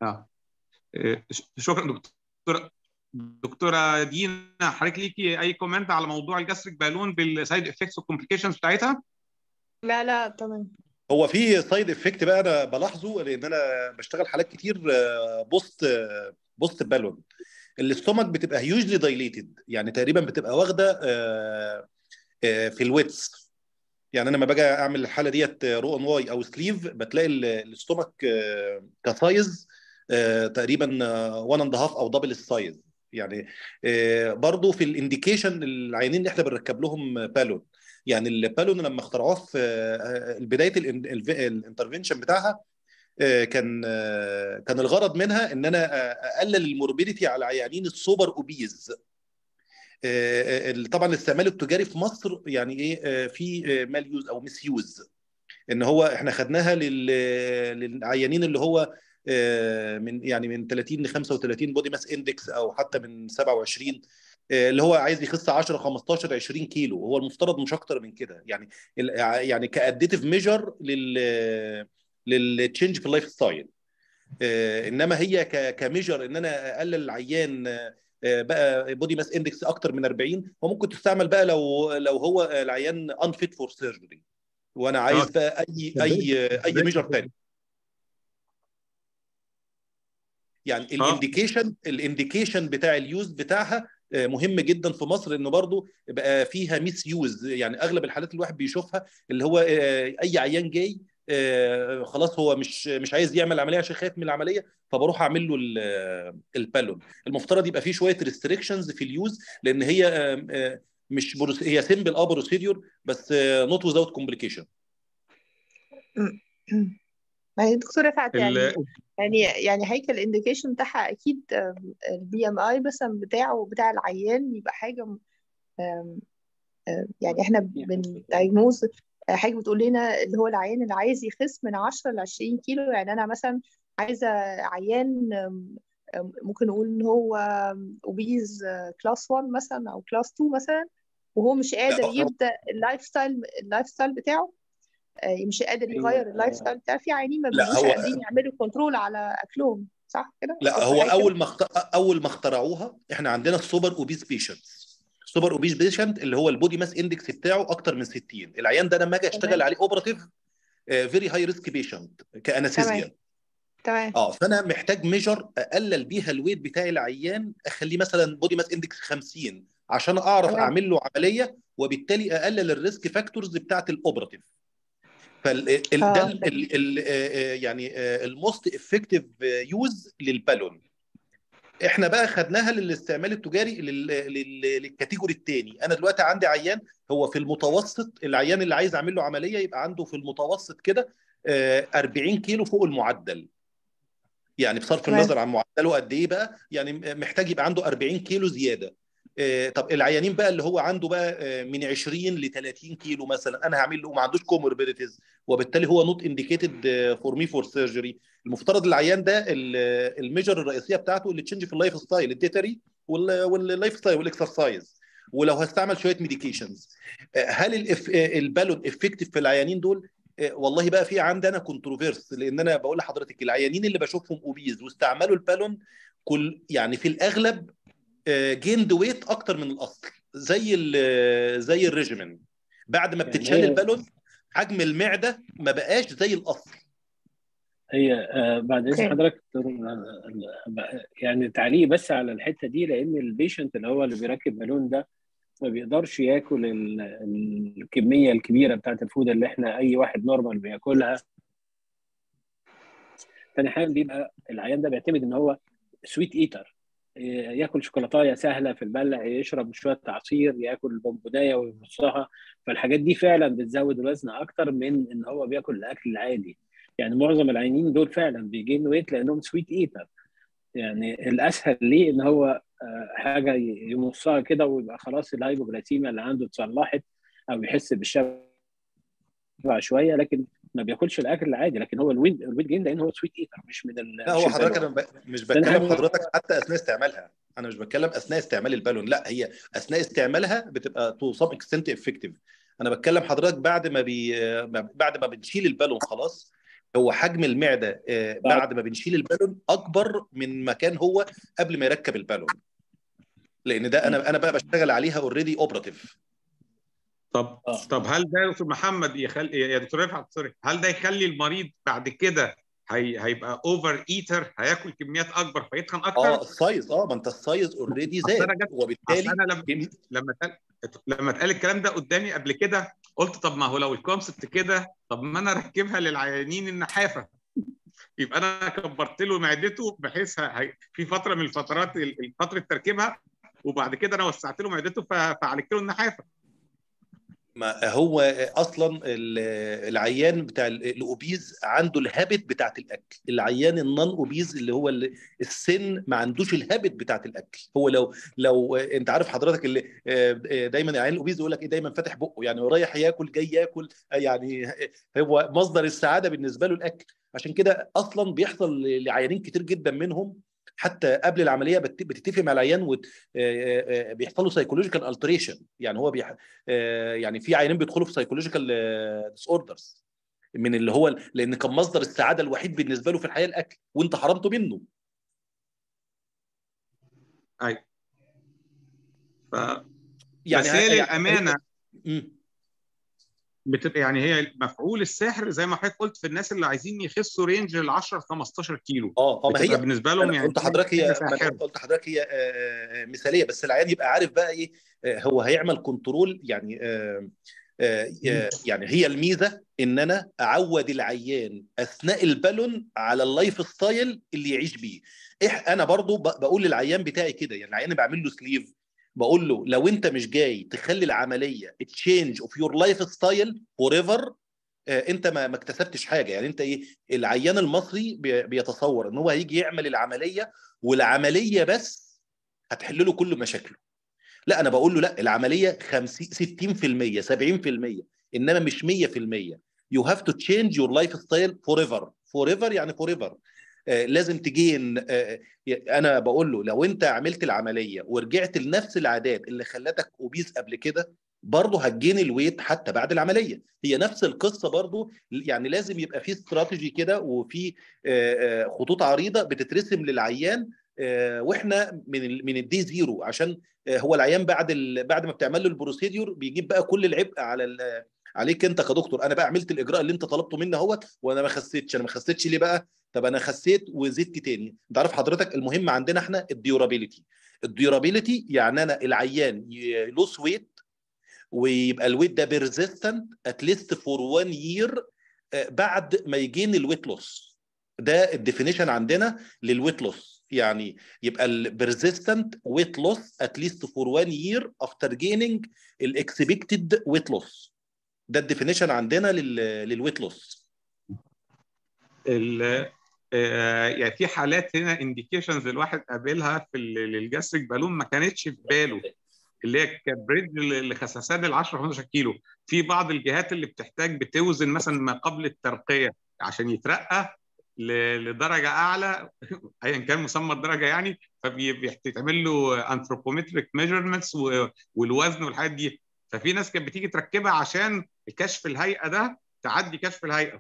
شكرا دكتوره دينا. حضرتك ليكي اي كومنت على موضوع الجاستريك بالون بالسايد افكتس والكومبليكيشنز بتاعتها؟ لا تمام. هو في سايد افكت بقى انا بلاحظه، لان انا بشتغل حالات كتير بوست بالون. الاستومك بتبقى هيوجلي دايليتد، يعني تقريبا بتبقى واخده في الويتس. يعني انا لما باجي اعمل الحاله ديت رو ان واي او سليف بتلاقي الاستومك كسايز تقريبا 1 اند هاف او دبل السايز. يعني برضو في الانديكيشن العيانين اللي احنا بنركب لهم بالون، يعني البالون لما اخترعوه في بدايه الانترفنشن بتاعها كان الغرض منها ان انا اقلل الموربيديتي على عيانين السوبر اوبيز. طبعا الاستعمال التجاري في مصر يعني ايه في مال يوز او مس يوز، ان هو احنا خدناها للعيانين اللي هو من 30 ل 35 بودي ماس اندكس، او حتى من 27 اللي هو عايز يخس 10 15 20 كيلو. هو المفترض مش اكتر من كده، يعني كاديتيف ميجر للتشينج في اللايف ستايل. انما هي كميجر ان انا اقلل العيان بقى بودي ماس اندكس اكتر من 40، وممكن تستعمل بقى لو هو العيان انفيت فور سيرجري وانا عايز بقى اي ميجر تاني. يعني الانديكيشن بتاع اليوز بتاعها مهم جدا في مصر، انه برضو بقى فيها ميس يوز. يعني اغلب الحالات اللي الواحد بيشوفها اللي هو اي عيان جاي خلاص هو مش عايز يعمل عمليه عشان خايف من العمليه، فبروح اعمل له البالون. المفترض يبقى فيه شويه ريستريكشنز في اليوز، لان هي مش هي سيمبل بروسيدور بس نوت ويزاوت كومبليكيشن. ما هي الدكتوره رفعت يعني هيكل الانديكيشن بتاعها اكيد البي ام اي مثلا بتاع العيان يبقى حاجه يعني احنا بندايجنوز حاجه بتقول لنا اللي هو العيان اللي عايز يخس من 10 ل 20 كيلو. يعني انا مثلا عايزه عيان ممكن نقول ان هو اوبيز كلاس 1 مثلا او كلاس 2 مثلا، وهو مش قادر يبدا اللايف ستايل بتاعه، مش قادر يغير اللايف ستايل بتاعه. في عيانين ما لا بيبقوش هو قادرين يعملوا كنترول على اكلهم، صح كده؟ لا قصدك هو حاجه كده؟ اول ما اخترعوها احنا عندنا السوبر اوبيز بيشنتس. السوبر اوبيز بيشنت اللي هو البودي ماس اندكس بتاعه اكتر من 60. العيان ده لما اجي اشتغل تمام عليه اوبراتيف فيري هاي ريسك بيشنت تمام كانستيزيا. تمام فانا محتاج ميجر اقلل بيها الويت بتاعي العيان، اخليه مثلا بودي ماس اندكس 50 عشان اعرف تمام اعمل له عمليه، وبالتالي اقلل الريسك فاكتورز بتاعه الاوبراتيف. فده اه يعني الموست افكتيف يوز للبالون. احنا بقى خدناها للاستعمال التجاري للكاتيجوري الثاني. انا دلوقتي عندي عيان هو في المتوسط، العيان اللي عايز اعمل له عمليه يبقى عنده في المتوسط كده 40 كيلو فوق المعدل. يعني بصرف تمام النظر عن معدله قد ايه بقى، يعني محتاج يبقى عنده 40 كيلو زياده. طب العيانين بقى اللي هو عنده بقى من 20 ل 30 كيلو مثلا، انا هعمل له ما عندوش كوموربيديتيز، وبالتالي هو نوت انديكيتد فور مي فور سيرجري. المفترض العيان ده الميجر الرئيسيه بتاعته اللي تشنج في اللايف ستايل الديتري واللايف ستايل والاكسرسايز، ولو هستعمل شويه ميديكيشنز. هل البالون افكتيف في العيانين دول؟ والله بقى في عندنا كونتروفيرس، لان انا بقول لحضرتك العيانين اللي بشوفهم اوبيز واستعملوا البالون كل يعني في الاغلب جيند ويت اكتر من الاصل، زي الريجيمن. بعد ما يعني بتتشال البالون حجم المعده ما بقاش زي الاصل. هي بعد اذن اوكي حضرتك يعني تعليق بس على الحته دي، لان البيشنت اللي هو اللي بيركب بالون ده ما بيقدرش ياكل الكميه الكبيره بتاعت الفود اللي احنا اي واحد نورمال بياكلها. تاني حاجه بيبقى العيان ده بيعتمد ان هو سويت ايتر، ياكل شوكولاتايه سهله في البلع، يشرب شويه عصير، ياكل بونبونايه ويمصها. فالحاجات دي فعلا بتزود الوزن اكتر من ان هو بياكل الاكل العادي. يعني معظم العيانين دول فعلا بيجين ويت لانهم سويت ايتر. يعني الاسهل ليه ان هو حاجه يمصها كده ويبقى خلاص الهايبوجلايسيميا اللي عنده اتصلحت، او يحس بالشبع شويه، لكن ما بياكلش الاكل العادي. لكن هو الويت جين لان هو سويت ايتر، مش من لا مش هو حضرتك البالون. انا مش تاني بتكلم حاجه حضرتك حتى اثناء استعمالها، انا مش بتكلم اثناء استعمال البالون، لا هي اثناء استعمالها بتبقى تو سم اكستنت افكتيف. انا بتكلم حضرتك بعد ما بنشيل البالون خلاص، هو حجم المعده بعد بعد ما بنشيل البالون اكبر من ما كان هو قبل ما يركب البالون، لان ده انا بقى بشتغل عليها اوريدي اوبراتيف. طب هل ده يا دكتور محمد يا دكتور رفعت سوري، هل ده يخلي المريض بعد كده هيبقى اوفر ايتر، هياكل كميات اكبر فيتخن اكتر؟ السايز ما انت السايز اوريدي اصل زاد، انا جت اصل وبالتالي انا لما اتقال الكلام ده قدامي قبل كده، قلت طب ما هو لو الكونسبت كده، طب ما انا اركبها للعيانين النحافه، يبقى انا كبرت له معدته بحيث في فتره من الفترات فتره تركيبها، وبعد كده انا وسعت له معدته فعالجت له النحافه. ما هو اصلا العيان بتاع الاوبيز عنده الهابت بتاعت الاكل. العيان النون اوبيز اللي هو السن ما عندوش الهابت بتاعت الاكل. هو لو انت عارف حضرتك اللي دايما العيان الاوبيز يقول لك ايه، دايما فاتح بقه، يعني رايح ياكل جاي ياكل، يعني هو مصدر السعاده بالنسبه له الاكل. عشان كده اصلا بيحصل لعيانين كتير جدا منهم حتى قبل العمليه بتتفق مع العيان بيحصل له سايكولوجيكال التريشن. يعني هو يعني في عيانين بيدخلوا في سايكولوجيكال ديس اوردرز من اللي هو لان كان مصدر السعاده الوحيد بالنسبه له في الحياه الاكل، وانت حرمته منه. ايوه يعني بس هي للامانه هي... بتبقى يعني هي مفعول السحر زي ما حضرتك قلت في الناس اللي عايزين يخسوا رينج ال 10 15 كيلو، ما بتبقى هي بالنسبه لهم يعني قلت لحضرتك هي مثاليه، بس العيان يبقى عارف بقى ايه هو هيعمل كنترول. يعني يعني هي الميزه ان انا اعود العيان اثناء البالون على اللايف ستايل اللي يعيش بيه. انا برضو بقول للعيان بتاعي كده، يعني العيان بعمل له سليف، بقول له لو انت مش جاي تخلي العمليه تشينج اوف يور لايف ستايل فور ايفر، انت ما اكتسبتش حاجه. يعني انت ايه، العيان المصري بيتصور ان هو هيجي يعمل العمليه والعمليه بس هتحل له كل مشاكله. لا انا بقول له لا، العمليه 50 60% 70%، انما مش 100%. you have to change your lifestyle forever يعني forever. لازم تجين. انا بقول له لو انت عملت العمليه ورجعت لنفس العادات اللي خلتك اوبيز قبل كده، برضه هتجين الويت حتى بعد العمليه. هي نفس القصه برضه، يعني لازم يبقى في استراتيجي كده وفي خطوط عريضه بتترسم للعيان واحنا من الدي زيرو، عشان هو العيان بعد ما بتعمل له البروسيديور بيجيب بقى كل العبء عليك انت كدكتور. انا بقى عملت الاجراء اللي انت طلبته مني اهوت وانا ما خسيتش. انا ما خسيتش ليه بقى؟ طب انا خسيت وزدت تاني. انت عارف حضرتك المهم عندنا احنا الديورابيليتي يعني انا العيان يلوس ويت ويبقى الويت ده بيرزيستنت اتليست فور 1 يير بعد ما يجين الويت لوس. ده الديفينيشن عندنا للويت لوس، يعني يبقى البيرزيستنت ويت لوس اتليست فور 1 يير افتر جيننج الاكسبكتد ويت لوس. ده الديفينيشن عندنا للويت لوس. يعني في حالات هنا انديكيشنز الواحد قابلها في للجاستريك بالون ما كانتش في باله، اللي هي كبريد لخسسان ال 10 15 كيلو. في بعض الجهات اللي بتحتاج بتوزن مثلا ما قبل الترقيه عشان يترقى لدرجه اعلى ايا كان مسمى الدرجه يعني، فبيتعمل له انثروبومتريك ميجرمنتس والوزن والحاجات دي. ففي ناس كانت بتيجي تركبها عشان كشف الهيئه ده تعدي كشف الهيئه.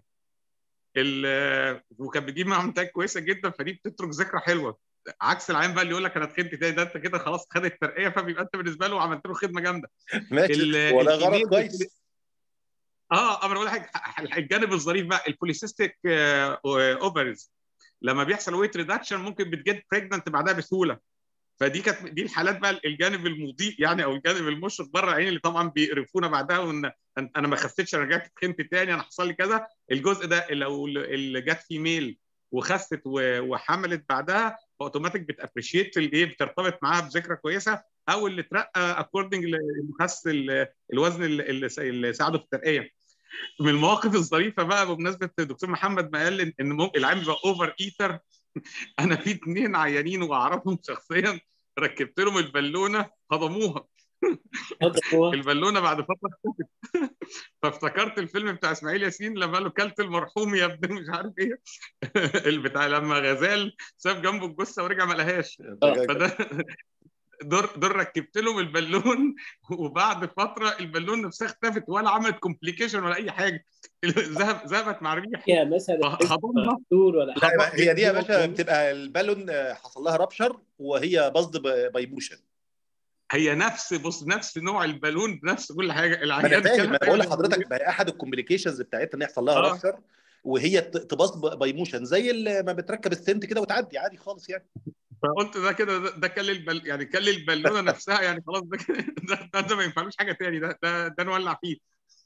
وكانت بتجيب معاهم نتائج كويسه جدا، فدي بتترك ذكرى حلوه. عكس العيان بقى اللي يقول لك انا اتخنت تاني، ده انت كده خلاص خد الترقيه، فبيبقى انت بالنسبه له عملت له خدمه جامده. ماشي، ولا غرض كويس. انا بقول لك الجانب الظريف بقى البوليسيستيك اوفرز لما بيحصل ويت ريدكشن ممكن بتجيت بريجننت بعدها بسهوله. فدي كانت دي الحالات بقى الجانب المضيء يعني، او الجانب المشرق بره العين اللي طبعا بيقرفونا بعدها، وان انا ما خسيتش، انا رجعت اتخنت تاني، انا حصل لي كذا. الجزء ده لو اللي جت فيميل وخست وحملت بعدها اوتوماتيك بتابريشيت الايه، بترتبط معاها بذكرى كويسه، او اللي اترقى اكوردنج لخس الوزن اللي ساعده في الترقيه. من المواقف الظريفه بقى بمناسبه الدكتور محمد ما قال ان العيان بيبقى اوفر ايتر. انا في 2 عيانين واعرفهم شخصيا ركبت لهم البالونه هضموها. البالونه بعد فتره فافتكرت الفيلم بتاع اسماعيل ياسين لما قال له كلت المرحوم يا ابن مش عارف ايه البتاع لما غزال ساب جنبه الجثه ورجع ما لقاهاش. فده دور ركبت لهم البالون، وبعد فتره البالون نفسها اختفت ولا عملت كومبليكيشن ولا اي حاجه، ذهبت مع الريح. يا مثلا هضمها. لا هي دي يا باشا بتبقى البالون حصل لها رابشر وهي بصد بايبوشن. هي نفس نوع البالون بنفس كل حاجه. ما انا فاهم، ما بقول لحضرتك ما هي احد الكومبليكيشنز بتاعتها ان يحصل لها رابشر وهي تبص بايموشن زي ما بتركب السنت كده وتعدي عادي خالص يعني. فقلت ده كده ده كل يعني كل البالونه نفسها يعني خلاص ده ما ينفعلوش حاجه تاني، ده نولع فيه.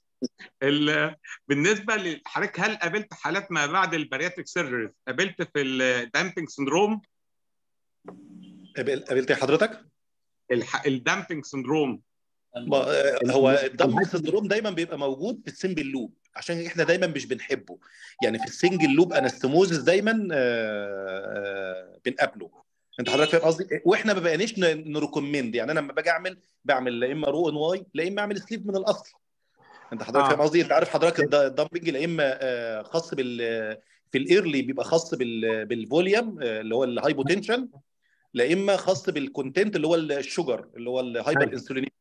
بالنسبه لحضرتك هل قابلت حالات ما بعد البارياتريك سيرجري؟ قابلت في الدامبنج سندروم؟ قابلت حضرتك؟ الدامبنج سندروم هو الدامبنج سندروم دايما بيبقى موجود في السنجل لوب، عشان احنا دايما مش بنحبه يعني. في السنجل لوب انستموزس دايما بنقابله. انت حضرتك فاهم قصدي؟ واحنا ما بقيناش نريكومند يعني. انا لما باجي بعمل لا اما رو ان واي لا اما اعمل سليف من الاصل. انت حضرتك فاهم قصدي؟ انت عارف حضرتك الدامبنج لا اما خاص في الايرلي بيبقى خاص بالفوليوم اللي هو الهايبوتنشن، لا اما خاص بالكونتنت اللي هو الشوجر اللي هو الهايبر انسولين.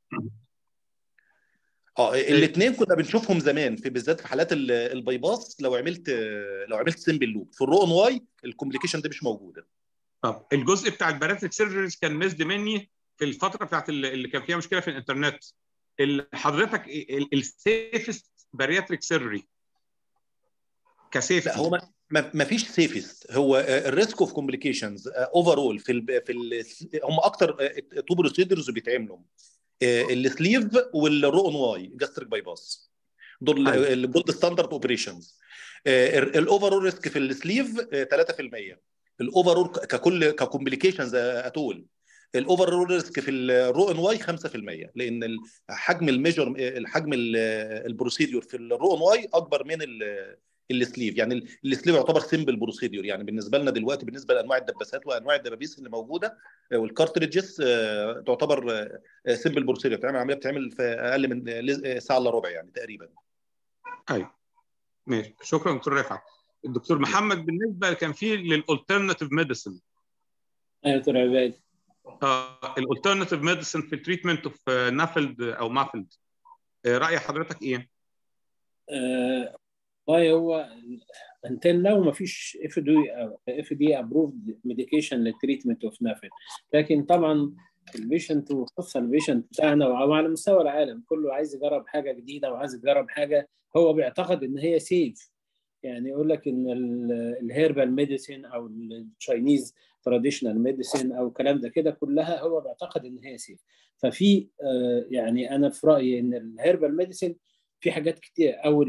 الاثنين كنا بنشوفهم زمان في بالذات في حالات البايباس. لو عملت سمبل لوب في الرو ان واي الكومبليكيشن دي مش موجوده. طب الجزء بتاع البارياتريك سيرجريز كان مزد مني في الفتره بتاعت اللي كان فيها مشكله في الانترنت. حضرتك السيفست بارياتريك سيرجري كسيفتي؟ لا هو ما فيش سيفست. هو الريسك اوف كومبليكيشنز اوفر اول هم اكتر تو بروسيدرز بيتعملوا السليف والرو ان واي جاستريك باي باس، دول الجولد ستاندرد اوبريشنز. الاوفر اول ريسك في السليف 3%، الاوفر اول ككومبليكيشنز اتول. الاوفر اول ريسك في الرو ان واي 5%، لان حجم البروسيدور في الرو ان واي اكبر من السليف. يعني السليف يعتبر سيمبل بروسيدور يعني بالنسبه لنا دلوقتي، بالنسبه لانواع الدباسات وانواع الدبابيس اللي موجوده والكارتريجز تعتبر سيمبل بروسيدور. بتعمل عمليه بتعمل في اقل من ساعه الا ربع يعني تقريبا. ايوه ماشي، شكرا دكتور رفعت. الدكتور محمد، بالنسبه كان في للالترناتيف ميديسن. ايوه دكتور عباد. الالترناتيف ميديسن في التريتمنت اوف نافلد او مافلد، راي حضرتك ايه؟ والله هو until now ما فيش FDA approved medication للتريتمنت اوف نافل، لكن طبعا البيشنت وخاصه البيشنت بتاعنا وعلى مستوى العالم كله عايز يجرب حاجه جديده وعايز يجرب حاجه هو بيعتقد ان هي سيف. يعني يقول لك ان الهيربال ميديسين او التشاينيز تراديشنال ميديسين او الكلام ده كده كلها هو بيعتقد ان هي سيف. ففي يعني انا في رايي ان الهيربال ميديسين في حاجات كتير، او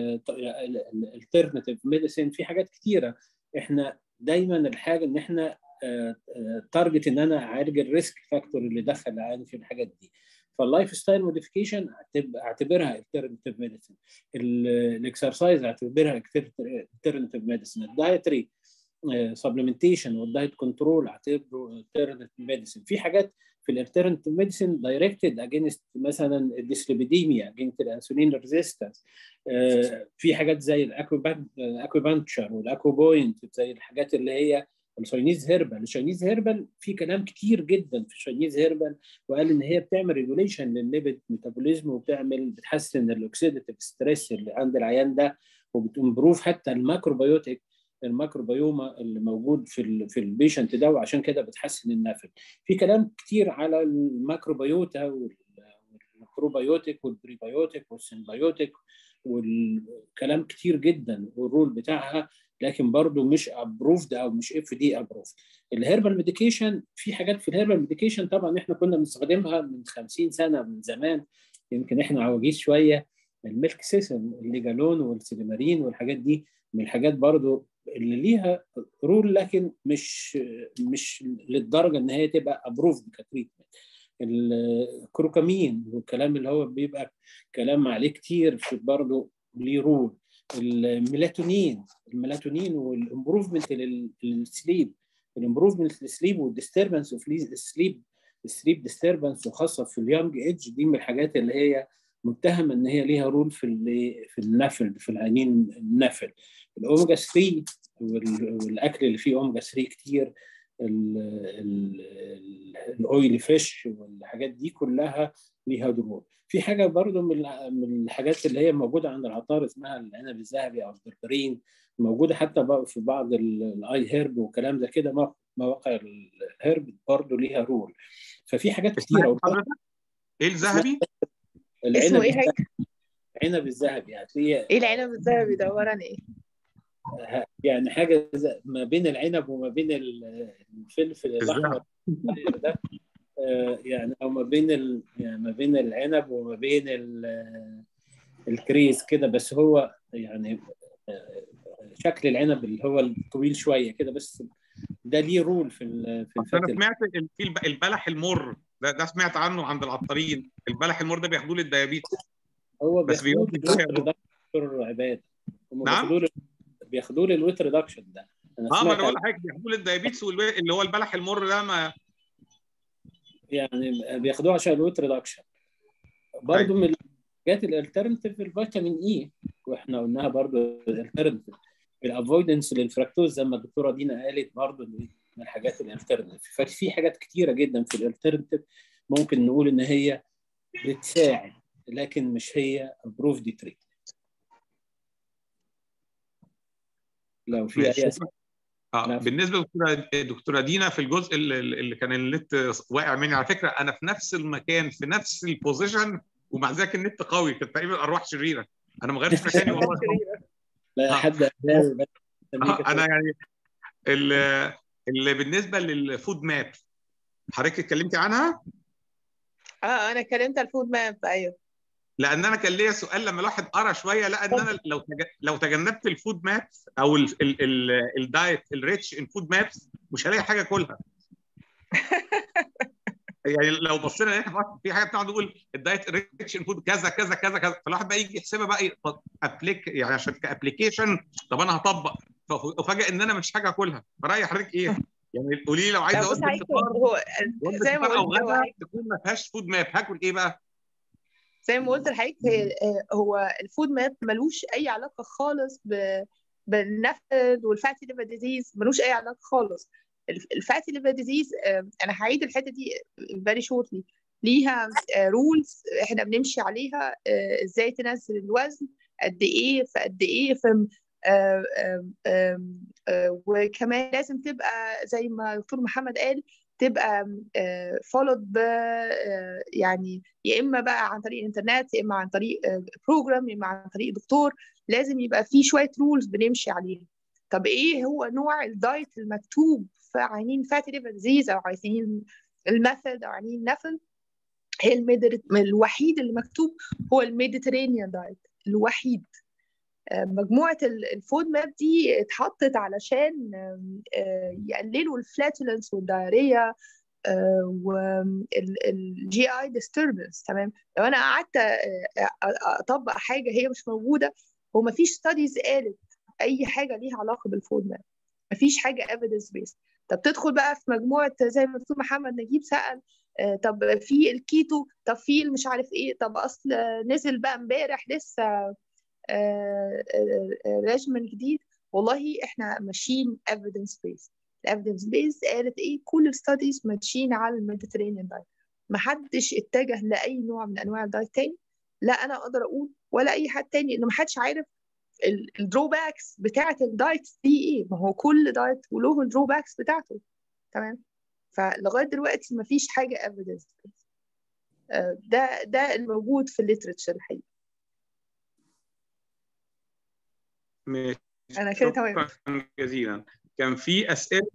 الالترناتيف ميديسين في حاجات كتيره. احنا دايما الحاجه ان احنا تارجت ان انا اعالج الريسك فاكتور اللي دخل العيان في الحاجات دي. فاللايف ستايل موديفيكيشن اعتبرها الترناتيف ميديسين، الاكسرسايز اعتبرها الترناتيف ميديسين، الدايتري سبلمنتيشن والدايت كنترول اعتبره الترناتيف ميديسين. في حاجات في الالترناتيف ميديسين دايركتد اجينست مثلا الديسليبيديميا، اجينست الانسولين ريزيستنس. في حاجات زي الاكوبانكشر والاكوبوينت، زي الحاجات اللي هي الشاينيز هيربال. الشاينيز هيربال في كلام كتير جدا في الشاينيز هيربال، وقال ان هي بتعمل ريجوليشن للليبيد ميتابوليزم بتحسن الاوكسيداتيف ستريس اللي عند العيان ده، وبتمبروف حتى الميكروبيوما اللي موجود في البيشنت ده، وعشان كده بتحسن النفل. في كلام كتير على الميكروبيوتا والميكروبيوتيك والبريبيوتيك والسيمبيوتيك والكلام كتير جدا والرول بتاعها، لكن برضه مش ابروفد او مش FDA ابروفد. الهيربال ميديكيشن، في حاجات في الهيربال ميديكيشن طبعا احنا كنا بنستخدمها من 50 سنه من زمان، يمكن احنا عواجيز شويه. الميلك سيسم، الليجالون والسيليمارين والحاجات دي من الحاجات برضه اللي ليها رول، لكن مش للدرجه ان هي تبقى ابروفد كتريتمنت. الكروكامين والكلام اللي هو بيبقى كلام عليه كتير في برضه ليه رول. الميلاتونين والامبروفمنت للسليب، الامبروفمنت للسليب والديستربنس اوف السليب ديستربنس، وخاصه في اليونج ايدج، دي من الحاجات اللي هي متهم ان هي ليها رول في النفل، في العينين النفل. الاوميجا 3 والاكل اللي فيه اوميجا 3 كتير، الاويلي فيش والحاجات دي كلها ليها دور. في حاجه برضو من الحاجات اللي هي موجوده عند العطار اسمها العنب الذهبي او البربرين، موجوده حتى في بعض الاي هيرب والكلام ده كده، مواقع الهيرب برضو ليها رول. ففي حاجات كتيره. ايه الذهبي؟ اسمه ايه هيك؟ العنب الذهبي. هتلاقيه ايه العنب الذهبي ده؟ عباره عن ايه؟ يعني حاجه ما بين العنب وما بين الفلفل الاحمر ده، يعني او ما بين العنب وما بين الكريز كده، بس هو يعني شكل العنب اللي هو الطويل شويه كده، بس ده ليه رول في الفتل. انا سمعت في البلح المر ده سمعت عنه عند العطارين. البلح المر ده بياخدوه للديابيتس، هو بس بيودي دكتور عباد، هم نعم بياخدوه للويت ريدكشن ده. ما انا بقول لحضرتك بياخدوه للديابيتس، اللي هو البلح المر ده ما يعني بياخدوه عشان الويت ريدكشن. برضه من الحاجات الالترناتيف الفيتامين اي، واحنا قلناها برضه الالترناتيف. الافويدنس للفراكتوز زي ما الدكتوره دينا قالت برضه من الحاجات الالترناتيف. ففي حاجات كتيره جدا في الالترناتيف ممكن نقول ان هي بتساعد، لكن مش هي ابروفد تريت. لو في اي بالنسبه للدكتوره دينا في الجزء اللي كان النت واقع مني، على فكره انا في نفس المكان في نفس البوزيشن، ومع ذلك النت قوي، كانت تقريبا ارواح شريره. انا ما غيرتش مكاني والله. لا حد انا يعني اللي بالنسبه للفود ماب حضرتك اتكلمتي عنها؟ انا اتكلمت على الفود ماب. ايوه، لان انا كان ليا سؤال لما الواحد قرا شويه، لقى ان انا لو تجنبت الفود مابس او الدايت الريتش ان فود مابس مش هلاقي حاجه اكلها. يعني لو بصينا في حاجه بتقعد تقول الدايت ريتش ان فود كذا كذا كذا كذا، فالواحد بقى يجي يحسبها بقى ابليك، يعني عشان كابليكيشن. طب انا هطبق وفاجئ ان انا مش حاجه اكلها. فراي حضرتك ايه؟ يعني قولي لي لو عايزه وجبه فطار زي ما قلت او غدا تكون ما فيهاش فود ماب، هاكل ايه بقى؟ زي ما قلت لحضرتك هو الفود ماب ملوش اي علاقه خالص بالنفل والفاتي ليفر ديزيز، ملوش اي علاقه خالص. الفاتي ليفر ديزيز انا هعيد الحته دي فيري شورتلي، ليها رولز احنا بنمشي عليها، ازاي تنزل الوزن قد ايه في قد ايه في وكمان لازم تبقى زي ما دكتور محمد قال تبقى فولود ب يعني يا اما بقى عن طريق الانترنت، يا اما عن طريق بروجرام، يا اما عن طريق دكتور. لازم يبقى في شويه رولز بنمشي عليها. طب ايه هو نوع الدايت المكتوب في عيانين فاتي ليفر ديزيز او عيانين الميثود او عيانين نفل؟ هي الوحيد اللي مكتوب هو الميديترينيان دايت الوحيد. مجموعة الفود ماب دي اتحطت علشان يقللوا الفلاتولنس والدايريا والجي اي ديستربنس. تمام، لو انا قعدت اطبق حاجة هي مش موجودة، هو مفيش ستاديز قالت اي حاجة ليها علاقة بالفود ماب، مفيش حاجة evidence based. طب تدخل بقى في مجموعة زي ما دكتور محمد نجيب سأل، طب في الكيتو، طب في مش عارف ايه، طب اصل نزل بقى امبارح لسه ريجيم جديد. والله احنا ماشيين evidence based. evidence based قالت ايه؟ كل الستاديز ماشيين على الميديترينيان دايت، ما حدش اتجه لاي نوع من انواع الدايت تاني. لا انا اقدر اقول ولا اي حد تاني، انه ما حدش عارف الدروباكس بتاعه الدايت دي ايه. ما هو كل دايت وله الدروباكس بتاعته. تمام، فلغايه دلوقتي ما فيش حاجه evidence based. ده الموجود في الليترتشر الحقيقي. انا كده تمام. شكرا جزيلا. كان في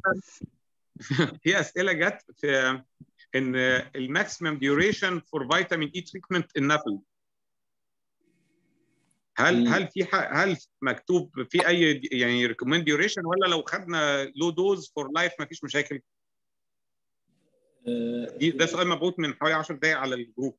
اسئله جت في ان الماكسيمم ديوريشن فور فيتامين اي تريتمنت النفل، هل مكتوب في اي يعني ريكومند ديوريشن، ولا لو خدنا لو دوز فور لايف ما فيش مشاكل؟ ده سؤال مبعوث من حوالي 10 دقائق على الجروب.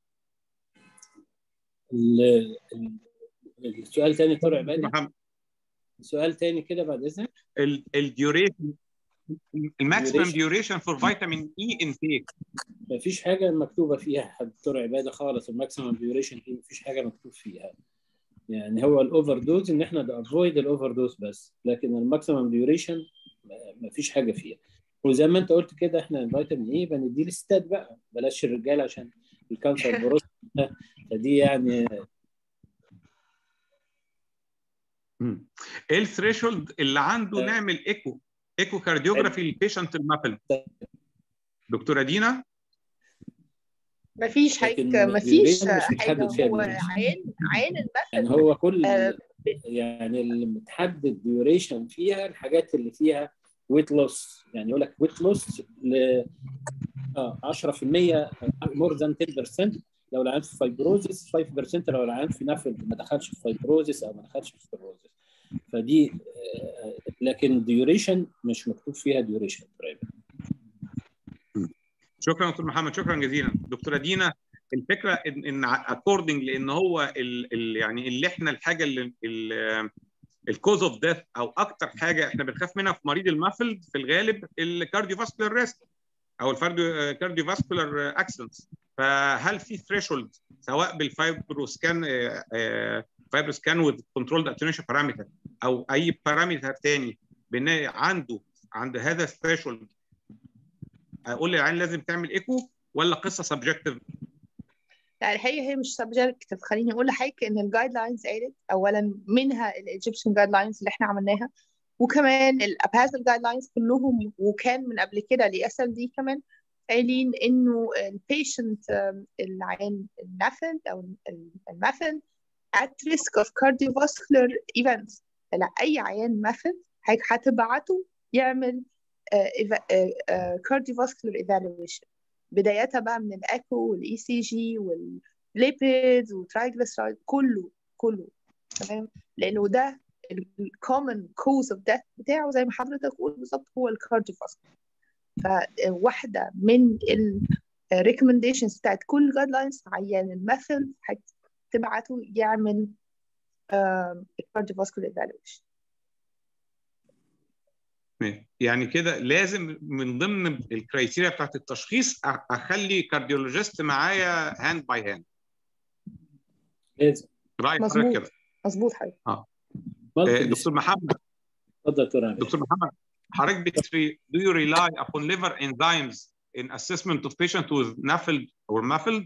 السؤال تاني طارق عبادي، سؤال تاني كده بعد اذنك. الديوريشن، الماكسيمم ديوريشن فور فيتامين اي انتيك، مفيش حاجه مكتوبه فيها دكتور عباده خالص. الماكسيمم ديوريشن دي مفيش حاجه مكتوب فيها، يعني هو الاوفر دوز ان احنا افويد الاوفر دوز بس، لكن الماكسيمم ديوريشن مفيش حاجه فيها. وزي ما انت قلت كده احنا الفيتامين اي بنديه للستات بقى، بلاش الرجال عشان الكانسر بروست فدي يعني. ايه الثريشولد اللي عنده نعمل ايكو كارديوجرافي للبيشنت المابل؟ دكتوره دينا؟ مفيش حاجه، مفيش حاجه. هو عين المثل يعني هو كل يعني اللي متحدد ديوريشن فيها الحاجات اللي فيها ويت لوس، يعني يقول لك ويت لوس ل 10% مور ذان 10% لو العيان في فايبروزيس، 5% لو العيان في نفل ما دخلش في فايبروزيس او ما دخلش في فايبروزيس. فدي لكن ديوريشن مش مكتوب فيها ديوريشن. شكرا دكتور محمد، شكرا جزيلا. دكتوره دينا، الفكره ان اكوردنج لان هو يعني اللي احنا الحاجه اللي الكوز اوف ديث او اكتر حاجه احنا بنخاف منها في مريض المافلد في الغالب الكارديو فاسكولار ريسك او الكارديو فاسكولار اكسنس. فهل في ثريشولد سواء بالفايبروسكان فايبروسكان وذ كنترولد اتنشن بارامتر او اي بارامتر ثاني عند هذا الثريشولد اقول للعيان لازم تعمل ايكو، ولا قصه سبجكتيف؟ لا الحقيقه هي مش سبجكتيف. خليني اقول لحضرتك ان الجايد لاينز قالت اولا منها الايجيبشن جايد لاينز اللي احنا عملناها، وكمان الابازل جايد لاينز كلهم، وكان من قبل كده الاسل دي كمان قايلين انه البيشنت العيان النفل او المفل at risk of cardiovascular events. لا اي عيان مفل هتبعته يعمل cardiovascular evaluation، بداية بقى من الأكو والإي سي جي والليبيدز والترايجليسرايد كله. تمام، لأنه ده الكومن كوز اوف ديث بتاعه زي ما حضرتك قلت بالظبط هو الكارديوفاسكولار. فواحدة من الريكومنديشنز بتاعت كل جايد لاينز عيان المثل هتبعته يعمل الكارديوفاسكولار ايفالويشن. يعني كده لازم من ضمن الكرايتيريا بتاعت التشخيص اخلي كارديولوجيست معايا هاند باي هاند. لازم. راي حضرتك مظبوط كده. مظبوط حضرتك. دكتور محمد، اتفضل دكتور عبيد. دكتور محمد، حضرتك do you rely upon liver enzymes in assessment of patient with NAFLD or MAFLD؟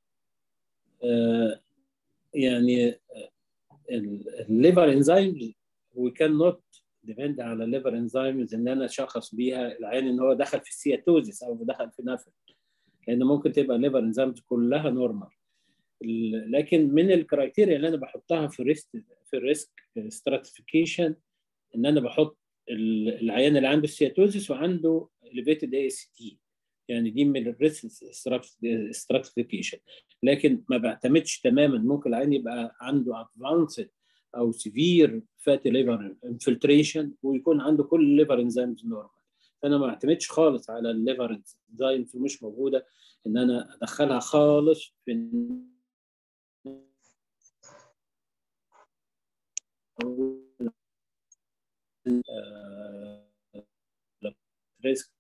يعني الليفر انزيمز وي كان نوت ديبند على الليفر انزيمز ان انا اشخص بيها العيان ان هو دخل في السياتوزيس او دخل في نفل، لان ممكن تبقى الليفر انزيمز كلها نورمال. لكن من الكرايتيريا اللي انا بحطها في الريسك ستراتيفيكيشن ان انا بحط العيان اللي عنده السياتوزيس وعنده elevated AST، يعني دي من الريسك ستراتيفيكيشن. لكن ما بعتمدش تماما، ممكن العيان يبقى عنده ادفانسد او سيفير فاتي ليفر انفلتريشن ويكون عنده كل الليفر انزيمز نورمال. فانا ما اعتمدش خالص على الليفر انزيمز مش موجوده ان انا ادخلها خالص في ريسك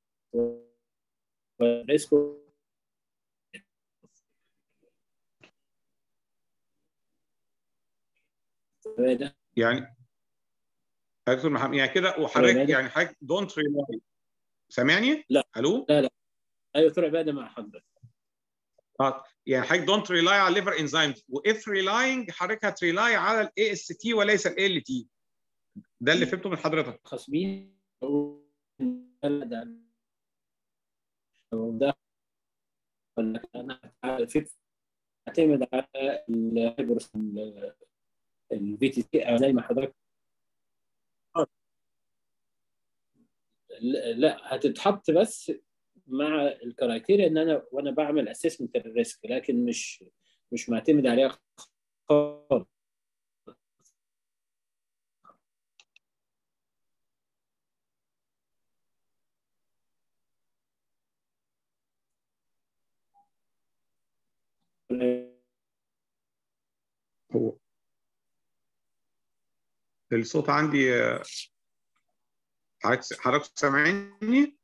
يعني دكتور محمد يعني كده، وحضرتك يعني حضرتك دونت ريلاي. سامعني؟ لا الو؟ لا ايوه دكتور عباده مع حضرتك. يعني حضرتك دونت ريلاي على الليفر انزيمز، واف ريلاينج حضرتك هتريلاي على الاي اس تي وليس ال تي. ده اللي فهمته من حضرتك. خصبين ده انا اعتمد على الفي تي تي زي ما حضرتك. لا هتتحط بس مع الكرايتيريا ان انا وانا بعمل اسسمنت للريسك، لكن مش معتمد عليها خالص. هو الصوت عندي، حضرتك سامعني؟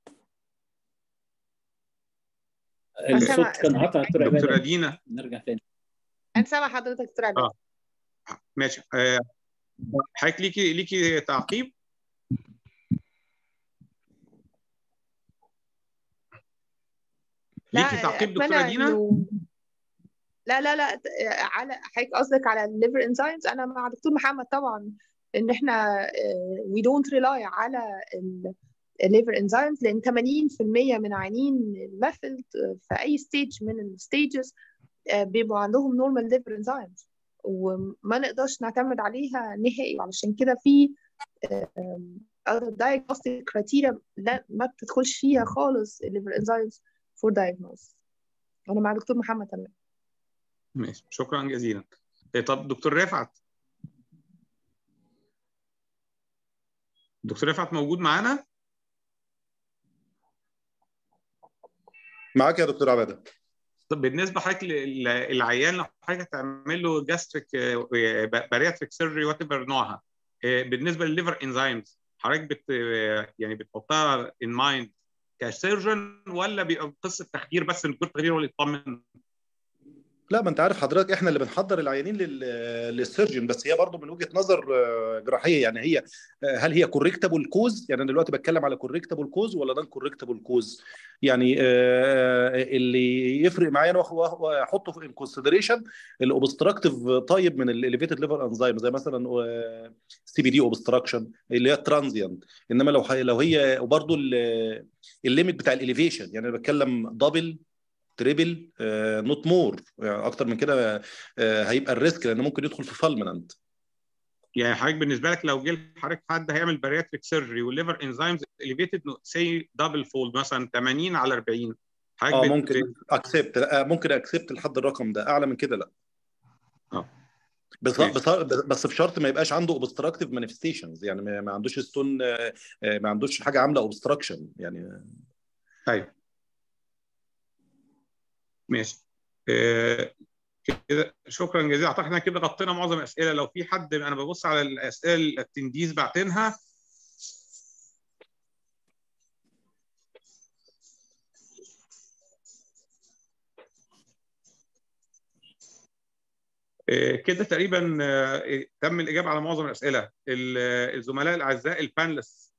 الصوت كان قطع دكتور عباده. دكتوره دينا نرجع تاني. انا سامع حضرتك دكتور عباده. ماشي. حضرتك ليكي تعقيب؟ ليكي تعقيب دكتوره دينا؟ لا على حضرتك قصدك على الليفر انزيمز. انا مع دكتور محمد طبعا ان احنا وي دونت ريلاي على الليفر انزيمز، لان 80% من عيانين المافلد في اي ستيج من الستيجز بيبقوا عندهم نورمال ليفر انزيمز، وما نقدرش نعتمد عليها نهائي. علشان كده في diagnostic criteria لا ما بتدخلش فيها خالص الليفر انزيمز فور diagnosis. انا مع دكتور محمد تمام. ماشي، شكرا جزيلا. طب دكتور رفعت، دكتور رفعت موجود معانا؟ معاك يا دكتور عباده. طب بالنسبه حضرتك للعيان، لو حضرتك هتعمل له جاستريك بارياتريك سيرجري وات ايفر نوعها، بالنسبه للليفر انزيمز حضرتك يعني بتحطها ان مايند كسيرجن، ولا بيبقى قصه تخدير بس ان الدكتور تخدير هو اللي يطمن؟ لا، ما انت عارف حضرتك احنا اللي بنحضر العيانين للسيرجن، بس هي برضو من وجهة نظر جراحيه. يعني هي هل هي كوريكتابل كوز؟ يعني انا دلوقتي بتكلم على كوريكتابل كوز ولا نون كوريكتابل كوز. يعني اللي يفرق معايا واحطه في كونسيدريشن الاوبستراكتيف طيب من الاليفيتد ليفر انزيم، زي مثلا سي بي دي اوبستراكشن اللي هي ترانزيانت. انما لو هي وبرضو الليميت بتاع الاليفيشن، يعني انا بتكلم دبل تريبل نوت مور، يعني اكتر من كده هيبقى الريسك، لان ممكن يدخل في فالمنت. يعني حضرتك بالنسبه لك لو جه حضرتك حد هيعمل بارياتريك سيرجري والليفر انزيمز اليفيتد سي دبل فولد مثلا 80 على 40، حضرتك ممكن اكسبت، ممكن اكسبت لحد الرقم ده، اعلى من كده لا. بس بشرط ما يبقاش عنده اوبستراكتيف مانيفستيشنز، يعني ما عندوش ستون، ما عندوش حاجه عامله اوبستراكشن يعني. طيب ماشي. كده شكرا جزيلا. اعتقد احنا كده غطينا معظم الاسئله. لو في حد، انا ببص على الاسئله التنديز بعتينها. كده تقريبا تم الإجابة على معظم الأسئلة. الزملاء الأعزاء البانلس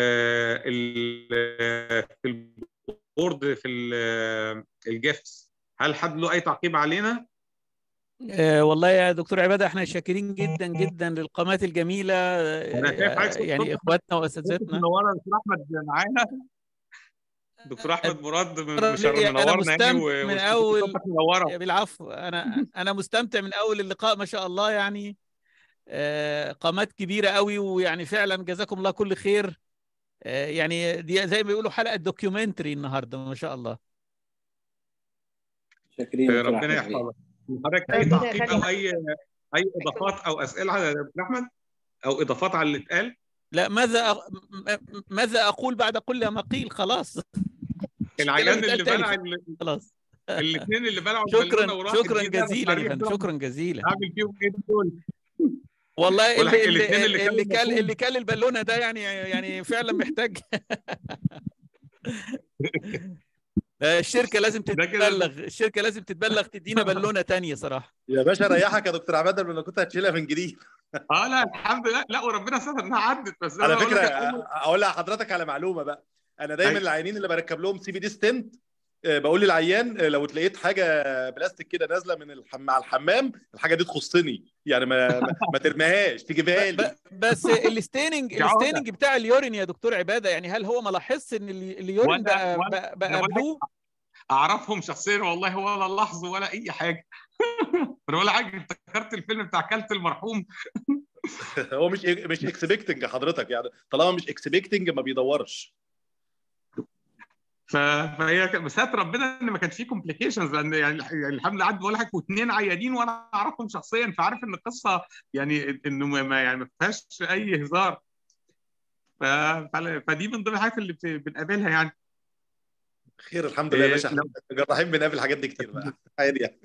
في البورد في الجيفتس، هل حد له أي تعقيب علينا؟ والله يا دكتور عبادة احنا شاكرين جدا جدا للقامات الجميلة، أنا شايف عايز يعني اخواتنا واساتذتنا. منورة دكتور أحمد معانا، دكتور أحمد مراد انا منورنا يعني، مستمتع من اول منورة. بالعفو، انا مستمتع من اول اللقاء ما شاء الله يعني. قامات كبيرة قوي، ويعني فعلا جزاكم الله كل خير. يعني دي زي ما بيقولوا حلقة دوكيومنتري النهارده ما شاء الله. شاكرين ربنا يحفظك. حضرتك اي تعقيب او اي اضافات او اسئله يا دكتور احمد، او اضافات على اللي اتقال؟ لا، ماذا اقول بعد كل ما قيل؟ خلاص. العيان اللي بلع خلاص. الاثنين اللي بلعوا شكرا جزيلا يا فندم، شكرا جزيلا. اعمل فيهم ايه دول؟ والله اللي كل البالونه ده يعني فعلا محتاج. الشركه لازم تتبلغ تدينا بالونه ثانيه صراحه. يا باشا ريحك يا دكتور عباده لما كنت هتشيلها من جديد. لا الحمد لله، لا وربنا ستر انها عدت. بس على فكره اقول لحضرتك على معلومه بقى، انا دايما العيانين اللي بركب لهم CBD ستنت بقول للعيان لو تلاقيت حاجه بلاستيك كده نازله من على الحمام، الحاجه دي تخصني يعني، ما ترميهاش، تجيبها لي. بس الستيننج بتاع اليورين يا دكتور عباده، يعني هل هو ما لاحظش ان اليورين بقى بلو؟ اعرفهم شخصيا والله، ولا لحظه ولا اي حاجه. ولا حاجه، افتكرت الفيلم بتاع كلت المرحوم. هو مش اكسبكتنج حضرتك يعني، طالما مش اكسبكتنج ما بيدورش. فهي بسات ربنا ان ما كانش فيه كومبليكيشنز، لان يعني الحمل عدى بقول لك واثنين عيانين وانا اعرفهم شخصيا، فعارف ان القصه يعني انه ما فيهاش اي هزار. فدي من ضمن الحاجات اللي بنقابلها يعني. خير الحمد لله يا باشا، احنا جراحين بنقابل الحاجات دي كتير بقى عادي يعني.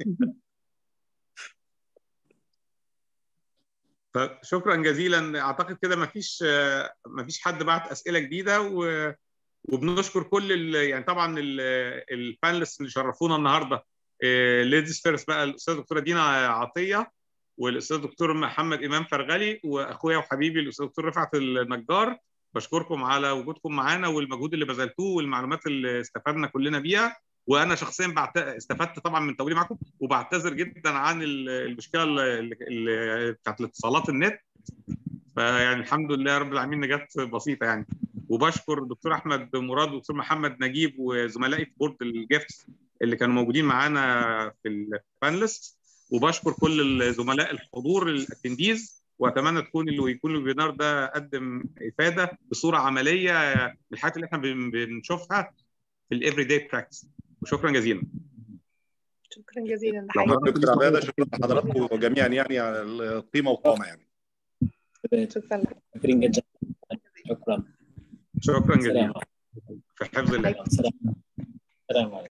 فشكرا جزيلا. اعتقد كده ما فيش حد بعت اسئله جديده، وبنشكر كل يعني طبعا البانلست اللي شرفونا النهارده. ليديز فيرست بقى، الاستاذ دكتوره دينا عطيه، والاستاذ دكتور محمد امام فرغلي، واخويا وحبيبي الاستاذ دكتور رفعت النجار. بشكركم على وجودكم معانا والمجهود اللي بذلتوه والمعلومات اللي استفدنا كلنا بيها. وانا شخصيا استفدت طبعا من تواجدي معكم، وبعتذر جدا عن المشكله اللي بتاعت الاتصالات النت. فيعني الحمد لله رب العالمين جت بسيطه يعني. وبشكر الدكتور احمد مراد والدكتور محمد نجيب وزملائي في بورد الجيفتس اللي كانوا موجودين معانا في البانلست. وبشكر كل الزملاء الحضور الاتنديز، واتمنى يكون الويبينار ده قدم افاده بصوره عمليه بالحاجات اللي احنا بنشوفها في الافري داي براكتس. وشكرا جزيلا. شكرا جزيلا دكتور عباده، شكرا لحضراتكم جميعا يعني على القيمه والقامه يعني. شكرا جدا. شكرا جزيلا. في حفظ الله. السلام عليكم.